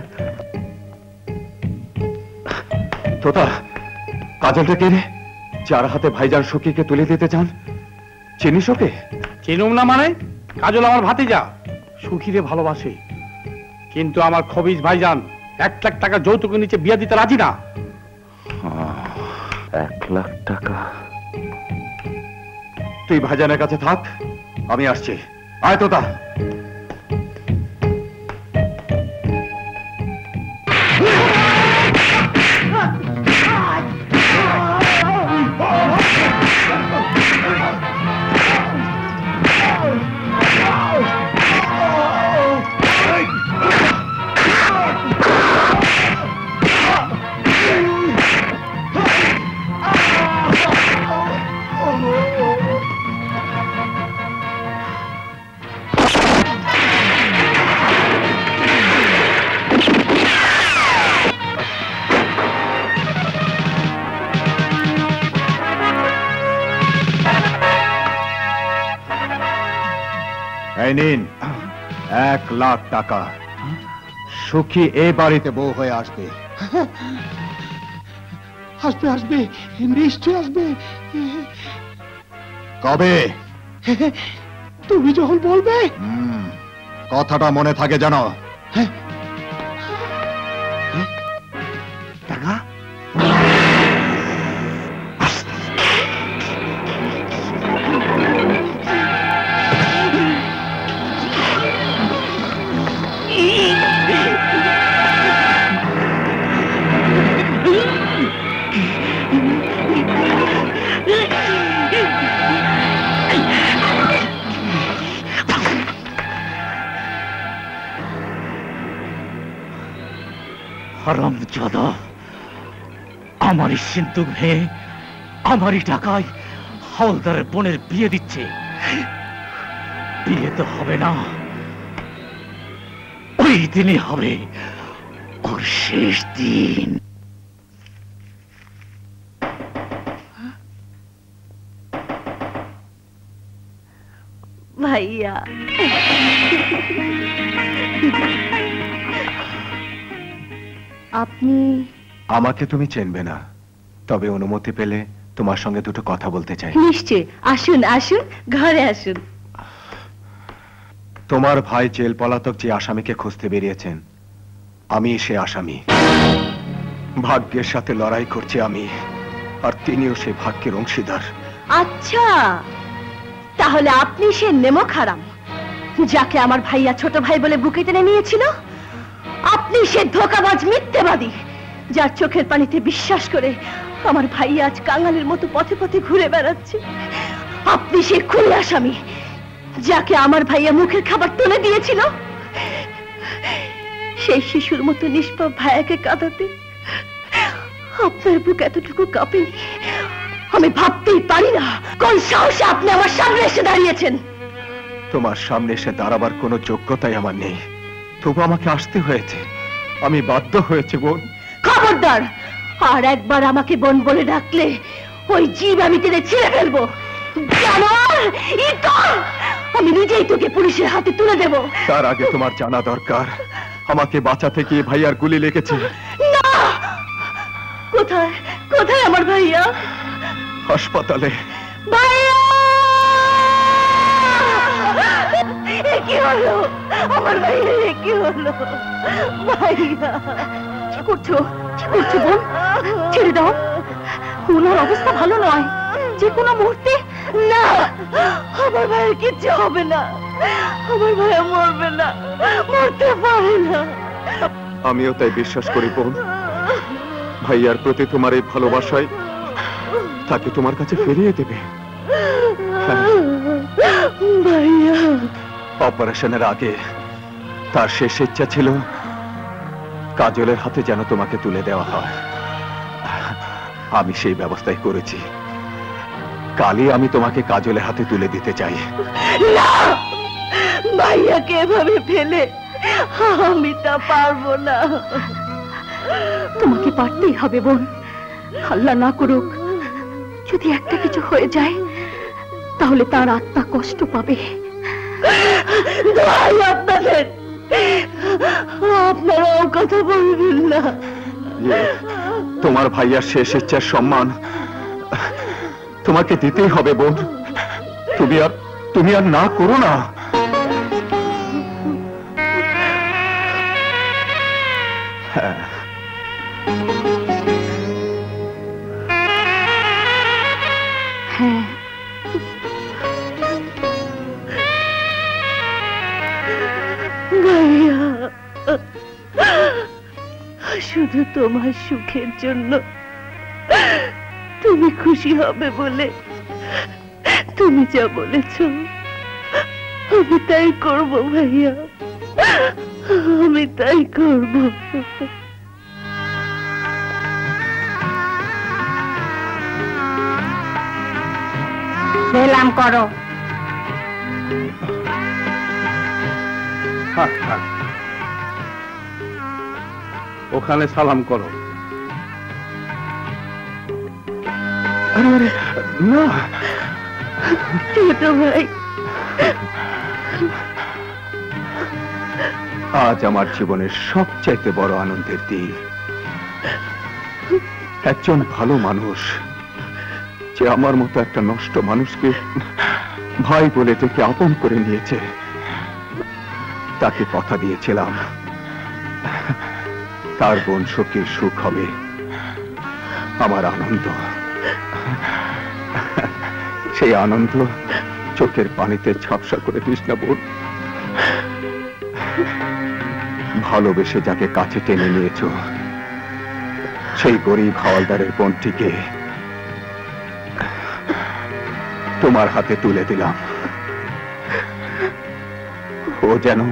তোতা, কাজলটা কে রে, যার হাতে ভাইজান সুখীকে তুলে দিতে চান? চিনিস ওকে? চিনুম না মানে? কাজল আমার ভাতিজা, সুখীরে ভালোবাসে, কিন্তু আমার খবিজ ভাইজান এক লাখ টাকা যৌতুকের নিচে বিয়ে দিতে রাজি না। এক লাখ টাকা? তুই ভাইজানের কাছে থাক, আমি আসছি। আয় তোতা। এই নিন এক লাখ টাকা। সুখী এ বাড়িতে বউ হয়ে আসবে। আসবে আসবে, নিশ্চয় আসবে। কবে? তুমি যখন বলবে। কথাটা মনে থাকে জানো। টাকা? হারামজাদা, আমারই সিন্ধুক ভেঙে আমারই টাকায় হাওলদারের বোনের বিয়ে দিচ্ছে। বিয়ে তো হবে না, ওই দিনই হবে ওর শেষ দিন। ভাইয়া, আপনি? আমাকে তুমি চেনবে না, তবে অনুমতি পেলে তোমার সঙ্গে দুটো কথা বলতে চাই। নিশ্চয়, আসুন আসুন, ঘরে আসুন। তোমার ভাই জেল পলাতক যে আসামিকে খুঁজতে বেরিয়েছেন, আমি সে আসামি। ভাগ্যের সাথে লড়াই করছি আমি, আর তিনিও সে ভাগ্যের অংশীদার। আচ্ছা, তাহলে আপনি সে নেমক হারাম যাকে আমার ভাইয়া ছোট ভাই বলে বুকে টেনে নিয়েছিল? আপনি সে ধোঁকাবাজ মিথ্যেবাদী যার চোখের পানিতে বিশ্বাস করে আমার ভাইয়া আজ কাঙালের মতো পথে পথে ঘুরে বেড়াচ্ছে। আপনি সে খুনি আসামি যাকে আমার ভাইয়া মুখের খাবার তুলে দিয়েছিল। সেই শিশুর মতো নিষ্পাপ ভাইয়াকে কাঁদাতে আপনার বুক এতটুকু কাঁপেনি? আমি ভাবতেই পারি না কোন সাহসে আপনি আমার সামনে এসে দাঁড়িয়েছেন। তোমার সামনে এসে দাঁড়াবার কোনো যোগ্যতাই আমার নেই, তবু আমাকে আসতে হয়েছে, আমি বাধ্য হয়েছে। বোন, খবরদার, আর একবার আমাকে বোন বলে ডাকলে ওই জীব আমি টেনে ছিঁড়ে ফেলবো। জানোয়ার, ইতর, আমি নিজেই তোকে পুলিশের হাতে তুলে দেব। তার আগে তোমার জানা দরকার আমাকে বাঁচাতে গিয়ে ভাইয়ার গুলি লেগেছে। না! কোথায় কোথায় আমার ভাইয়া? হাসপাতালে। ভাইয়া! কি হলো আমার ভাইয়া? কি হলো ভাইয়া? কি করছো কি করছো বোন? ছেড়ে দাও, ওনার অবস্থা ভালো নয়, যে কোনো মুহূর্তে। না, আমার ভাইয়ের কিচ্ছু হবে না, আমার ভাইয়া মরবে না, মরতে পারে না। আমিও তাই বিশ্বাস করি বোন। ভাইয়ার প্রতি তোমার এই ভালোবাসায় তাকে তোমার কাছে ফিরিয়ে দেবে। অপারেশনের আগে তার শেষ ইচ্ছা ছিল কাজলের হাতে যেন তোমাকে তুলে দেওয়া হয়। আমি সেই ব্যবস্থাই করেছি। কালই আমি তোমাকে কাজলের হাতে তুলে দিতে চাই। না, ভাইয়াকে এভাবে ফেলে আমি তা পারবো না। তোমাকে পারতেই হবে বোন। আল্লাহ না করুক যদি একটা কিছু হয়ে যায় তাহলে তার আত্মা কষ্ট পাবে। ভাই আপনাদের আপনারাও কথা বলবেন না। তোমার ভাইয়ার শেষ ইচ্ছার সম্মান তোমাকে দিতেই হবে বোন। তুমি আর তুমি আর না করো না। হ্যাঁ, হ্যাঁ, ভাইয়া শুধু তোমার সুখের জন্য, তুমি খুশি হবে বলে তুমি যা বলেছ আমি তাই করব ভাইয়া, আমি তাই করব। সেলাম করো। থাক, থাক। ওখানে সালাম করো। আরে আরে না, ছোট ভাই, আজ আমার জীবনের সবচাইতে বড় আনন্দের দিন। একজন ভালো মানুষ যে আমার মতো একটা নষ্ট মানুষকে ভাই বলে থেকে আপন করে নিয়েছে। তাকে কথা দিয়েছিলাম তার বংশকে সুখ হবে। আমার আনন্দ, সেই আনন্দ চোখের পানিতে ঝাপসা করে দিস না বোন। ভালোবেসে যাকে কাছে টেনে নিয়েছ সেই গরিব হাওলদারের বোনটিকে তোমার হাতে তুলে দিলাম। ও যেন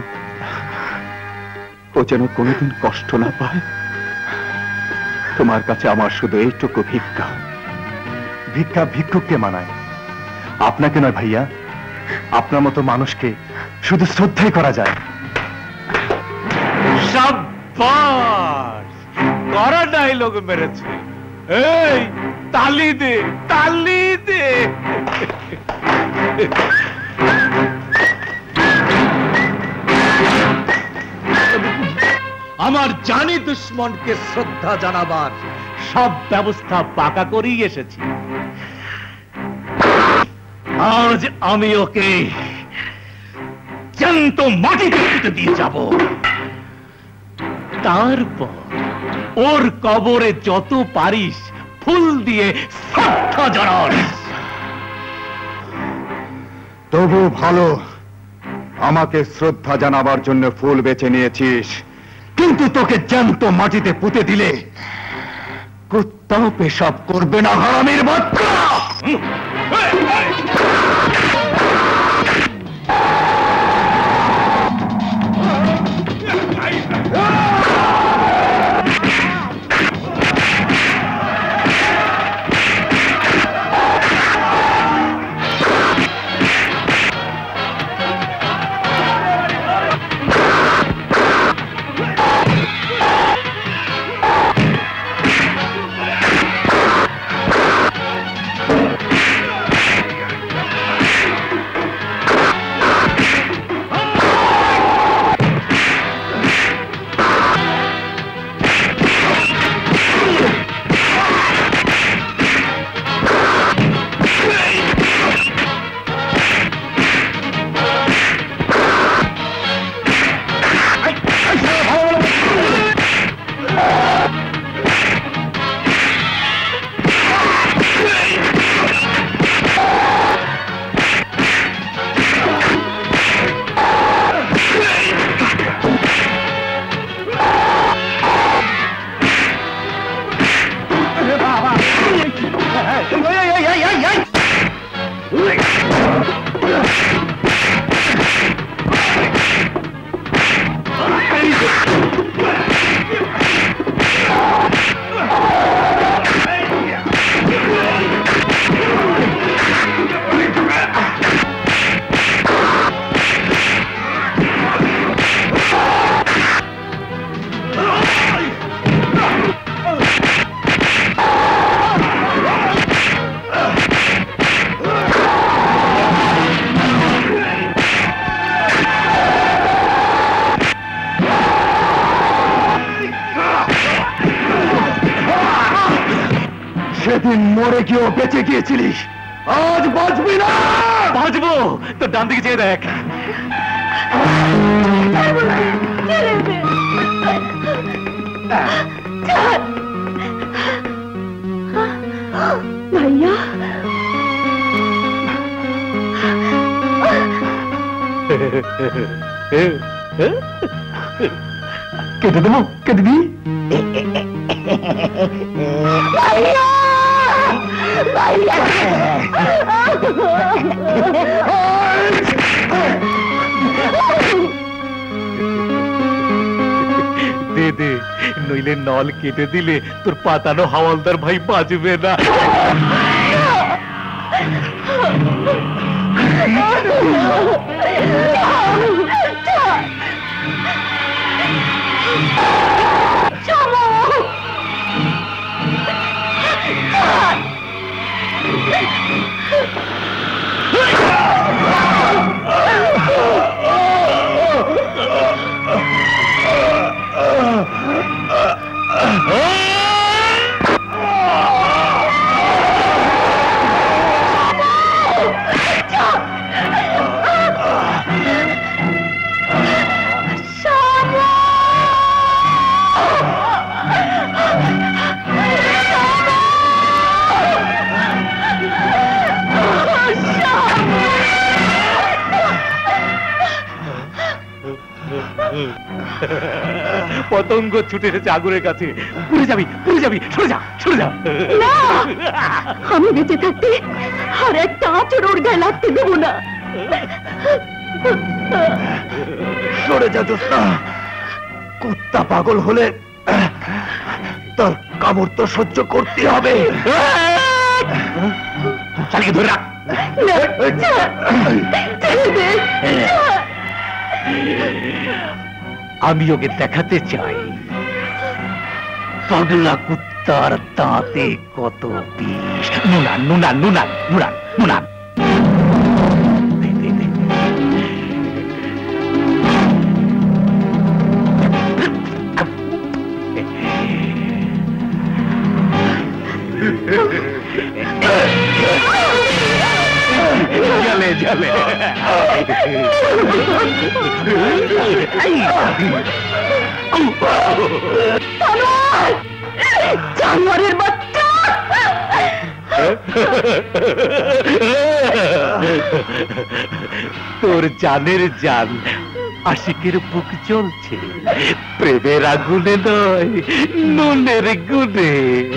ও যেন কোনোদিন কষ্ট না পায়। তোমার কাছে আমার শুধু এইটুকু ভিক্ষা। ভিক্ষা ভিক্ষুককে মানায়, আপনাকে নয় ভাইয়া। আপনার মতো মানুষকে শুধু শ্রদ্ধাই করা যায়। শাবাশ, কড়া ডায়লগ মেরেছে। এই তালি দে, তালি দে। আমার জানি দুশ্মনকে শ্রদ্ধা জানাবার সব ব্যবস্থা পাকা করেই এসেছি। আজ আমি ওকে জ্যান্ত মাটিতে পুঁতে দিয়ে যাব। তারপর ওর কবরে যত পারিস ফুল দিয়ে শ্রদ্ধা জানাস। তবু ভালো, আমাকে শ্রদ্ধা জানাবার জন্য ফুল বেছে নিয়েছিস, কিন্তু তোকে জ্যান্ত মাটিতে পুঁতে দিলে কুত্তাও পেশাব করবে না, হারামির বাচ্চা। সেদিন মরে গিয়েও বেঁচে গিয়েছিলিস, আজ বাঁচবি না। বাঁচবো তো ডান দিকে চেয়ে দেখ। ভাইয়া কেটে দেবো, কেটে দিই। ভাইয়া ভাইয়া দে দে, নইলে নল কেটে দিলে তোর পাতানো হাওলদার ভাই বাঁচবে না। পতঙ্গ ছুটে এসেছে আগুনের কাছে। পুড়ে যাবি, পুড়ে যাবি, সরে যা, সরে যা। আমি বেঁচে থাকতে আর একটা আঁচড় ওর গায়ে লাগতে দেবো না। সরে যা জোৎস্না, কুত্তা পাগল হলে তার কামড় তো সহ্য করতে হবে। চালিয়ে ধরে রাখ। আমি ওকে দেখাতে চাই পাগলা কুত্তার দাঁতে কত বিষ। নুনান নুনান নুনান নুনান নুনান জলে জলে জানোয়ারের বাচ্চা। তোর জানের জান আশিকের বুক জ্বলছে, প্রেমের আগুনে নয়, নুনের গুনে।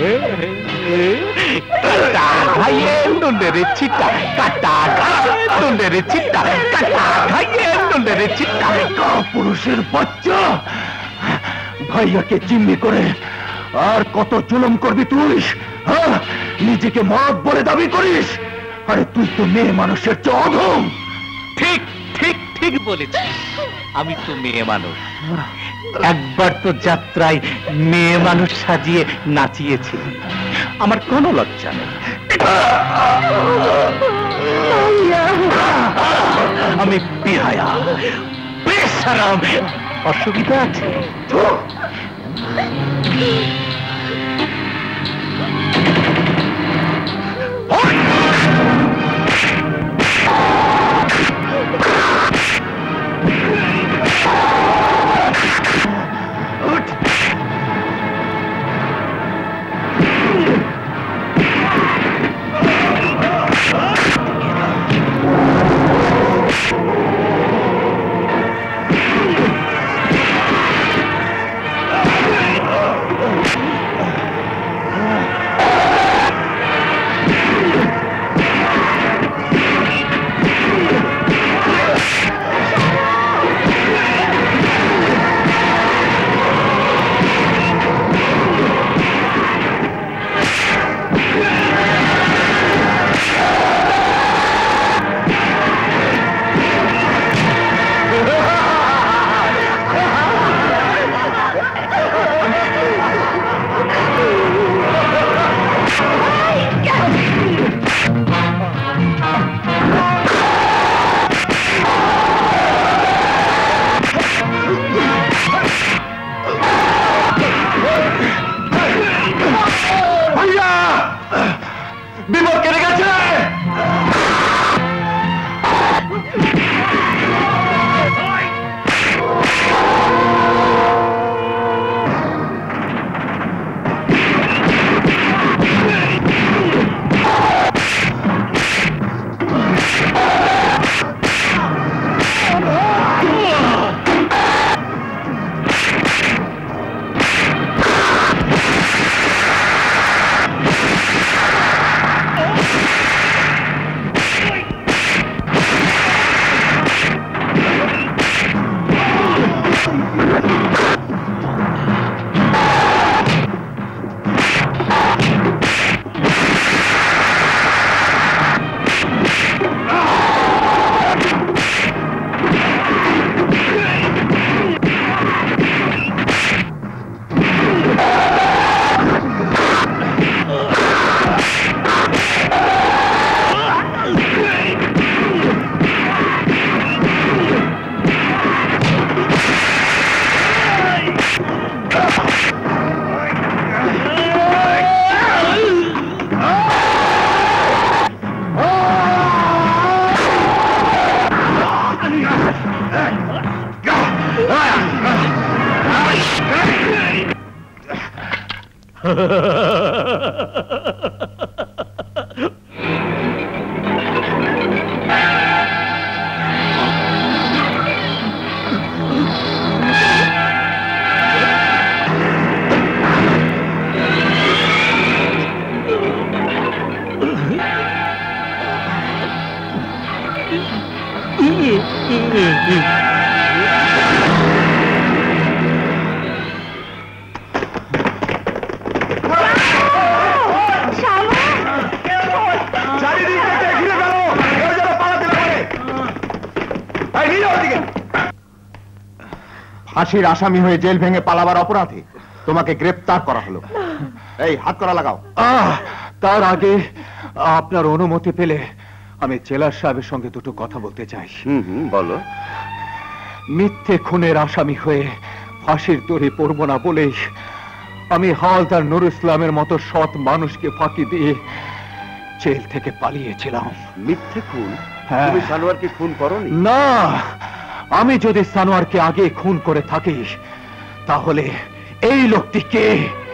কাটা খাইয়ে নুনের ছিটা, কাটা খাইয়ে নুনের ছিটা, কাটা খাইয়ে নুনের ছিটা। পুরুষের বাচ্চা, ভাইয়াকে জিম্মি করে আর কত জুলুম করবি তুই? হ্যাঁ, নিজেকে মত বলে দাবি করিস? আরে তুই তো মেয়ে মানুষের চেয়ে অধম। ঠিক ঠিক ঠিক বলেছিস, আমি তো মেয়ে মানুষ। একবার তো যাত্রায় মেয়ে মানুষ সাজিয়ে নাচিয়েছি, আমার কোনো লজ্জা নেই। আমি বেহায়া, বেশরম। অসুবিধা আছে? ফাঁসির আসামি হয়ে জেল ভেঙে পালাবার অপরাধে তোমাকে গ্রেপ্তার করা হলো। এই হাত করা লাগাও। তার আগে আপনার অনুমতি পেলে আমি জেলার সাহেবের সঙ্গে দুটো কথা বলতে চাই। হুম হুম বলো। মিথ্যে খুনের আসামি হয়ে ফাঁসির দড়ি পড়ব না বলেই আমি হাওলদার নুর ইসলামের মতো সৎ মানুষকে ফাঁকি দিয়ে জেল থেকে পালিয়েছিলাম। মিথ্যে খুন? তুমি সানোয়ারকে খুন করোনি? না, আমি যদি সানোয়ারকে আগে খুন করে থাকি তাহলে এই লোকটি কে?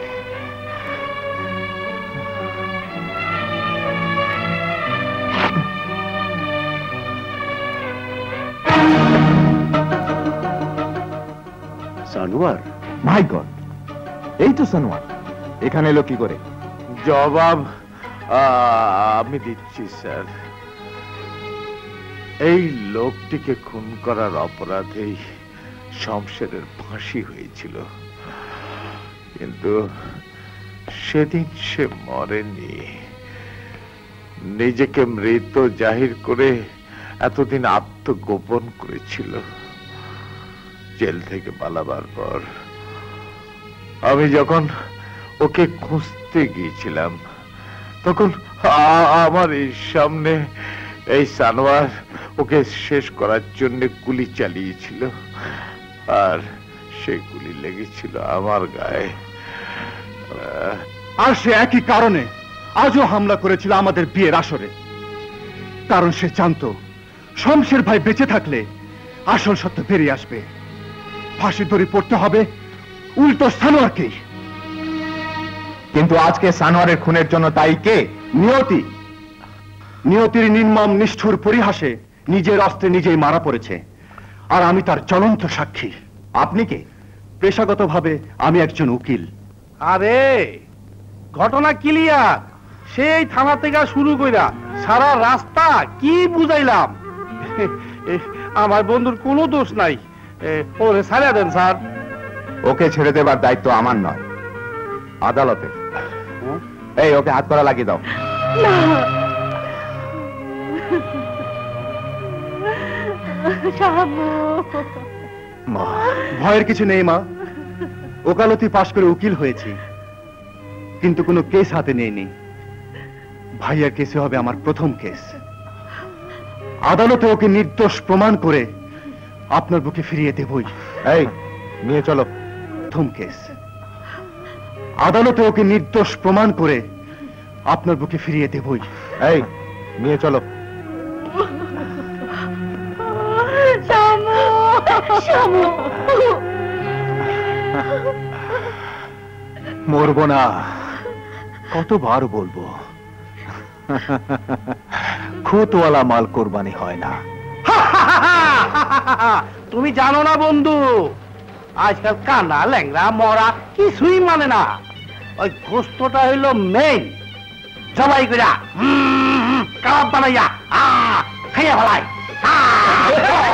সানোয়ার? মাই গড, এই তো সানোয়ার। এখানে এলো কি করে? জবাব আমি দিচ্ছি স্যার। এই লোকটিকে খুন করার অপরাধেই শমশেরের ফাঁসি হয়েছিল, কিন্তু সেদিন সে মরেনি। নিজেকে মৃত জাহির করে এতদিন আত্মগোপন করেছিল। জেল থেকে পালাবার পর আমি যখন ওকে খুঁজতে গিয়েছিলাম তখন আমার এই সামনে এই সানোয়ার ওকে শেষ করার জন্য গুলি চালিয়েছিল, আর সেই গুলি লেগেছিল আমার গায়ে। আর সে একই কারণে আজও হামলা করেছিল আমাদের বিয়ের আসরে, কারণ সে জানত শমশের ভাই বেঁচে থাকলে আসল সত্য বেরিয়ে আসবে। ফাঁসি দড়ি পড়তে হবে উল্টো সানোয়ারকেই। কিন্তু আজকে সানোয়ারের খুনের জন্য দায়ী কে? নিয়তি। নিয়তির নির্মম নিষ্ঠুর পরিহাসে নিজের অস্ত্রে নিজেই মারা পড়েছে, আর আমি তার জ্বলন্ত সাক্ষী। আপনি কে? পেশাগতভাবে আমি একজন উকিল। আরে ঘটনা ক্লিয়ার। সেই থানা থেকে শুরু কইরা সারা রাস্তা কি বুঝাইলাম। আমার বন্ধুর কোনো দোষ নাই। ওরে ছাড়া দেন স্যার। ওকে ছেড়ে দেবার দায়িত্ব আমার নয়, আদালতে। এই ওকে হাত করা লাগিয়ে দাও। মা, ভয়ের কিছু নেই মা। ওকালতি পাশ করে উকিল হয়েছি, কিন্তু কোনো কেস হাতে নেইনি। ভাইয়ার কেসে হবে আমার প্রথম কেস। আদালতে ওকে নির্দোষ প্রমাণ করে আপনার বুকে ফিরিয়ে দেবই। এই নিয়ে চলো। প্রথম কেস। আদালতে ওকে নির্দোষ প্রমাণ করে আপনার বুকে ফিরিয়ে দেবই। এই নিয়ে চলো। মরবো না, কতবার বলবো। খুঁতওয়ালা মাল কোরবানি হয় না। তুমি জানো না বন্ধু, আজকাল কানা ল্যাংরা মরা কিছুই মানে না। ওই গোস্তটা হইলো মেইন। সবাই কইরা কাবাব বানাইয়া খাইয়া ফেলায়।